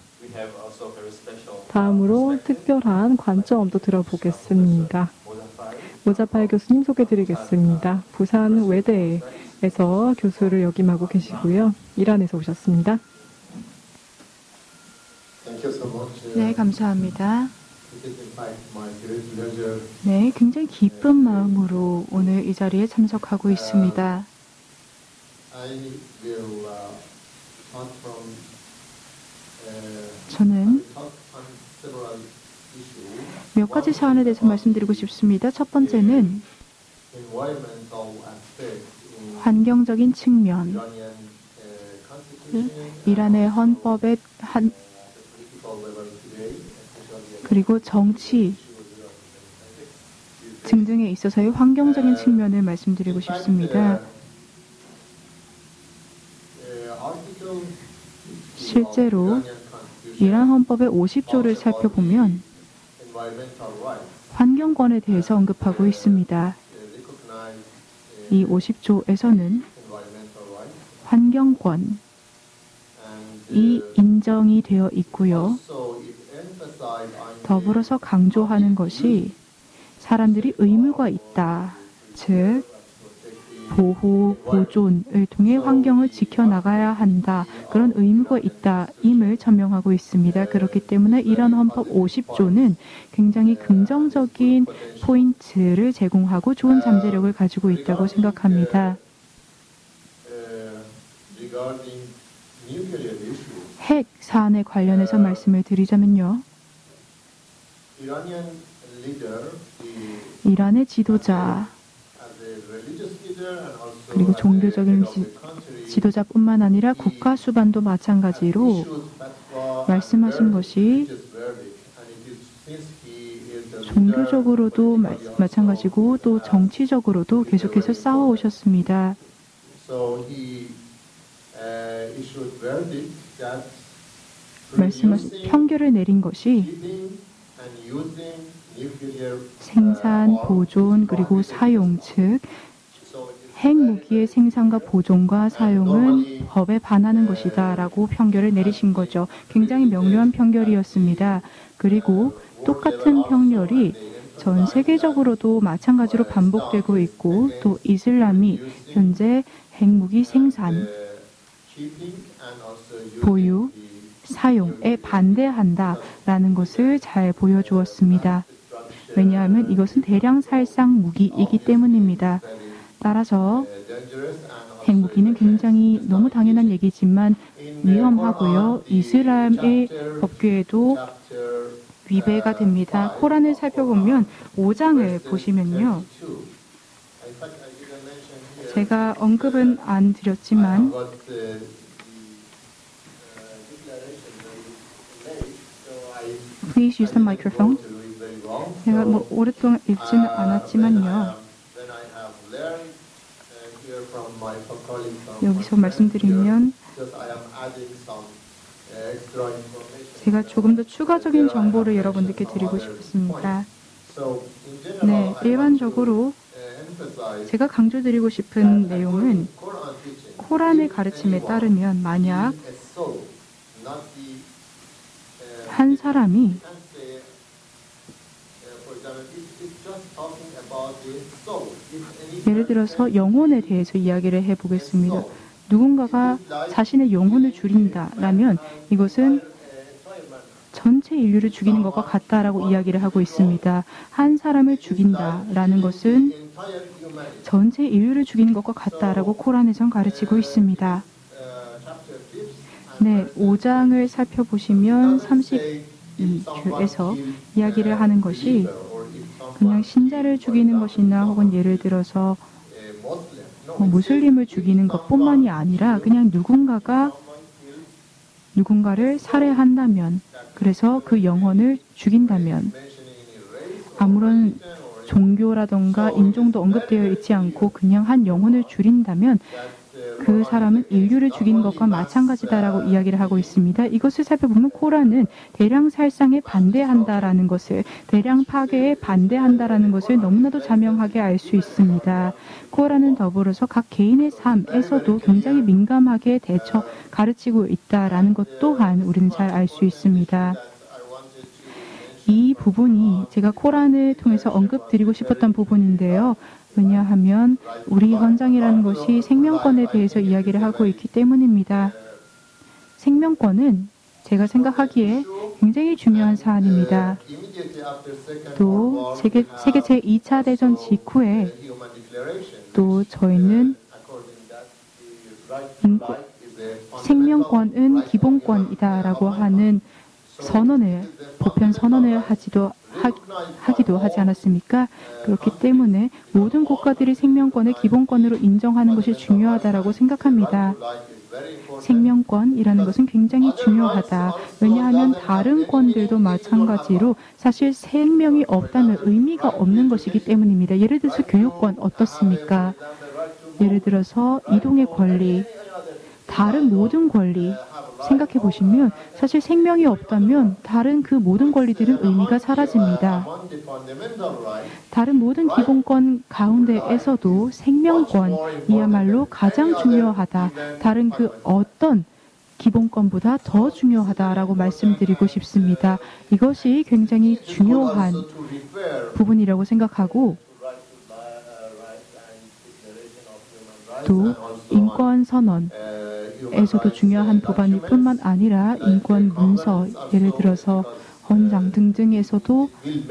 G: 다음으로 특별한 관점도 들어보겠습니다. 모자파이 교수님 소개드리겠습니다. 부산 외대에서 교수를 역임하고 계시고요. 이란에서 오셨습니다.
F: 네, 감사합니다. 네, 굉장히 기쁜 마음으로 오늘 이 자리에 참석하고 있습니다. 저는 몇 가지 사안에 대해서 말씀드리고 싶습니다. 첫 번째는 환경적인 측면, 이란의 헌법의 한 그리고 정치 등등에 있어서의 환경적인 측면을 말씀드리고 싶습니다. 실제로 이란 헌법의 오십 조를 살펴보면 환경권에 대해서 언급하고 있습니다. 이 오십 조에서는 환경권, 인정이 되어 있고요. 더불어서 강조하는 것이 사람들이 의무가 있다. 즉 보호, 보존을 통해 환경을 지켜나가야 한다. 그런 의무가 있다. 임을 천명하고 있습니다. 그렇기 때문에 이런 헌법 오십 조는 굉장히 긍정적인 포인트를 제공하고 좋은 잠재력을 가지고 있다고 생각합니다. 핵 사안에 관련해서 말씀을 드리자면요. 이란의 지도자 그리고 종교적인 지, 지도자뿐만 아니라 국가 수반도 마찬가지로 말씀하신 것이 종교적으로도 마, 마찬가지고 또 정치적으로도 계속해서 싸워오셨습니다. 말씀하신 평결을 내린 것이 생산, 보존, 그리고 사용, 즉 핵무기의 생산과 보존과 사용은 법에 반하는 것이다 라고 평결을 내리신 거죠. 굉장히 명료한 평결이었습니다. 그리고 똑같은 평결이 전 세계적으로도 마찬가지로 반복되고 있고 또 이슬람이 현재 핵무기 생산, 보유, 사용에 반대한다라는 것을 잘 보여주었습니다. 왜냐하면 이것은 대량 살상 무기이기 때문입니다. 따라서 핵무기는 굉장히 너무 당연한 얘기지만 위험하고요. 이슬람의 법규에도 위배가 됩니다. 코란을 살펴보면 오 장을 보시면요. 제가 언급은 안 드렸지만 Please use the microphone. 제가 뭐 오랫동안 읽지는 않았지만요. 여기서 말씀드리면 제가 조금 더 추가적인 정보를 여러분들께 드리고 싶습니다. 네, 일반적으로 제가 강조드리고 싶은 내용은 코란의 가르침에 따르면 만약 한 사람이 예를 들어서 영혼에 대해서 이야기를 해보겠습니다. 누군가가 자신의 영혼을 줄인다라면 이것은 전체 인류를 죽이는 것과 같다라고 이야기를 하고 있습니다. 한 사람을 죽인다라는 것은 전체 인류를 죽이는 것과 같다라고 코란에선 가르치고 있습니다. 네, 오 장을 살펴보시면 삼십이 줄에서 이야기를 하는 것이 그냥 신자를 죽이는 것이나 혹은 예를 들어서 뭐 무슬림을 죽이는 것뿐만이 아니라 그냥 누군가가 누군가를 살해한다면 그래서 그 영혼을 죽인다면 아무런 종교라던가 인종도 언급되어 있지 않고 그냥 한 영혼을 줄인다면 그 사람은 인류를 죽이는 것과 마찬가지다라고 이야기를 하고 있습니다. 이것을 살펴보면 코란은 대량 살상에 반대한다라는 것을, 대량 파괴에 반대한다라는 것을 너무나도 자명하게 알 수 있습니다. 코란은 더불어서 각 개인의 삶에서도 굉장히 민감하게 대처 가르치고 있다라는 것 또한 우리는 잘 알 수 있습니다. 이 부분이 제가 코란을 통해서 언급드리고 싶었던 부분인데요. 왜냐하면 우리 헌장이라는 것이 생명권에 대해서 이야기를 하고 있기 때문입니다. 생명권은 제가 생각하기에 굉장히 중요한 사안입니다. 또 세계, 세계 제이 차 대전 직후에 또 저희는 인권, 생명권은 기본권이다라고 하는 선언을, 보편 선언을 하지도 하, 하기도 하지 않았습니까? 그렇기 때문에 모든 국가들이 생명권을 기본권으로 인정하는 것이 중요하다라고 생각합니다. 생명권이라는 것은 굉장히 중요하다. 왜냐하면 다른 권들도 마찬가지로 사실 생명이 없다면 의미가 없는 것이기 때문입니다. 예를 들어서 교육권 어떻습니까? 예를 들어서 이동의 권리, 다른 모든 권리 생각해 보시면 사실 생명이 없다면 다른 그 모든 권리들은 의미가 사라집니다. 다른 모든 기본권 가운데에서도 생명권이야말로 가장 중요하다. 다른 그 어떤 기본권보다 더 중요하다라고 말씀드리고 싶습니다. 이것이 굉장히 중요한 부분이라고 생각하고 또 인권 선언에서도 중요한 부분뿐만 아니라 인권 문서, 예를 들어서 헌장 등등에서도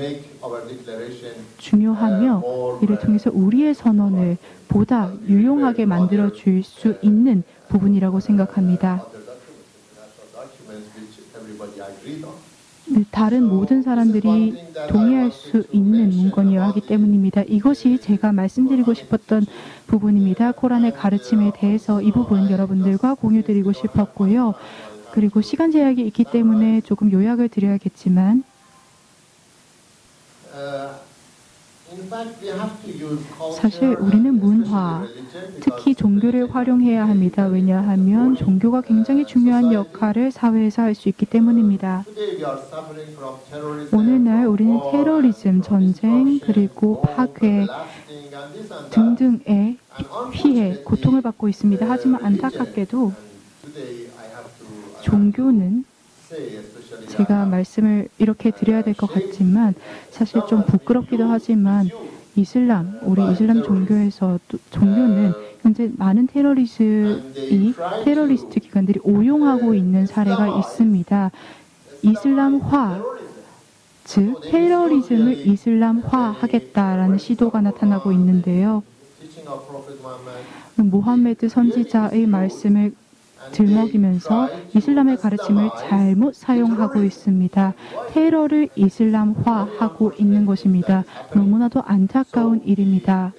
F: 중요하며 이를 통해서 우리의 선언을 보다 유용하게 만들어 줄 수 있는 부분이라고 생각합니다. 다른 모든 사람들이 동의할 수 있는 문건이어야 하기 때문입니다. 이것이 제가 말씀드리고 싶었던 부분입니다. 코란의 가르침에 대해서 이 부분 여러분들과 공유드리고 싶었고요. 그리고 시간 제약이 있기 때문에 조금 요약을 드려야겠지만 사실 우리는 문화, 특히 종교를 활용해야 합니다. 왜냐하면 종교가 굉장히 중요한 역할을 사회에서 할 수 있기 때문입니다. 오늘날 우리는 테러리즘, 전쟁, 그리고 파괴 등등의 피해, 고통을 받고 있습니다. 하지만 안타깝게도 종교는 제가 말씀을 이렇게 드려야 될 것 같지만 사실 좀 부끄럽기도 하지만 이슬람, 우리 이슬람 종교에서 종교는 현재 많은 테러리스트이 테러리스트 기관들이 오용하고 있는 사례가 있습니다. 이슬람화, 즉 테러리즘을 이슬람화하겠다라는 시도가 나타나고 있는데요. 모함메드 선지자의 말씀을 들먹이면서 이슬람의 가르침을 잘못 사용하고 있습니다. 테러를 이슬람화하고 있는 것입니다. 너무나도 안타까운 일입니다.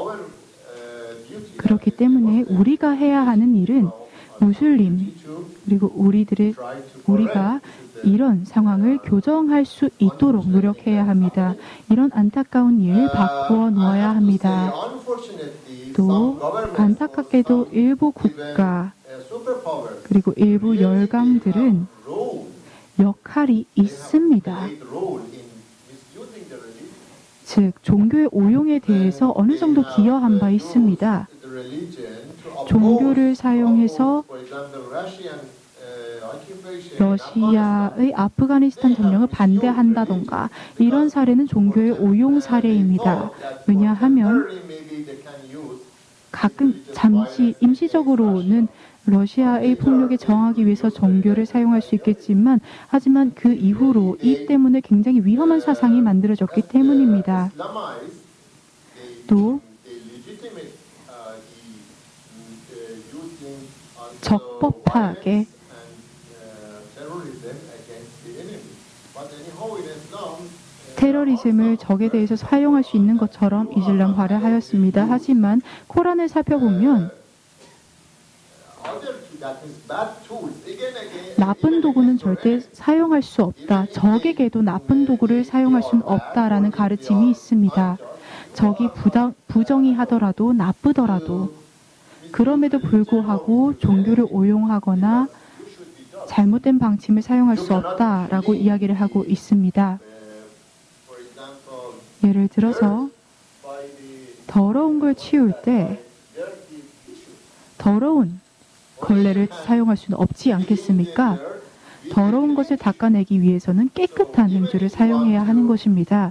F: 그렇기 때문에 우리가 해야 하는 일은 무슬림 그리고 우리들의 우리가 이런 상황을 교정할 수 있도록 노력해야 합니다. 이런 안타까운 일 바꾸어 놓아야 합니다. 또 안타깝게도 일부 국가 그리고 일부 열강들은 역할이 있습니다. 즉 종교의 오용에 대해서 어느 정도 기여한 바 있습니다. 종교를 사용해서 러시아의 아프가니스탄 점령을 반대한다던가 이런 사례는 종교의 오용 사례입니다. 왜냐하면 가끔 잠시 임시적으로는 러시아의 폭력에 저항하기 위해서 종교를 사용할 수 있겠지만 하지만 그 이후로 이 때문에 굉장히 위험한 사상이 만들어졌기 때문입니다. 또 적법하게 테러리즘을 적에 대해서 사용할 수 있는 것처럼 이슬람화를 하였습니다. 하지만 코란을 살펴보면 나쁜 도구는 절대 사용할 수 없다. 적에게도 나쁜 도구를 사용할 수는 없다라는 가르침이 있습니다. 적이 부당, 부정의하더라도 나쁘더라도 그럼에도 불구하고 종교를 오용하거나 잘못된 방침을 사용할 수 없다라고 이야기를 하고 있습니다. 예를 들어서 더러운 걸 치울 때 더러운 걸레를 사용할 수는 없지 않겠습니까? 더러운 것을 닦아내기 위해서는 깨끗한 행주를 사용해야 하는 것입니다.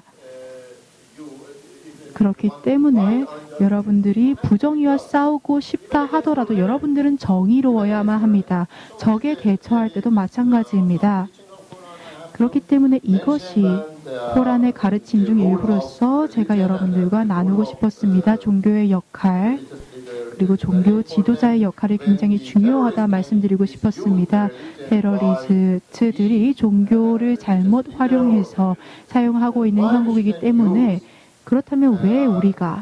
F: 그렇기 때문에 여러분들이 부정의와 싸우고 싶다 하더라도 여러분들은 정의로워야만 합니다. 적에 대처할 때도 마찬가지입니다. 그렇기 때문에 이것이 코란의 가르침 중 일부로서 제가 여러분들과 나누고 싶었습니다. 종교의 역할 그리고 종교 지도자의 역할이 굉장히 중요하다 말씀드리고 싶었습니다. 테러리스트들이 종교를 잘못 활용해서 사용하고 있는 형국이기 때문에 그렇다면 왜 우리가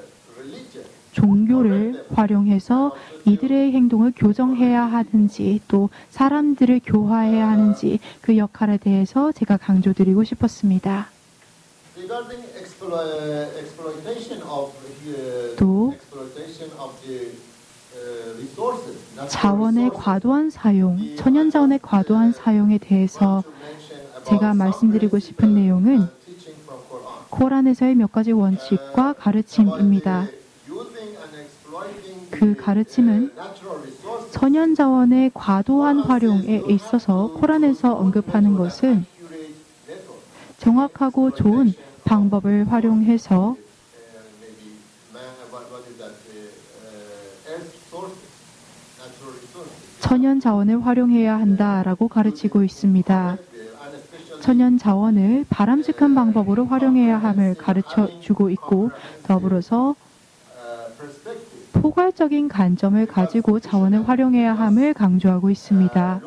F: 종교를 활용해서 이들의 행동을 교정해야 하는지 또 사람들을 교화해야 하는지 그 역할에 대해서 제가 강조드리고 싶었습니다. 또 자원의 과도한 사용, 천연자원의 과도한 사용에 대해서 제가 말씀드리고 싶은 내용은 코란에서의 몇 가지 원칙과 가르침입니다. 그 가르침은 천연자원의 과도한 활용에 있어서 코란에서 언급하는 것은 정확하고 좋은 방법을 활용해서 천연자원을 활용해야 한다라고 가르치고 있습니다. 천연자원을 바람직한 방법으로 활용해야 함을 가르쳐주고 있고 더불어서 포괄적인 관점을 가지고 자원을 활용해야 함을 강조하고 있습니다.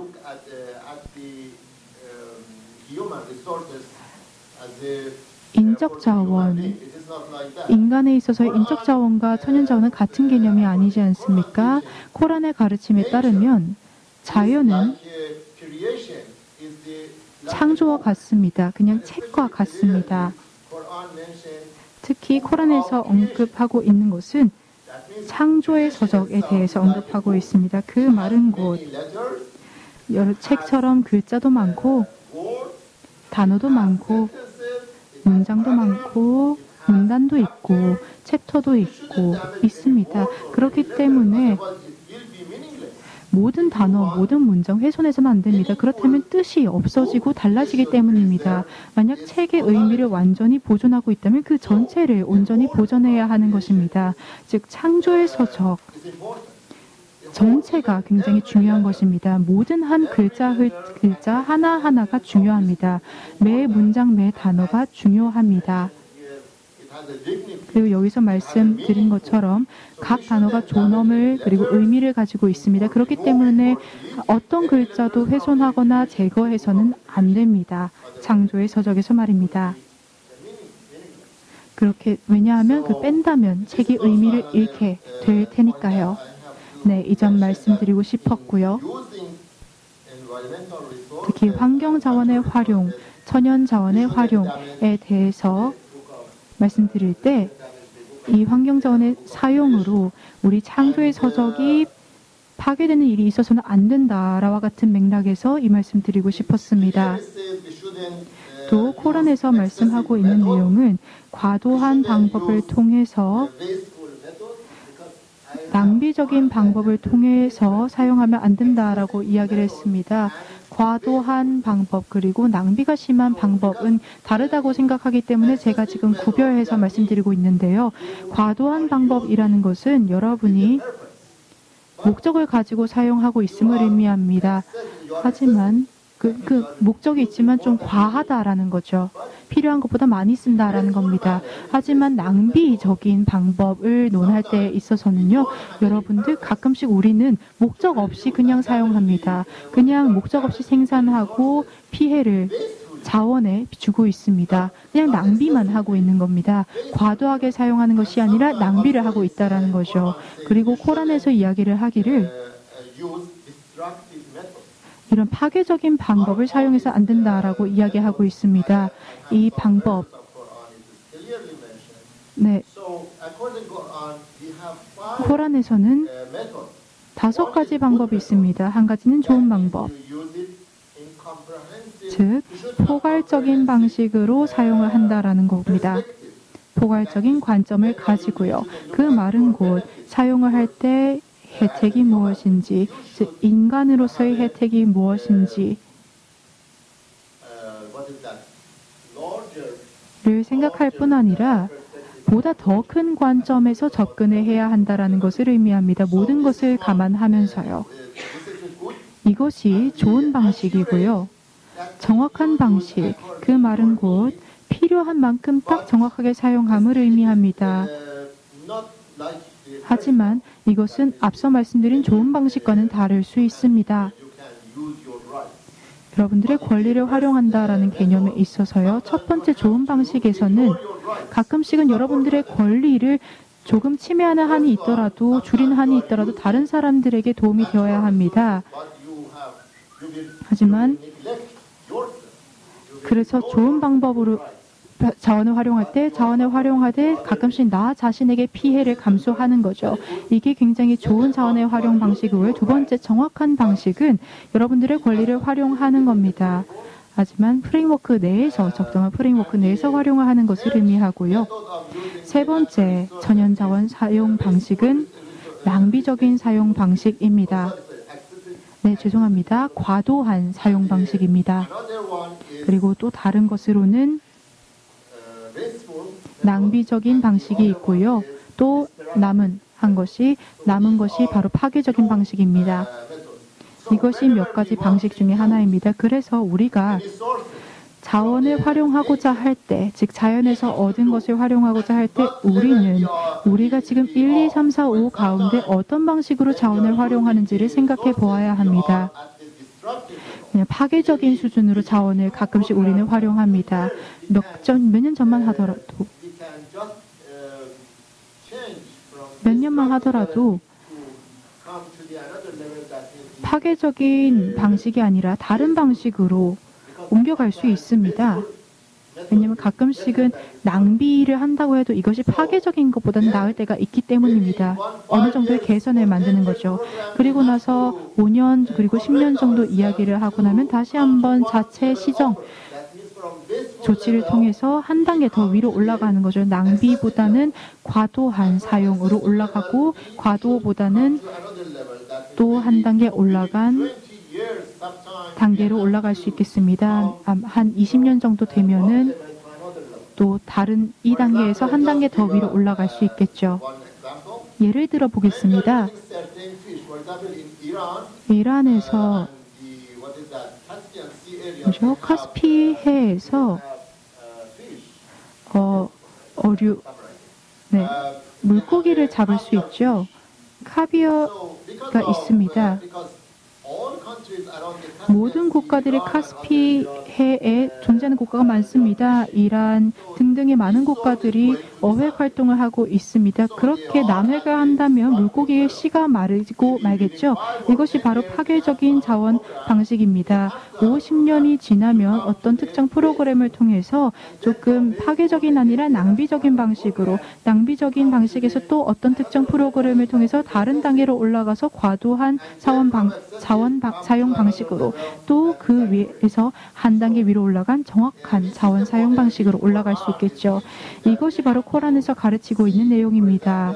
F: 인적 자원, 인간에 있어서의 인적 자원과 천연 자원은 같은 개념이 아니지 않습니까? 코란의 가르침에 따르면 자연은 창조와 같습니다. 그냥 책과 같습니다. 특히 코란에서 언급하고 있는 것은 창조의 서적에 대해서 언급하고 있습니다. 그 말은 곧 여러 책처럼 글자도 많고 단어도 많고 문장도 많고 문단도 있고 챕터도 있고 있습니다. 그렇기 때문에 모든 단어, 모든 문장 훼손해서는 안 됩니다. 그렇다면 뜻이 없어지고 달라지기 때문입니다. 만약 책의 의미를 완전히 보존하고 있다면 그 전체를 온전히 보존해야 하는 것입니다. 즉 창조의 서적 전체가 굉장히 중요한 것입니다. 모든 한 글자, 글자 하나하나가 중요합니다. 매 문장, 매 단어가 중요합니다. 그리고 여기서 말씀드린 것처럼 각 단어가 존엄을 그리고 의미를 가지고 있습니다. 그렇기 때문에 어떤 글자도 훼손하거나 제거해서는 안 됩니다. 창조의 서적에서 말입니다. 그렇게 왜냐하면 그 뺀다면 책이 의미를 잃게 될 테니까요. 네, 이 점 말씀드리고 싶었고요. 특히 환경자원의 활용, 천연자원의 활용에 대해서 말씀드릴 때 이 환경자원의 사용으로 우리 창조의 서적이 파괴되는 일이 있어서는 안 된다라와 같은 맥락에서 이 말씀 드리고 싶었습니다. 또 코란에서 말씀하고 있는 내용은 과도한 방법을 통해서 낭비적인 방법을 통해서 사용하면 안 된다라고 이야기를 했습니다. 과도한 방법 그리고 낭비가 심한 방법은 다르다고 생각하기 때문에 제가 지금 구별해서 말씀드리고 있는데요. 과도한 방법이라는 것은 여러분이 목적을 가지고 사용하고 있음을 의미합니다. 하지만 그, 그 목적이 있지만 좀 과하다라는 거죠. 필요한 것보다 많이 쓴다라는 겁니다. 하지만 낭비적인 방법을 논할 때 있어서는요. 여러분들 가끔씩 우리는 목적 없이 그냥 사용합니다. 그냥 목적 없이 생산하고 피해를 자원에 주고 있습니다. 그냥 낭비만 하고 있는 겁니다. 과도하게 사용하는 것이 아니라 낭비를 하고 있다라는 거죠. 그리고 코란에서 이야기를 하기를 이런 파괴적인 방법을 사용해서 안 된다라고 이야기하고 있습니다. 이 방법, 네, 코란에서는 다섯 가지 방법이 있습니다. 한 가지는 좋은 방법, 즉 포괄적인 방식으로 사용을 한다라는 겁니다. 포괄적인 관점을 가지고요. 그 말은 곧 사용을 할 때 혜택이 무엇인지, 즉 인간으로서의 혜택이 무엇인지를 생각할 뿐 아니라 보다 더 큰 관점에서 접근을 해야 한다는 것을 의미합니다. 모든 것을 감안하면서요. 이것이 좋은 방식이고요. 정확한 방식, 그 말은 곧 필요한 만큼 딱 정확하게 사용함을 의미합니다. 하지만 이것은 앞서 말씀드린 좋은 방식과는 다를 수 있습니다. 여러분들의 권리를 활용한다라는 개념에 있어서요. 첫 번째 좋은 방식에서는 가끔씩은 여러분들의 권리를 조금 침해하는 한이 있더라도 줄이는 한이 있더라도 다른 사람들에게 도움이 되어야 합니다. 하지만 그래서 좋은 방법으로 자원을 활용할 때 자원을 활용하되 가끔씩 나 자신에게 피해를 감수하는 거죠. 이게 굉장히 좋은 자원의 활용 방식이고요. 두 번째 정확한 방식은 여러분들의 권리를 활용하는 겁니다. 하지만 프레임워크 내에서 적정한 프레임워크 내에서 활용을 하는 것을 의미하고요. 세 번째 천연자원 사용 방식은 낭비적인 사용 방식입니다. 네, 죄송합니다. 과도한 사용 방식입니다. 그리고 또 다른 것으로는 낭비적인 방식이 있고요. 또 남은 한 것이 남은 것이 바로 파괴적인 방식입니다. 이것이 몇 가지 방식 중에 하나입니다. 그래서 우리가 자원을 활용하고자 할 때, 즉 자연에서 얻은 것을 활용하고자 할 때 우리는 우리가 지금 일, 이, 삼, 사, 오 가운데 어떤 방식으로 자원을 활용하는지를 생각해 보아야 합니다. 그냥 파괴적인 수준으로 자원을 가끔씩 우리는 활용합니다. 몇 전, 몇 년 전만 하더라도 몇 년만 하더라도 파괴적인 방식이 아니라 다른 방식으로 옮겨갈 수 있습니다. 왜냐하면 가끔씩은 낭비를 한다고 해도 이것이 파괴적인 것보다는 나을 때가 있기 때문입니다. 어느 정도의 개선을 만드는 거죠. 그리고 나서 오 년 그리고 십 년 정도 이야기를 하고 나면 다시 한번 자체 시정 조치를 통해서 한 단계 더 위로 올라가는 거죠. 낭비보다는 과도한 사용으로 올라가고 과도보다는 또 한 단계 올라간 단계로 올라갈 수 있겠습니다. 한 이십 년 정도 되면은 또 다른 이 단계에서 한 단계 더 위로 올라갈 수 있겠죠. 예를 들어 보겠습니다. 이란에서 그렇죠? 카스피해에서 어, 어류, 네, 물고기를 잡을 수 있죠. 카비어가 있습니다. 모든 국가들이 카스피해에 존재하는 국가가 많습니다. 이란 등등의 많은 국가들이 어획 활동을 하고 있습니다. 그렇게 남획을 한다면 물고기의 씨가 마르고 말겠죠. 이것이 바로 파괴적인 자원 방식입니다. 오십 년이 지나면 어떤 특정 프로그램을 통해서 조금 파괴적인 아니라 낭비적인 방식으로 낭비적인 방식에서 또 어떤 특정 프로그램을 통해서 다른 단계로 올라가서 과도한 자원 방, 자원 방, 사용 방식으로 또 그 위에서 한 단계 위로 올라간 정확한 자원 사용 방식으로 올라갈 수 있겠죠. 이것이 바로 코란에서 가르치고 있는 내용입니다.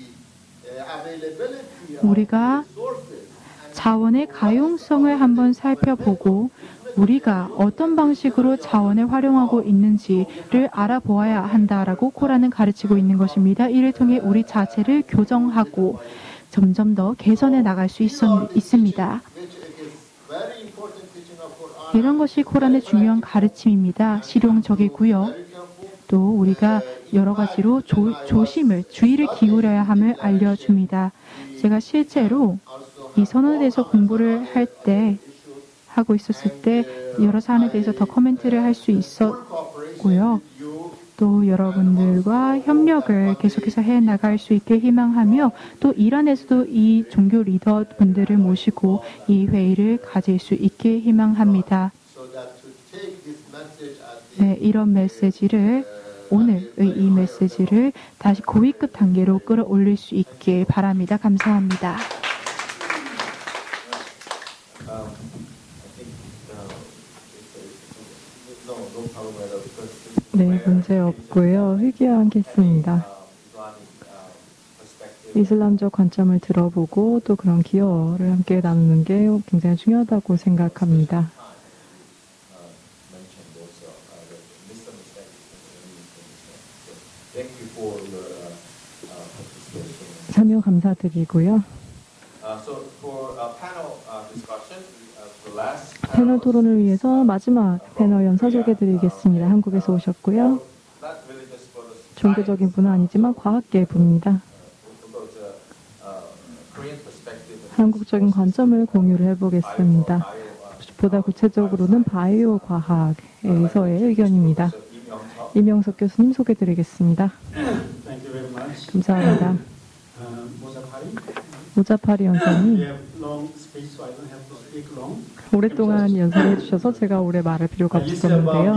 F: 우리가 자원의 가용성을 한번 살펴보고 우리가 어떤 방식으로 자원을 활용하고 있는지를 알아보아야 한다라고 코란은 가르치고 있는 것입니다. 이를 통해 우리 자체를 교정하고 점점 더 개선해 나갈 수 있, 있습니다. 이런 것이 코란의 중요한 가르침입니다. 실용적이고요. 또 우리가 여러 가지로 조, 조심을, 주의를 기울여야 함을 알려줍니다. 제가 실제로 이 선언에 대해서 공부를 할 때, 하고 있었을 때 여러 사안에 대해서 더 코멘트를 할 수 있었고요. 또 여러분들과 협력을 계속해서 해나갈 수 있게 희망하며 또 이란에서도 이 종교 리더분들을 모시고 이 회의를 가질 수 있게 희망합니다. 네, 이런 메시지를 오늘의 이 메시지를 다시 고위급 단계로 끌어올릴 수 있길 바랍니다. 감사합니다.
G: 네, 문제 없고요. 회귀하겠습니다. 이슬람적 관점을 들어보고 또 그런 기여를 함께 나누는 게 굉장히 중요하다고 생각합니다. 참여 감사드리고요. 패널 토론을 위해서 마지막 패널 연사 소개드리겠습니다. 한국에서 오셨고요. 종교적인 분은 아니지만 과학계 분입니다. 한국적인 관점을 공유를 해보겠습니다. 보다 구체적으로는 바이오 과학에서의 의견입니다. 이명석 교수님 소개드리겠습니다. 감사합니다. 모자파리 연사님, 오랫동안 연설을 해주셔서 제가 오래 말할 필요가 없었는데요.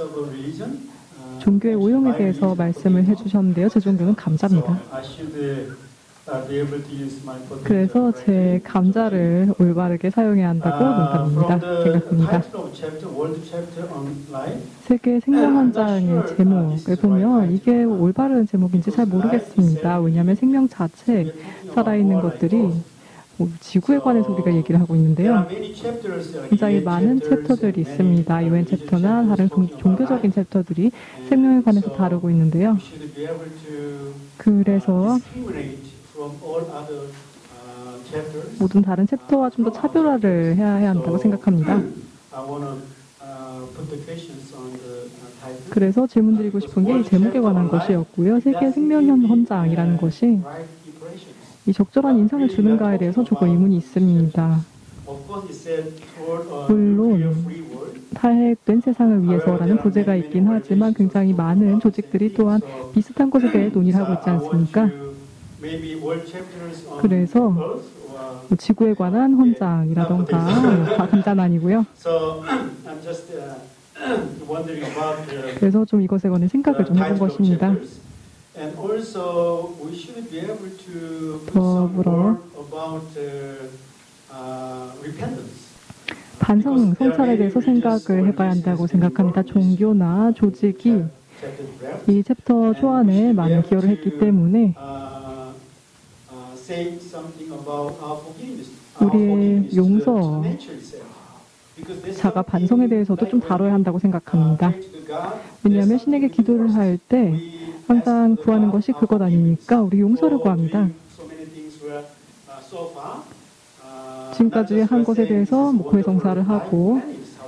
G: 종교의 오용에 대해서 말씀을 해주셨는데요. 제 종교는 감자입니다. 그래서 제 감자를 올바르게 사용해야 한다고 농담입니다. 생각합니다. 세계 생명환장의 제목을 보면 이게 올바른 제목인지 잘 모르겠습니다. 왜냐하면 생명 자체, 살아있는 것들이 지구에 관해서 우리가 얘기를 하고 있는데요. 굉장히 많은 챕터들이 있습니다. 유엔 챕터나 다른 종교적인 챕터들이 생명에 관해서 다루고 있는데요. 그래서 모든 다른 챕터와 좀 더 차별화를 해야 한다고 생각합니다. 그래서 질문 드리고 싶은 게 이 제목에 관한 것이었고요. 세계 생명현 헌장이라는 것이 이 적절한 인상을 주는가에 대해서 조금 의문이 있습니다. 물론 타협된 세상을 위해서라는 부제가 있긴 하지만 굉장히 많은 조직들이 또한 비슷한 것에 대해 논의를 하고 있지 않습니까? 그래서 뭐 지구에 관한 헌장이라던가 감자는 아니고요. 그래서 좀 이것에 관해 생각을 좀 해본 것입니다. 더불어 반성, 성찰에 대해서 생각을 해봐야 한다고 생각합니다. 종교나 조직이 이 챕터 초안에 많은 기여를 했기 때문에 우리의 용서, 자가 반성에 대해서도 좀 다뤄야 한다고 생각합니다. 왜냐하면 신에게 기도를 할 때 항상 구하는 것이 그것 아니니까 우리 용서를 구합니다. 지금까지 한 것에 대해서 뭐 고해성사를 하고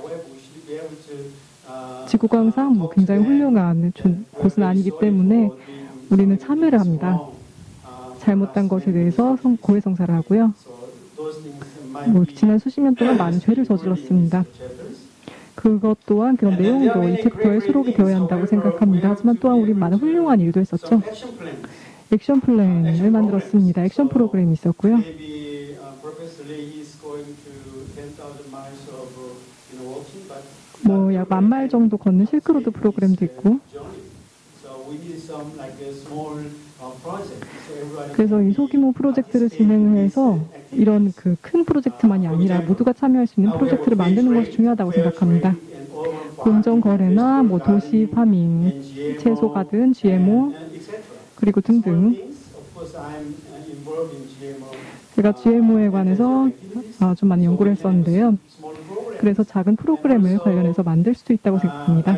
G: 지구가 항상 뭐 굉장히 훌륭한 곳은 아니기 때문에 우리는 참여를 합니다. 잘못된 것에 대해서 고해성사를 하고요. 뭐 지난 수십 년 동안 많은 죄를 저질렀습니다. 그것 또한 그런 내용도 이 챕터에 수록이 되어야 한다고 생각합니다. 하지만 또한 우리 많은 훌륭한 일도 했었죠. 액션 플랜을 만들었습니다. 액션 프로그램이 있었고요. 뭐 약 만 마일 정도 걷는 실크로드 프로그램도 있고. 그래서 이 소규모 프로젝트를 진행해서 이런 그 큰 프로젝트만이 아니라 모두가 참여할 수 있는 프로젝트를 만드는 것이 중요하다고 생각합니다. 공정거래나 뭐 도시 파밍, 채소 가든 지엠오 그리고 등등. 제가 지엠오에 관해서 좀 많이 연구를 했었는데요. 그래서 작은 프로그램을 관련해서 만들 수도 있다고 생각합니다.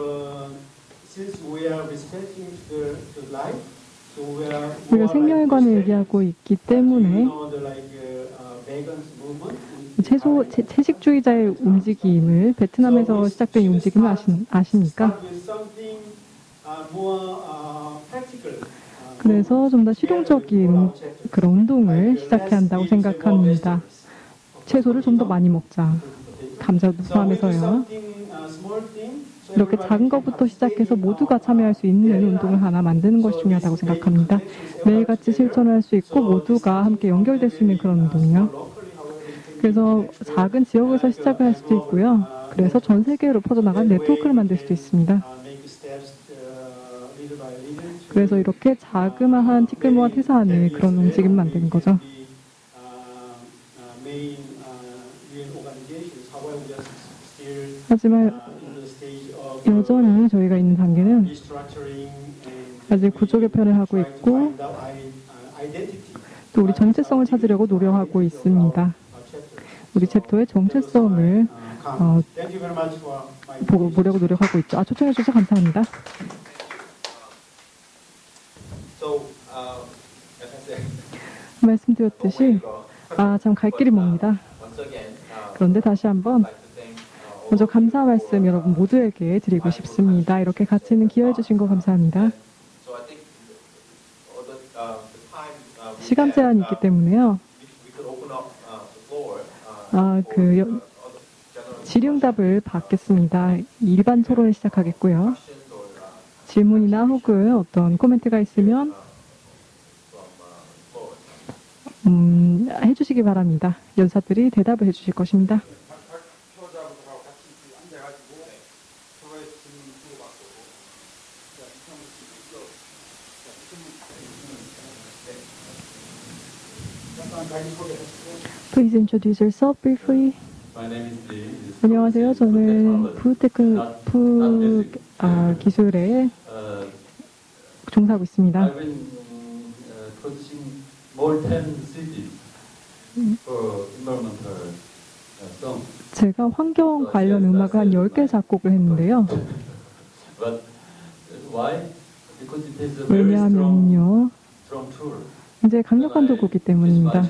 G: 우리가 생명에 관해 얘기하고 있기 때문에 채소, 채, 채식주의자의 움직임을 베트남에서 시작된 이 움직임을 아시, 아십니까? 그래서 좀 더 실용적인 그런 운동을 시작해야 한다고 생각합니다. 채소를 좀 더 많이 먹자. 감자도 포함해서요. 이렇게 작은 것부터 시작해서 모두가 참여할 수 있는 운동을 하나 만드는 것이 중요하다고 생각합니다. 매일같이 실천을 할 수 있고 모두가 함께 연결될 수 있는 그런 운동이요. 그래서 작은 지역에서 시작을 할 수도 있고요. 그래서 전 세계로 퍼져나간 네트워크를 만들 수도 있습니다. 그래서 이렇게 자그마한 티끌모아 태산을 그런 움직임을 만드는 거죠. 하지만 여전히 저희가 있는 단계는 아직 구조 개편을 하고 있고 또 우리 정체성을 찾으려고 노력하고 있습니다. 우리 챕터의 정체성을 어, 보, 보려고 노력하고 있죠. 아, 초청해 주셔서 감사합니다. 말씀드렸듯이 아, 참 갈 길이 멉니다. 그런데 다시 한번 먼저 감사 말씀 여러분 모두에게 드리고 싶습니다. 이렇게 같이 있는 기여해 주신 거 감사합니다. 시간 제한이 있기 때문에요. 아, 그 여, 질의응답을 받겠습니다. 일반 토론을 시작하겠고요. 질문이나 혹은 어떤 코멘트가 있으면 음, 해주시기 바랍니다. 연사들이 대답을 해주실 것입니다. Please introduce yourself briefly. 안녕하세요. 저는 푸테크 푸 아, 기술에 종사하고 있습니다. 제가 환경 관련 음악을 한 열 개 작곡을 했는데요. 왜냐하면요, 굉장히 강력한 도구이기 때문입니다.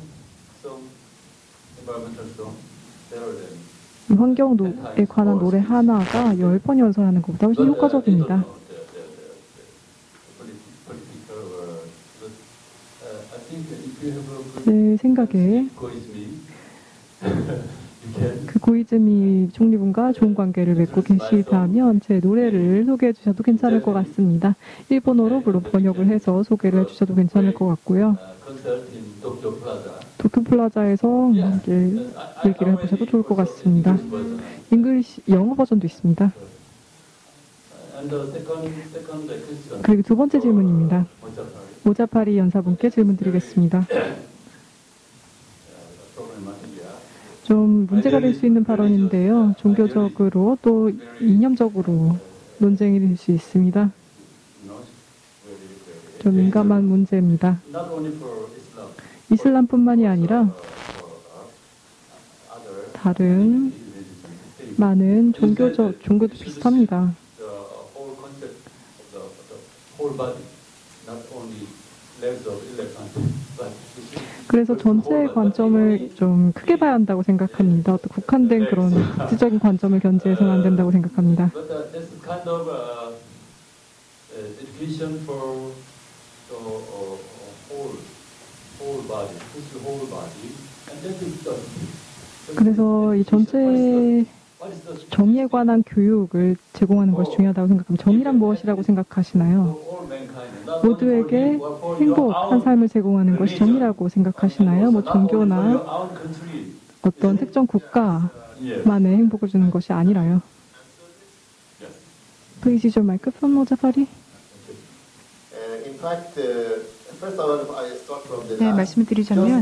G: 환경에 관한 노래 하나가 열 번 연설하는 것보다 훨씬 효과적입니다. 제 생각에 그 고이즈미 총리분과 좋은 관계를 맺고 계시다면 제 노래를 소개해 주셔도 괜찮을 것 같습니다. 일본어로 물론 번역을 해서 소개를 해주셔도 괜찮을 것 같고요. 도쿄플라자에서 얘기를 해보셔도 좋을 것 같습니다. 잉글리시, 영어 버전도 있습니다. 그리고 두 번째 질문입니다. 모자파리 연사분께 질문 드리겠습니다. 좀 문제가 될 수 있는 발언인데요. 종교적으로 또 이념적으로 논쟁이 될 수 있습니다. 좀 민감한 문제입니다. 이슬람뿐만이 아니라 다른 많은 종교적 종교도 비슷합니다. 그래서 전체의 관점을 좀 크게 봐야 한다고 생각합니다. 어떤 국한된 그런 국지적인 관점을 견지해서는 안 된다고 생각합니다. 그래서 이 전체 정의에 관한 교육을 제공하는 것이 중요하다고 생각합니다. 정의란 무엇이라고 생각하시나요? 모두에게 행복한 삶을 제공하는 것이 정의라고 생각하시나요? 뭐 종교나 어떤 특정 국가만의 행복을 주는 것이 아니라요. Please use your microphone, 모자파리. 네, 말씀을 드리자면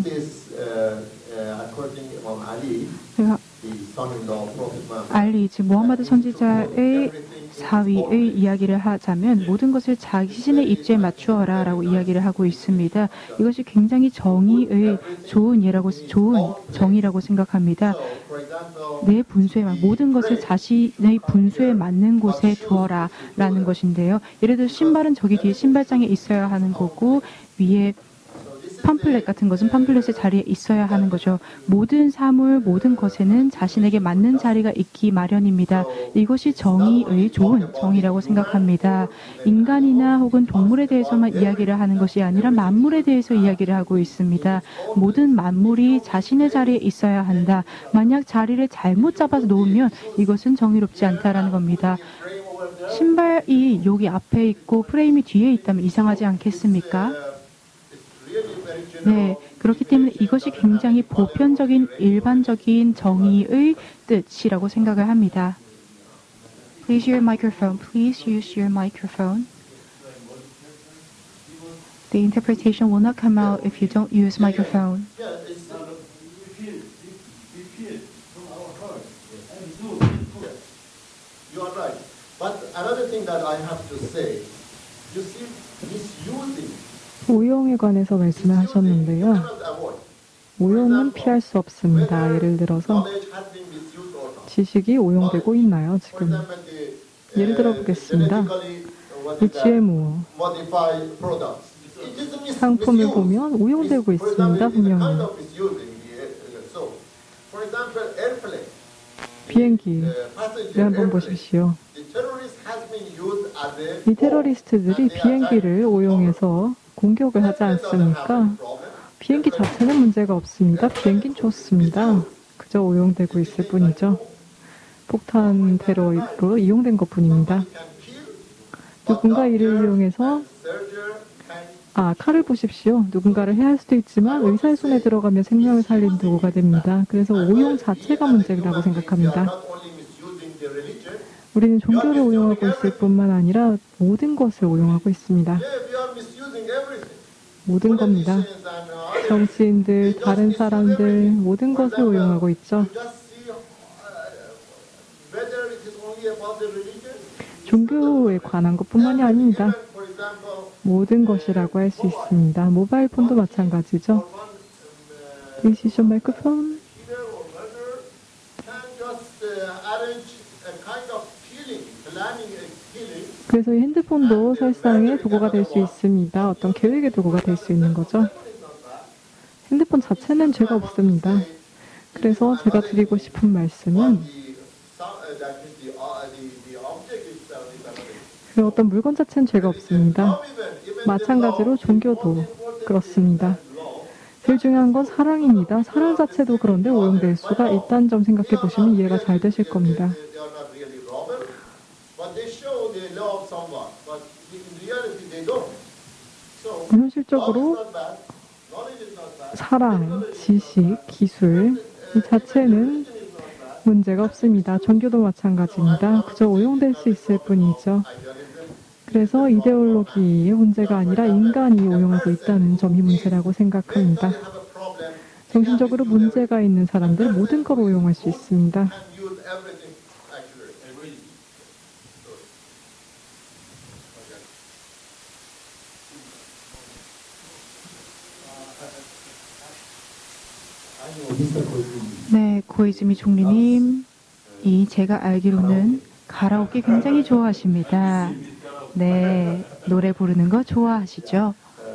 G: 제가 알리, 즉 무함마드 선지자의 사위의 이야기를 하자면 모든 것을 자신의 입지에 맞추어라 라고 이야기를 하고 있습니다. 이것이 굉장히 정의의 좋은 예라고, 좋은 정의라고 생각합니다. 내 분수에, 모든 것을 자신의 분수에 맞는 곳에 두어라 라는 것인데요. 예를 들어 신발은 저기 뒤에 신발장에 있어야 하는 거고 위에 팜플렛 같은 것은 팜플렛의 자리에 있어야 하는 거죠. 모든 사물, 모든 것에는 자신에게 맞는 자리가 있기 마련입니다. 이것이 정의의 좋은 정의라고 생각합니다. 인간이나 혹은 동물에 대해서만 이야기를 하는 것이 아니라 만물에 대해서 이야기를 하고 있습니다. 모든 만물이 자신의 자리에 있어야 한다. 만약 자리를 잘못 잡아서 놓으면 이것은 정의롭지 않다라는 겁니다. 신발이 여기 앞에 있고 프레임이 뒤에 있다면 이상하지 않겠습니까? 네, 그렇기 때문에 이것이 굉장히 보편적인 일반적인 정의의 뜻이라고 생각을 합니다. Please use your microphone. Please use your microphone. The interpretation will not come out if you don't use microphone.
M: You are right. But another thing that I have to say, you see, misusing.
G: 오용에 관해서 말씀을 하셨는데요. 오용은 피할 수 없습니다. 예를 들어서 지식이 오용되고 있나요, 지금? 예를 들어 보겠습니다. 지엠오 상품을 보면 오용되고 있습니다, 분명히. 비행기를 한번 보십시오. 이 테러리스트들이 비행기를 오용해서 공격을 하지 않습니까? 비행기 자체는 문제가 없습니다. 비행기는 좋습니다. 그저 오용되고 있을 뿐이죠. 폭탄 테러로 이용된 것뿐입니다. 누군가 이를 이용해서 아, 칼을 보십시오. 누군가를 해할 수도 있지만 의사의 손에 들어가면 생명을 살리는 도구가 됩니다. 그래서 오용 자체가 문제라고 생각합니다. 우리는 종교를 오용하고 있을 뿐만 아니라 모든 것을 오용하고 있습니다. 모든 겁니다. 정치인들, 다른 사람들, 모든 것을 오용하고 있죠. 종교에 관한 것뿐만이 아닙니다. 모든 것이라고 할 수 있습니다. 모바일 폰도 마찬가지죠. Please use your microphone.
M: killer or murderer can just uh, arrange a kind of killing, planning a killing.
G: 그래서 이 핸드폰도 살상의 도구가 될 수 있습니다. 어떤 계획의 도구가 될 수 있는 거죠. 핸드폰 자체는 죄가 없습니다. 그래서 제가 드리고 싶은 말씀은 그 어떤 물건 자체는 죄가 없습니다. 마찬가지로 종교도 그렇습니다. 제일 중요한 건 사랑입니다. 사랑 자체도 그런데 오용될 수가 있다는 점 생각해 보시면 이해가 잘 되실 겁니다. 현실적으로 사랑, 지식, 기술 이 자체는 문제가 없습니다. 종교도 마찬가지입니다. 그저 오용될 수 있을 뿐이죠. 그래서 이데올로기의 문제가 아니라 인간이 오용하고 있다는 점이 문제라고 생각합니다. 정신적으로 문제가 있는 사람들 모든 걸 오용할 수 있습니다. 네, 고이즈미 총리님, 이 제가 알기로는 가라오케 굉장히 좋아하십니다. 네, 노래 부르는 거 좋아하시죠?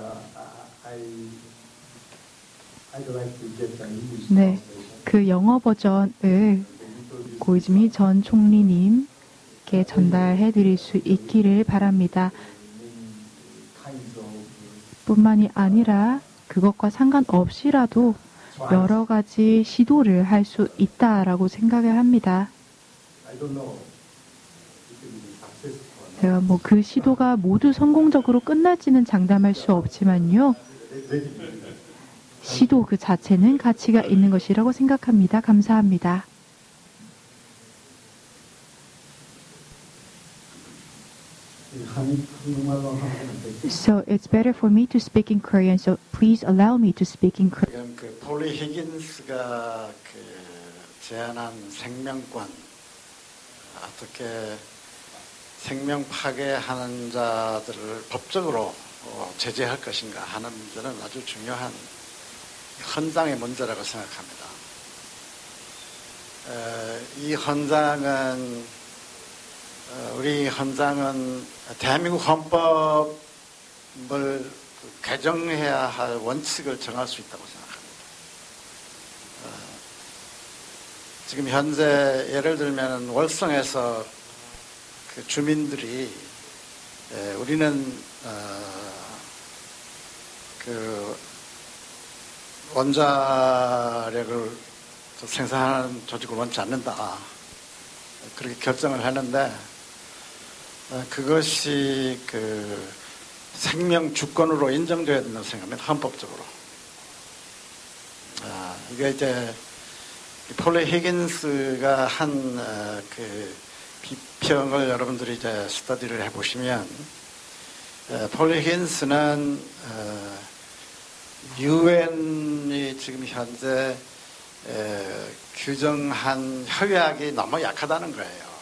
G: 네, 그 영어 버전을 고이즈미 전 총리님께 전달해 드릴 수 있기를 바랍니다. 뿐만이 아니라 그것과 상관없이라도 여러 가지 시도를 할 수 있다라고 생각을 합니다. 제가 뭐 그 시도가 모두 성공적으로 끝날지는 장담할 수 없지만요. 시도 그 자체는 가치가 있는 것이라고 생각합니다. 감사합니다. So it's better for me to speak in Korean. So please allow me to speak in Korean.
D: 그 폴리 히긴스가 그 제안한 생명권 어떻게 생명 파괴하는 자들을 법적으로 어, 제재할 것인가 하는 문제는 아주 중요한 헌장의 문제라고 생각합니다. 에, 이 헌장은 어, 우리 헌장은 대한민국 헌법을 개정해야 할 원칙을 정할 수 있다고 생각합니다. 어, 지금 현재 예를 들면 월성에서 그 주민들이 에, 우리는 어, 그 원자력을 생산하는 조직을 원치 않는다. 그렇게 결정을 하는데 어, 그것이 그 생명 주권으로 인정되어야 된다고 생각합니다. 헌법적으로. 아, 이게 이제 폴리 히긴스가 한 어, 그 비평을 여러분들이 이제 스터디를 해보시면 어, 폴리 히긴스는 어, 유엔이 지금 현재 에, 규정한 협약이 너무 약하다는 거예요.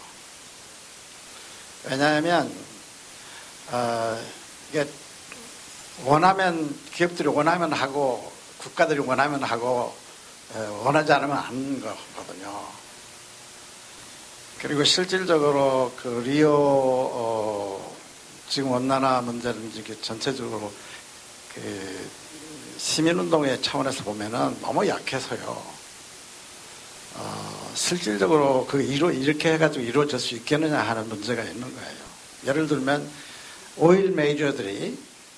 D: 왜냐하면 어, 이게 원하면 기업들이 원하면 하고 국가들이 원하면 하고 에, 원하지 않으면 안 하는 거거든요. 그리고 실질적으로 그 리오 어, 지금 온난화 문제는 이게 전체적으로 그 시민운동의 차원에서 보면은 너무 약해서요. 어, 실질적으로 그 이루, 이렇게 해가지고 이루어질 수 있겠느냐 하는 문제가 있는 거예요. 예를 들면 오일 메이저들이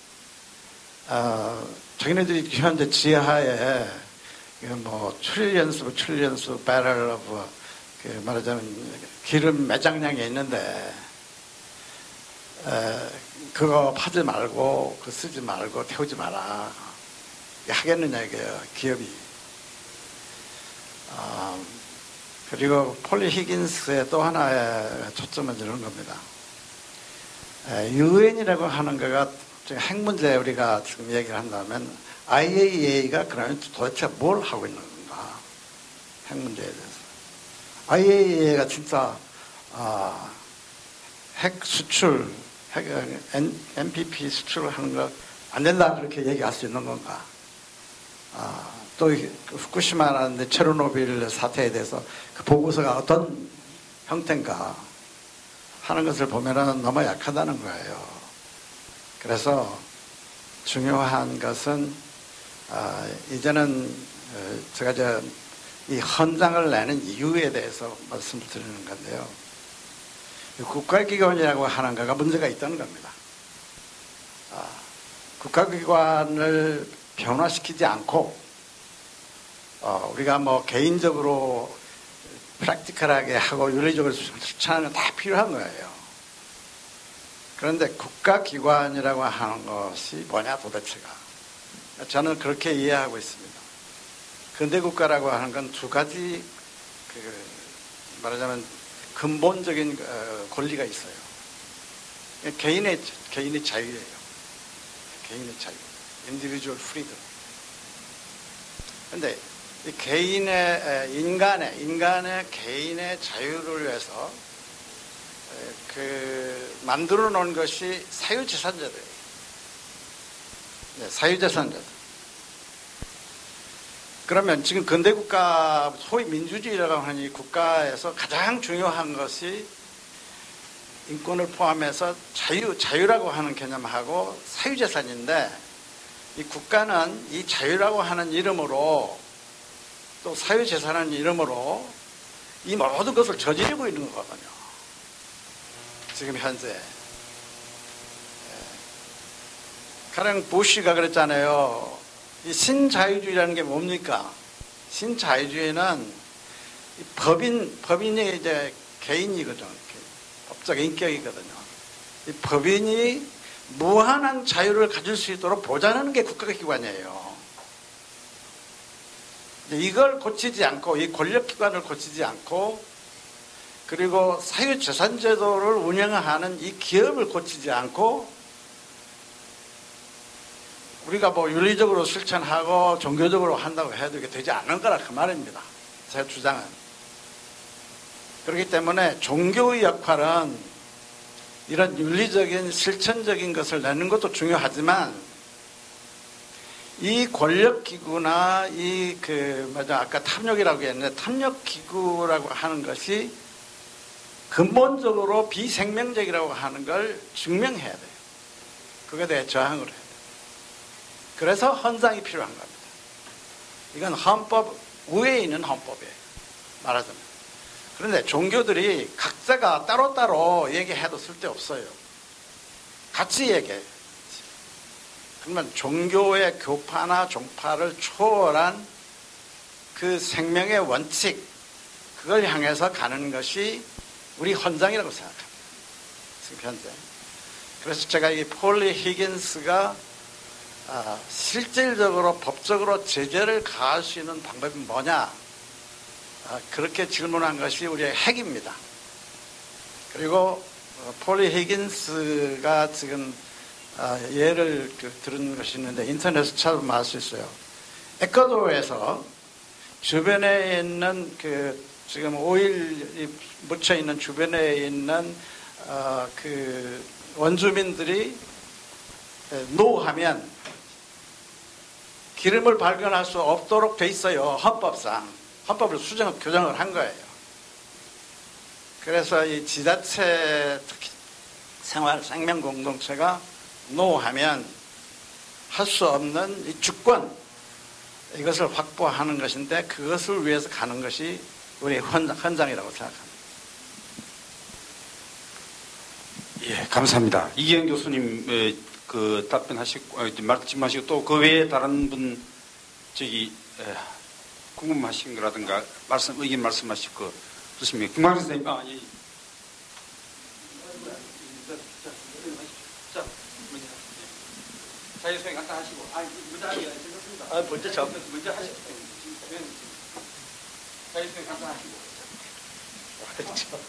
D: 어, 자기네들이 현재 지하에 뭐 트릴리언스 트릴리언스 배럴 오브 그 말하자면 기름 매장량이 있는데 에, 그거 파지 말고 그 쓰지 말고 태우지 마라 하겠느냐 이게요. 기업이. 어, 그리고 폴리 히긴스의 또 하나의 초점은 이런 겁니다. 유엔이라고 하는 거가 지금 핵 문제 우리가 지금 얘기를 한다면 아이에이이에이가 그러면 도대체 뭘 하고 있는 건가? 핵 문제에 대해서. 아이에이이에이가 진짜 어, 핵 수출, 핵 엠피피 수출을 하는 거 안 된다 그렇게 얘기할 수 있는 건가? 어, 또 후쿠시마라는 체르노빌 사태에 대해서 그 보고서가 어떤 형태인가 하는 것을 보면은 너무 약하다는 거예요. 그래서 중요한 것은 아, 이제는 제가 저 이 헌장을 내는 이유에 대해서 말씀을 드리는 건데요. 국가기관이라고 하는 거가 문제가 있다는 겁니다. 아, 국가기관을 변화시키지 않고 어, 우리가 뭐 개인적으로 프랙티컬하게 하고 윤리적으로 실천하는 건 다 필요한 거예요. 그런데 국가기관이라고 하는 것이 뭐냐 도대체가. 저는 그렇게 이해하고 있습니다. 근대국가라고 하는 건 두 가지 그 말하자면 근본적인 권리가 있어요. 개인의, 개인의 자유예요. 개인의 자유. individual freedom. 그런데 이 개인의, 인간의, 인간의 개인의 자유를 위해서 그 만들어 놓은 것이 사유재산제도예요. 네, 사유재산제도. 그러면 지금 근대국가, 소위 민주주의라고 하는 이 국가에서 가장 중요한 것이 인권을 포함해서 자유, 자유라고 하는 개념하고 사유재산인데 이 국가는 이 자유라고 하는 이름으로 또 사유재산이라는 이름으로 이 모든 것을 저지르고 있는 거거든요. 지금 현재. 가령 부시가 그랬잖아요. 이 신자유주의라는 게 뭡니까? 신자유주의는 이 법인, 법인이 이제 개인이거든요. 법적 인격이거든요. 이 법인이 무한한 자유를 가질 수 있도록 보장하는 게 국가기관이에요. 이걸 고치지 않고, 이 권력기관을 고치지 않고, 그리고 사유재산제도를 운영하는 이 기업을 고치지 않고, 우리가 뭐 윤리적으로 실천하고 종교적으로 한다고 해도 이게 되지 않는 거라 그 말입니다. 제 주장은. 그렇기 때문에 종교의 역할은 이런 윤리적인 실천적인 것을 내는 것도 중요하지만 이 권력기구나 이 그 맞아 아까 탐욕이라고 했는데 탐욕기구라고 하는 것이 근본적으로 비생명적이라고 하는 걸 증명해야 돼요. 그거에 대해 저항을 해야 돼요. 그래서 헌장이 필요한 겁니다. 이건 헌법 위에 있는 헌법이에요. 말하자면. 그런데 종교들이 각자가 따로따로 얘기해도 쓸데없어요. 같이 얘기해요. 그러면 종교의 교파나 종파를 초월한 그 생명의 원칙, 그걸 향해서 가는 것이 우리 헌장이라고 생각합니다. 지금 현재. 그래서 제가 이 폴리 히긴스가 아, 실질적으로 법적으로 제재를 가할 수 있는 방법이 뭐냐? 아, 그렇게 질문한 것이 우리의 핵입니다. 그리고 어, 폴리 히긴스가 지금 아, 예를 그, 들은 것이 있는데 인터넷에서 찾아보면 알 수 있어요. 에콰도르에서 주변에 있는 그 지금 오일이 묻혀 있는 주변에 있는 어, 그 원주민들이 노하면 기름을 발견할 수 없도록 돼 있어요. 헌법상. 헌법을 수정, 교정을 한 거예요. 그래서 이 지자체, 특히 생활 생명 공동체가 노하면 할 수 없는 이 주권, 이것을 확보하는 것인데 그것을 위해서 가는 것이 우리 헌장, 헌장이라고 생각합니다.
A: 예, 감사합니다. 이기영 교수님 그 답변하시고 말씀하시고 또 그 외에 다른 분 저기 에, 궁금하신 거라든가 말씀 의견 말씀하실 거 좋습니다. 김광 선생님, 아 예. 자유소행 갖다 하시고, 아 먼저 하시고, 아 먼저 저 먼저 하시고, 자유소행 갖다 하시고.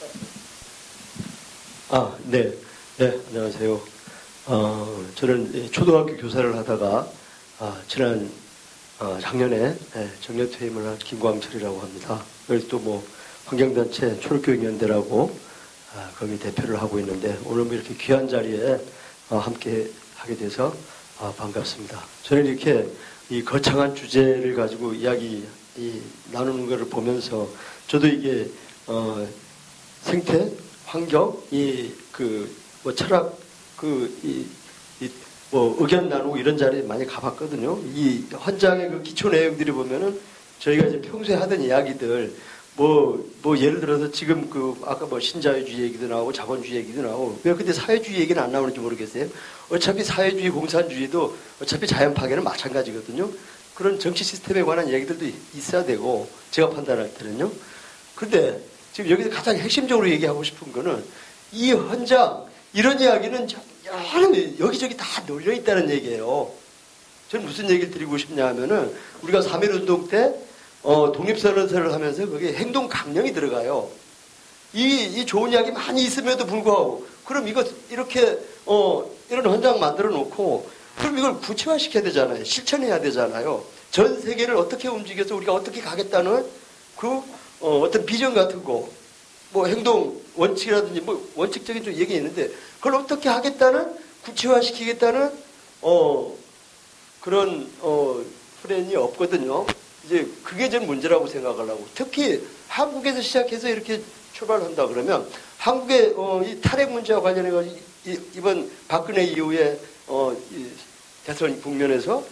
N: 아, 네, 네, 안녕하세요. 어, 저는 초등학교 교사를 하다가 아, 지난 어, 작년에 네, 정년 퇴임을 한 김광철이라고 합니다. 그래서 또 뭐 환경단체 초록교육연대라고 아, 거기 대표를 하고 있는데 오늘 뭐 이렇게 귀한 자리에 어, 함께 하게 돼서 아, 반갑습니다. 저는 이렇게 이 거창한 주제를 가지고 이야기 이, 나누는 것을 보면서 저도 이게 어, 생태, 환경, 이 그 뭐 철학 그 이 뭐 의견 나누고 이런 자리에 많이 가봤거든요. 이 헌장의 그 기초 내용들이 보면은 저희가 이제 평소에 하던 이야기들 뭐, 뭐 예를 들어서 지금 그 아까 뭐 신자유주의 얘기도 나오고 자본주의 얘기도 나오고 왜 근데 사회주의 얘기는 안 나오는지 모르겠어요. 어차피 사회주의, 공산주의도 어차피 자연 파괴는 마찬가지거든요. 그런 정치 시스템에 관한 얘기들도 있어야 되고 제가 판단할 때는요. 근데 지금 여기서 가장 핵심적으로 얘기하고 싶은 거는 이 헌장 이런 이야기는 여기저기 다 널려 있다는 얘기예요. 저는 무슨 얘기를 드리고 싶냐 하면은 우리가 삼일 운동 때 어, 독립선언서를 하면서 거기에 행동 강령이 들어가요. 이, 이 좋은 이야기 많이 있음에도 불구하고 그럼 이거 이렇게 어, 이런 헌장 만들어 놓고 그럼 이걸 구체화시켜야 되잖아요. 실천해야 되잖아요. 전 세계를 어떻게 움직여서 우리가 어떻게 가겠다는 그 어, 어떤 비전 같은 거, 뭐 행동 원칙이라든지 뭐 원칙적인 좀 얘기 있는데 그걸 어떻게 하겠다는 구체화시키겠다는 어, 그런 어, 플랜이 없거든요. 이제 그게 좀 문제라고 생각하려고. 특히 한국에서 시작해서 이렇게 출발한다 그러면 한국의 어, 이 탈핵 문제와 관련해서 이번 박근혜 이후에 어, 이 대선 국면에서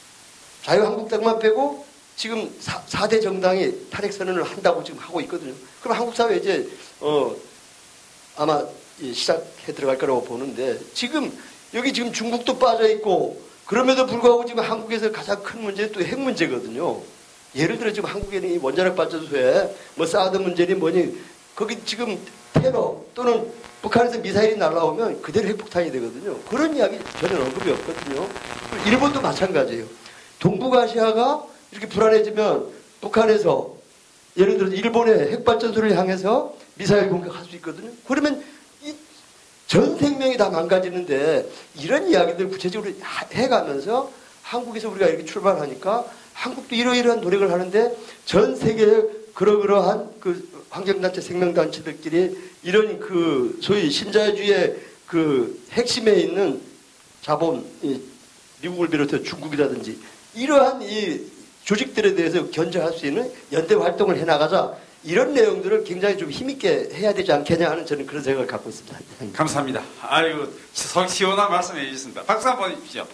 N: 자유한국당만 빼고 지금 사 대 정당이 탈핵 선언을 한다고 지금 하고 있거든요. 그럼 한국 사회 이제 어, 아마 시작해 들어갈 거라고 보는데 지금 여기 지금 중국도 빠져 있고 그럼에도 불구하고 지금 한국에서 가장 큰 문제는 또 핵 문제거든요. 예를 들어 지금 한국에는 이 원자력 발전소에 뭐 사드 문제니 뭐니 거기 지금 테러 또는 북한에서 미사일이 날아오면 그대로 핵폭탄이 되거든요. 그런 이야기 전혀 언급이 없거든요. 일본도 마찬가지예요. 동북아시아가 이렇게 불안해지면 북한에서 예를 들어 일본의 핵발전소를 향해서 미사일 공격할 수 있거든요. 그러면 이 전 생명이 다 망가지는데 이런 이야기들 구체적으로 해가면서 한국에서 우리가 이렇게 출발하니까 한국도 이러이러한 노력을 하는데 전 세계에 그러그러한 그 환경단체, 생명단체들끼리 이런 그 소위 신자유주의의 그 핵심에 있는 자본, 미국을 비롯해 중국이라든지 이러한 이 조직들에 대해서 견제할 수 있는 연대 활동을 해나가자 이런 내용들을 굉장히 좀 힘있게 해야 되지 않겠냐 하는 저는 그런 생각을 갖고 있습니다.
A: 감사합니다. 아이고, 속 시원한 말씀해 주셨습니다. 박수 한번 해주십시오.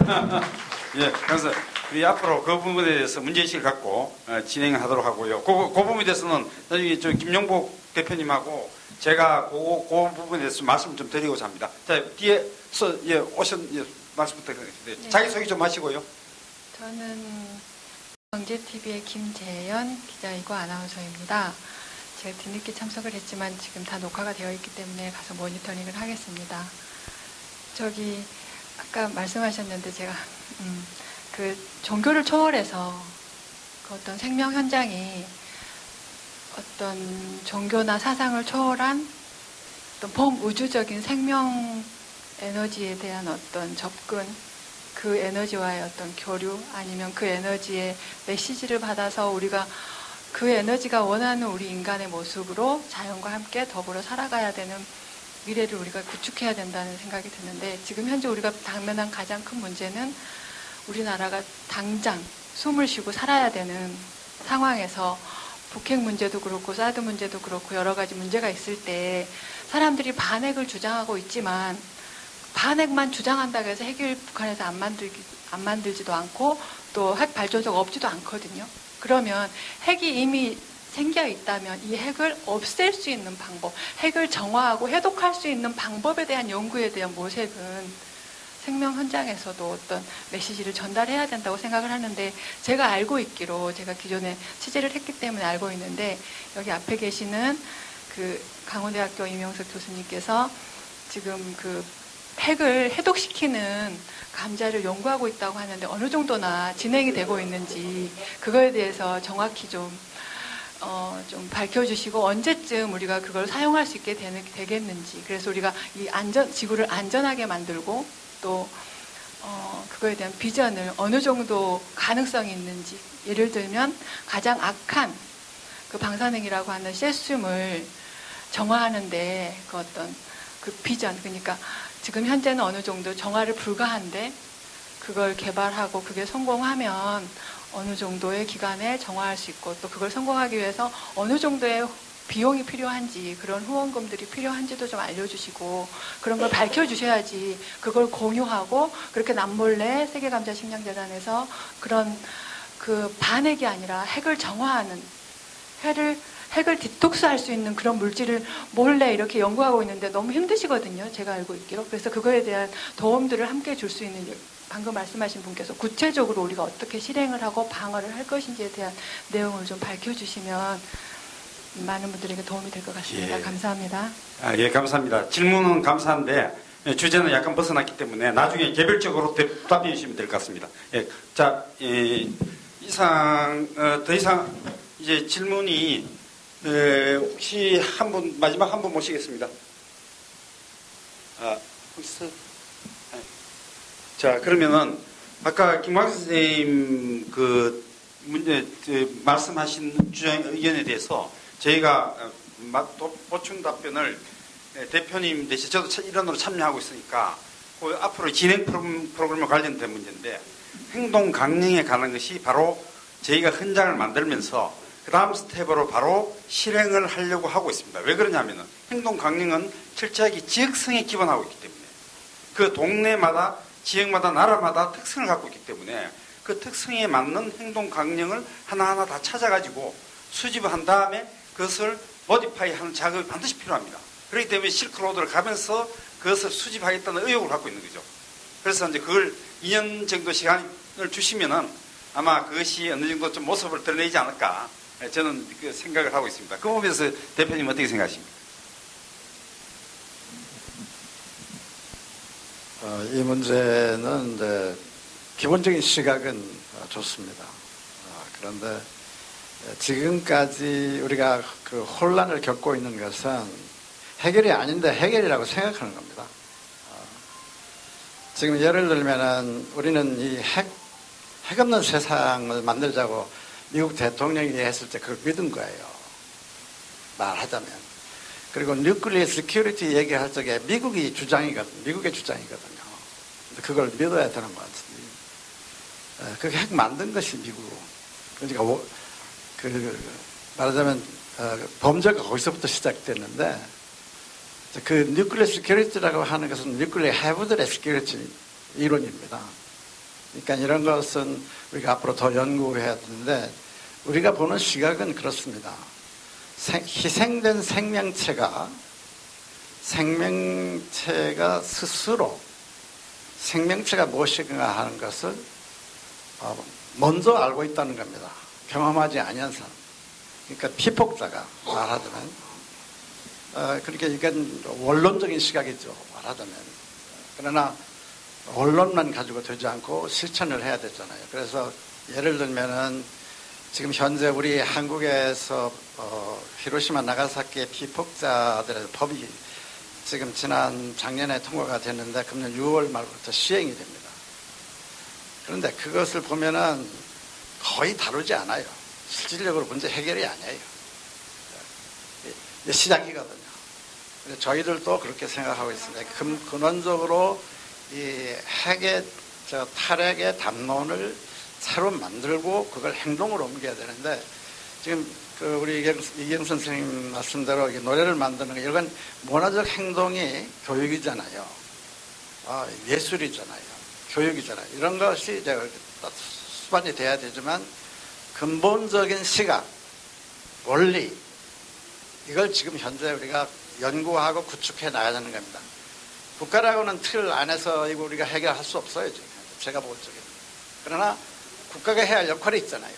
A: 예, 그래서 우리 앞으로 그 부분에 대해서 문제의식을 갖고 어, 진행하도록 하고요. 그, 그 부분에 대해서는 나중에 저 김용복 대표님하고 제가 그, 그 부분에 대해서 말씀 좀 드리고자 합니다. 자, 뒤에서 예, 오신 예, 말씀 부탁드립니다. 네. 자기소개 좀 하시고요.
O: 저는 경제티비의 김재연 기자이고 아나운서입니다. 제가 뒤늦게 참석을 했지만 지금 다 녹화가 되어 있기 때문에 가서 모니터링을 하겠습니다. 저기 아까 말씀하셨는데 제가 음, 그 종교를 초월해서 그 어떤 생명 현장이 어떤 종교나 사상을 초월한 어떤 범우주적인 생명 에너지에 대한 어떤 접근, 그 에너지와의 어떤 교류, 아니면 그 에너지의 메시지를 받아서 우리가 그 에너지가 원하는 우리 인간의 모습으로 자연과 함께 더불어 살아가야 되는 미래를 우리가 구축해야 된다는 생각이 드는데, 지금 현재 우리가 당면한 가장 큰 문제는 우리나라가 당장 숨을 쉬고 살아야 되는 상황에서 북핵 문제도 그렇고 사드 문제도 그렇고 여러 가지 문제가 있을 때 사람들이 반핵을 주장하고 있지만 반핵만 주장한다고 해서 핵을 북한에서 안 만들기, 안 만들지도 않고 또 핵 발전소가 없지도 않거든요. 그러면 핵이 이미 생겨 있다면 이 핵을 없앨 수 있는 방법, 핵을 정화하고 해독할 수 있는 방법에 대한 연구에 대한 모색은 생명 현장에서도 어떤 메시지를 전달해야 된다고 생각을 하는데, 제가 알고 있기로, 제가 기존에 취재를 했기 때문에 알고 있는데, 여기 앞에 계시는 그 강원대학교 이명석 교수님께서 지금 그 핵을 해독시키는 감자를 연구하고 있다고 하는데 어느 정도나 진행이 되고 있는지 그거에 대해서 정확히 좀, 어, 좀 밝혀주시고 언제쯤 우리가 그걸 사용할 수 있게 되는, 되겠는지, 그래서 우리가 이 안전, 지구를 안전하게 만들고 또 어, 그거에 대한 비전을 어느 정도 가능성이 있는지, 예를 들면 가장 악한 그 방사능이라고 하는 세슘을 정화하는데 그 어떤 그 비전, 그러니까 지금 현재는 어느 정도 정화를 불가한데 그걸 개발하고 그게 성공하면 어느 정도의 기간에 정화할 수 있고 또 그걸 성공하기 위해서 어느 정도의 비용이 필요한지 그런 후원금들이 필요한지도 좀 알려주시고 그런 걸 밝혀주셔야지 그걸 공유하고 그렇게 남몰래 세계감자식량재단에서 그런 그 반핵이 아니라 핵을 정화하는 핵을, 핵을 디톡스할 수 있는 그런 물질을 몰래 이렇게 연구하고 있는데 너무 힘드시거든요. 제가 알고 있기로. 그래서 그거에 대한 도움들을 함께 줄 수 있는 방금 말씀하신 분께서 구체적으로 우리가 어떻게 실행을 하고 방어를 할 것인지에 대한 내용을 좀 밝혀주시면 많은 분들에게 도움이 될 것 같습니다.
A: 예.
O: 감사합니다.
A: 아, 예, 감사합니다. 질문은 감사한데 주제는 약간 벗어났기 때문에 나중에 개별적으로 답해 주시면 될 것 같습니다. 예, 자, 예, 이상 어, 더 이상 이제 질문이 에, 혹시 한 분 마지막 한 분 모시겠습니다. 아, 혹시 네. 자, 그러면은 아까 김광수 선생님 그 문제 그 말씀하신 주장 의견에 대해서 저희가 또 보충 답변을 대표님 대신 저도 일원으로 참여하고 있으니까 그 앞으로 진행 프로그램과 관련된 문제인데 행동 강령에 관한 것이 바로 저희가 현장을 만들면서 그 다음 스텝으로 바로 실행을 하려고 하고 있습니다. 왜 그러냐면은 행동 강령은 철저하게 지역성에 기반하고 있기 때문에 그 동네마다 지역마다 나라마다 특성을 갖고 있기 때문에 그 특성에 맞는 행동 강령을 하나하나 다 찾아가지고 수집을 한 다음에 그것을 모디파이 하는 작업이 반드시 필요합니다. 그렇기 때문에 실크로드를 가면서 그것을 수집하겠다는 의욕을 갖고 있는 거죠. 그래서 이제 그걸 이 년 정도 시간을 주시면은 아마 그것이 어느 정도 좀 모습을 드러내지 않을까 저는 그 생각을 하고 있습니다. 그 부분에서 대표님 어떻게 생각하십니까?
D: 어, 이 문제는 이제 기본적인 시각은 좋습니다. 어, 그런데 지금까지 우리가 그 혼란을 겪고 있는 것은 해결이 아닌데 해결이라고 생각하는 겁니다. 어, 지금 예를 들면은 우리는 이 핵, 핵 없는 세상을 만들자고 미국 대통령이 했을 때 그걸 믿은 거예요. 말하자면. 그리고 뉴클리어 시큐리티 얘기할 적에 미국이 주장이거든요. 미국의 주장이거든요. 근데 그걸 믿어야 되는 것 같습니다. 그게 핵 만든 것이 미국. 그러니까 그 말하자면 어, 범죄가 거기서부터 시작됐는데 그 뉴클리어 시큐리티라고 하는 것은 뉴클리어 해부들의 시큐리티 이론입니다. 그러니까 이런 것은 우리가 앞으로 더 연구해야 되는데 우리가 보는 시각은 그렇습니다. 생, 희생된 생명체가 생명체가 스스로 생명체가 무엇인가 하는 것을 어, 먼저 알고 있다는 겁니다. 경험하지 아니한 사람. 그러니까 피폭자가 말하자면 어, 그러니까 이건 원론적인 시각이죠. 말하자면. 그러나 원론만 가지고 되지 않고 실천을 해야 되잖아요. 그래서 예를 들면은 지금 현재 우리 한국에서 어, 히로시마 나가사키의 피폭자들의 법이 지금 지난 작년에 통과가 됐는데 금년 유월 말부터 시행이 됩니다. 그런데 그것을 보면은 거의 다루지 않아요. 실질적으로 문제 해결이 아니에요. 이제 시작이거든요. 근데 저희들도 그렇게 생각하고 있습니다. 근, 근원적으로 이 핵의 저 탈핵의 담론을 새로 만들고 그걸 행동으로 옮겨야 되는데 지금 그 우리 이경 선생님 말씀대로 노래를 만드는 거 이건 문화적 행동이 교육이잖아요. 아, 예술이잖아요. 교육이잖아요. 이런 것이 이제 수반이 돼야 되지만 근본적인 시각, 원리 이걸 지금 현재 우리가 연구하고 구축해 나가야 하는 겁니다. 국가라고는 틀 안에서 이거 우리가 해결할 수 없어요. 지금 제가 볼 적에는. 그러나 국가가 해야 할 역할이 있잖아요.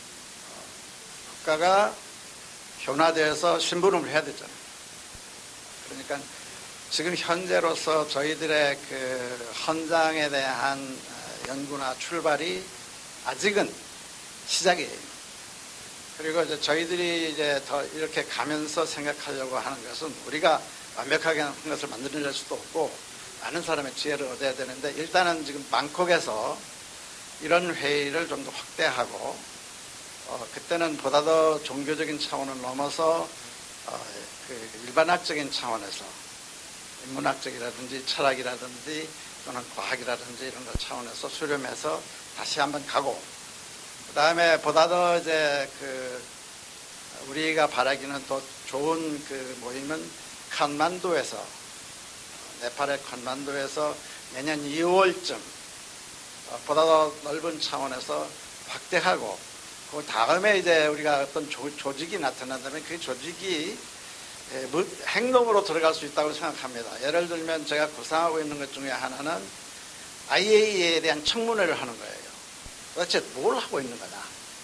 D: 국가가 변화되어서 심부름을 해야 되잖아요. 그러니까 지금 현재로서 저희들의 그 헌장에 대한 연구나 출발이 아직은 시작이에요. 그리고 이제 저희들이 이제 더 이렇게 가면서 생각하려고 하는 것은 우리가 완벽하게 한 것을 만들어낼 수도 없고 많은 사람의 지혜를 얻어야 되는데 일단은 지금 방콕에서 이런 회의를 좀 더 확대하고 어, 그때는 보다 더 종교적인 차원을 넘어서 어, 그 일반학적인 차원에서 문학적이라든지 철학이라든지 또는 과학이라든지 이런 것 차원에서 수렴해서 다시 한번 가고, 그 다음에 보다 더 이제 그 우리가 바라기는 또 좋은 그 모임은 칸만두에서, 네팔의 칸만두에서 내년 이월쯤 보다 더 넓은 차원에서 확대하고, 그 다음에 이제 우리가 어떤 조, 조직이 나타난다면 그 조직이 행동으로 들어갈 수 있다고 생각합니다. 예를 들면 제가 구상하고 있는 것 중에 하나는 아이에이이에 대한 청문회를 하는 거예요. 도대체 뭘 하고 있는 거다.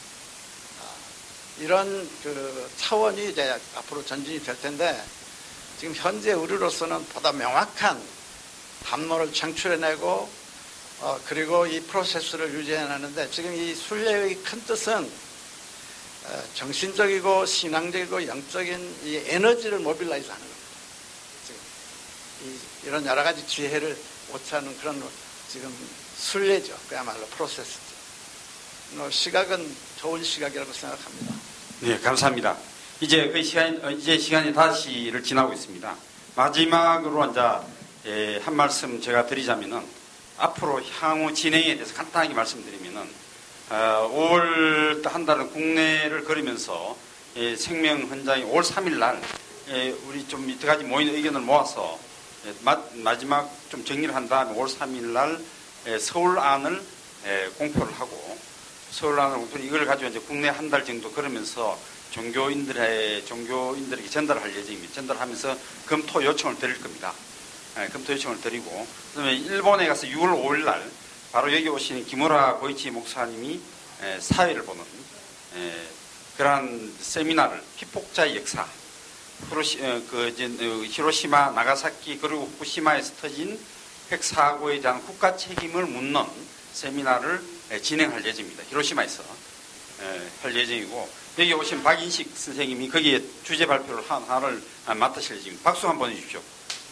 D: 이런 그 차원이 이제 앞으로 전진이 될 텐데, 지금 현재 우리로서는 보다 명확한 담론을 창출해내고, 어, 그리고 이 프로세스를 유지해내는데, 지금 이 순례의 큰 뜻은 어, 정신적이고 신앙적이고 영적인 이 에너지를 모빌라이즈 하는 겁니다. 지금 이, 이런 여러 가지 지혜를 오차하는 그런 지금 순례죠. 그야말로 프로세스죠. 어, 시각은 좋은 시각이라고 생각합니다.
A: 네, 감사합니다. 이제 그 시간, 이제 시간이 다섯 시를 지나고 있습니다. 마지막으로 이제 예, 한 말씀 제가 드리자면은, 앞으로 향후 진행에 대해서 간단하게 말씀드리면은, 어, 오월 한 달은 국내를 걸으면서 예, 생명 헌장이 오월 삼 일 날 예, 우리 좀 이때까지 모인 의견을 모아서 예, 마, 마지막 좀 정리를 한 다음에 오월 삼 일 날 예, 서울안을 예, 공표를 하고, 서울안을 공표를 이걸 가지고 이제 국내 한 달 정도 걸으면서 종교인들의 종교인들에게 전달할 예정입니다. 전달하면서 검토 요청을 드릴 겁니다. 예, 검토 요청을 드리고, 그다음에 일본에 가서 유월 오일 날 바로 여기 오시는 기무라 고이치 목사님이 에, 사회를 보는 에, 그러한 세미나를, 피폭자의 역사, 히로시, 에, 그, 이제, 어, 히로시마, 나가사키 그리고 후쿠시마에서 터진 핵사고에 대한 국가 책임을 묻는 세미나를 에, 진행할 예정입니다. 히로시마에서 에, 할 예정이고, 여기 오신 박인식 선생님이 거기에 주제 발표를 하나를 맡으실 예정입니다. 박수 한번 해주십시오.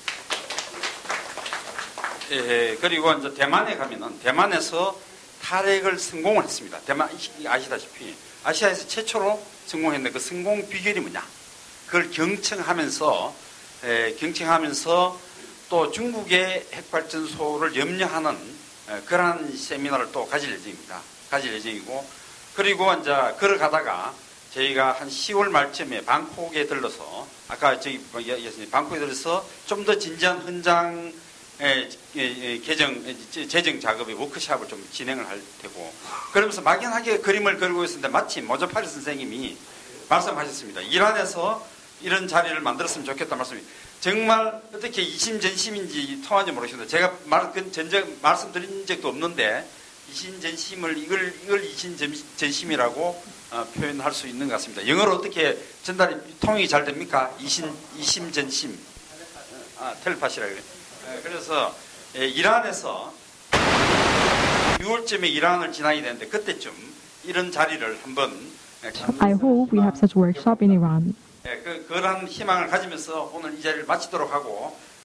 A: 예, 그리고 이제 대만에 가면은 대만에서 탈핵을 성공을 했습니다. 대만 아시다시피 아시아에서 최초로 성공했는데 그 성공 비결이 뭐냐? 그걸 경청하면서 에, 경청하면서 또 중국의 핵발전소를 염려하는 에, 그러한 세미나를 또 가질 예정입니다. 가질 예정이고, 그리고 이제 걸어가다가 저희가 한 시월 말쯤에 방콕에 들러서, 아까 저기 얘기했습니다. 방콕에 들러서 좀 더 진지한 헌장 예, 예, 개정, 재정 작업의 워크숍을 좀 진행을 할 테고, 그러면서 막연하게 그림을 그리고 있었는데 마침 모조파리 선생님이 말씀하셨습니다. 이란에서 이런 자리를 만들었으면 좋겠다 말씀이, 정말 어떻게 이심전심인지 통하는지 모르겠습니다. 제가 말, 전적, 말씀드린 적도 없는데 이심전심을 이걸, 이걸 이심전심이라고 어, 표현할 수 있는 것 같습니다. 영어로 어떻게 전달이 통역이 잘 됩니까? 이심, 이심전심. 아, 텔레파시라고 그래요. 그래서 이란에서 유월쯤에 이란을 지나야 되는데 그때쯤 이런 자리를 한번
G: I hope we have such workshop in Iran.
A: 그, 그런 희망을 가지면서 오늘 이 자리를 마치도록 하고,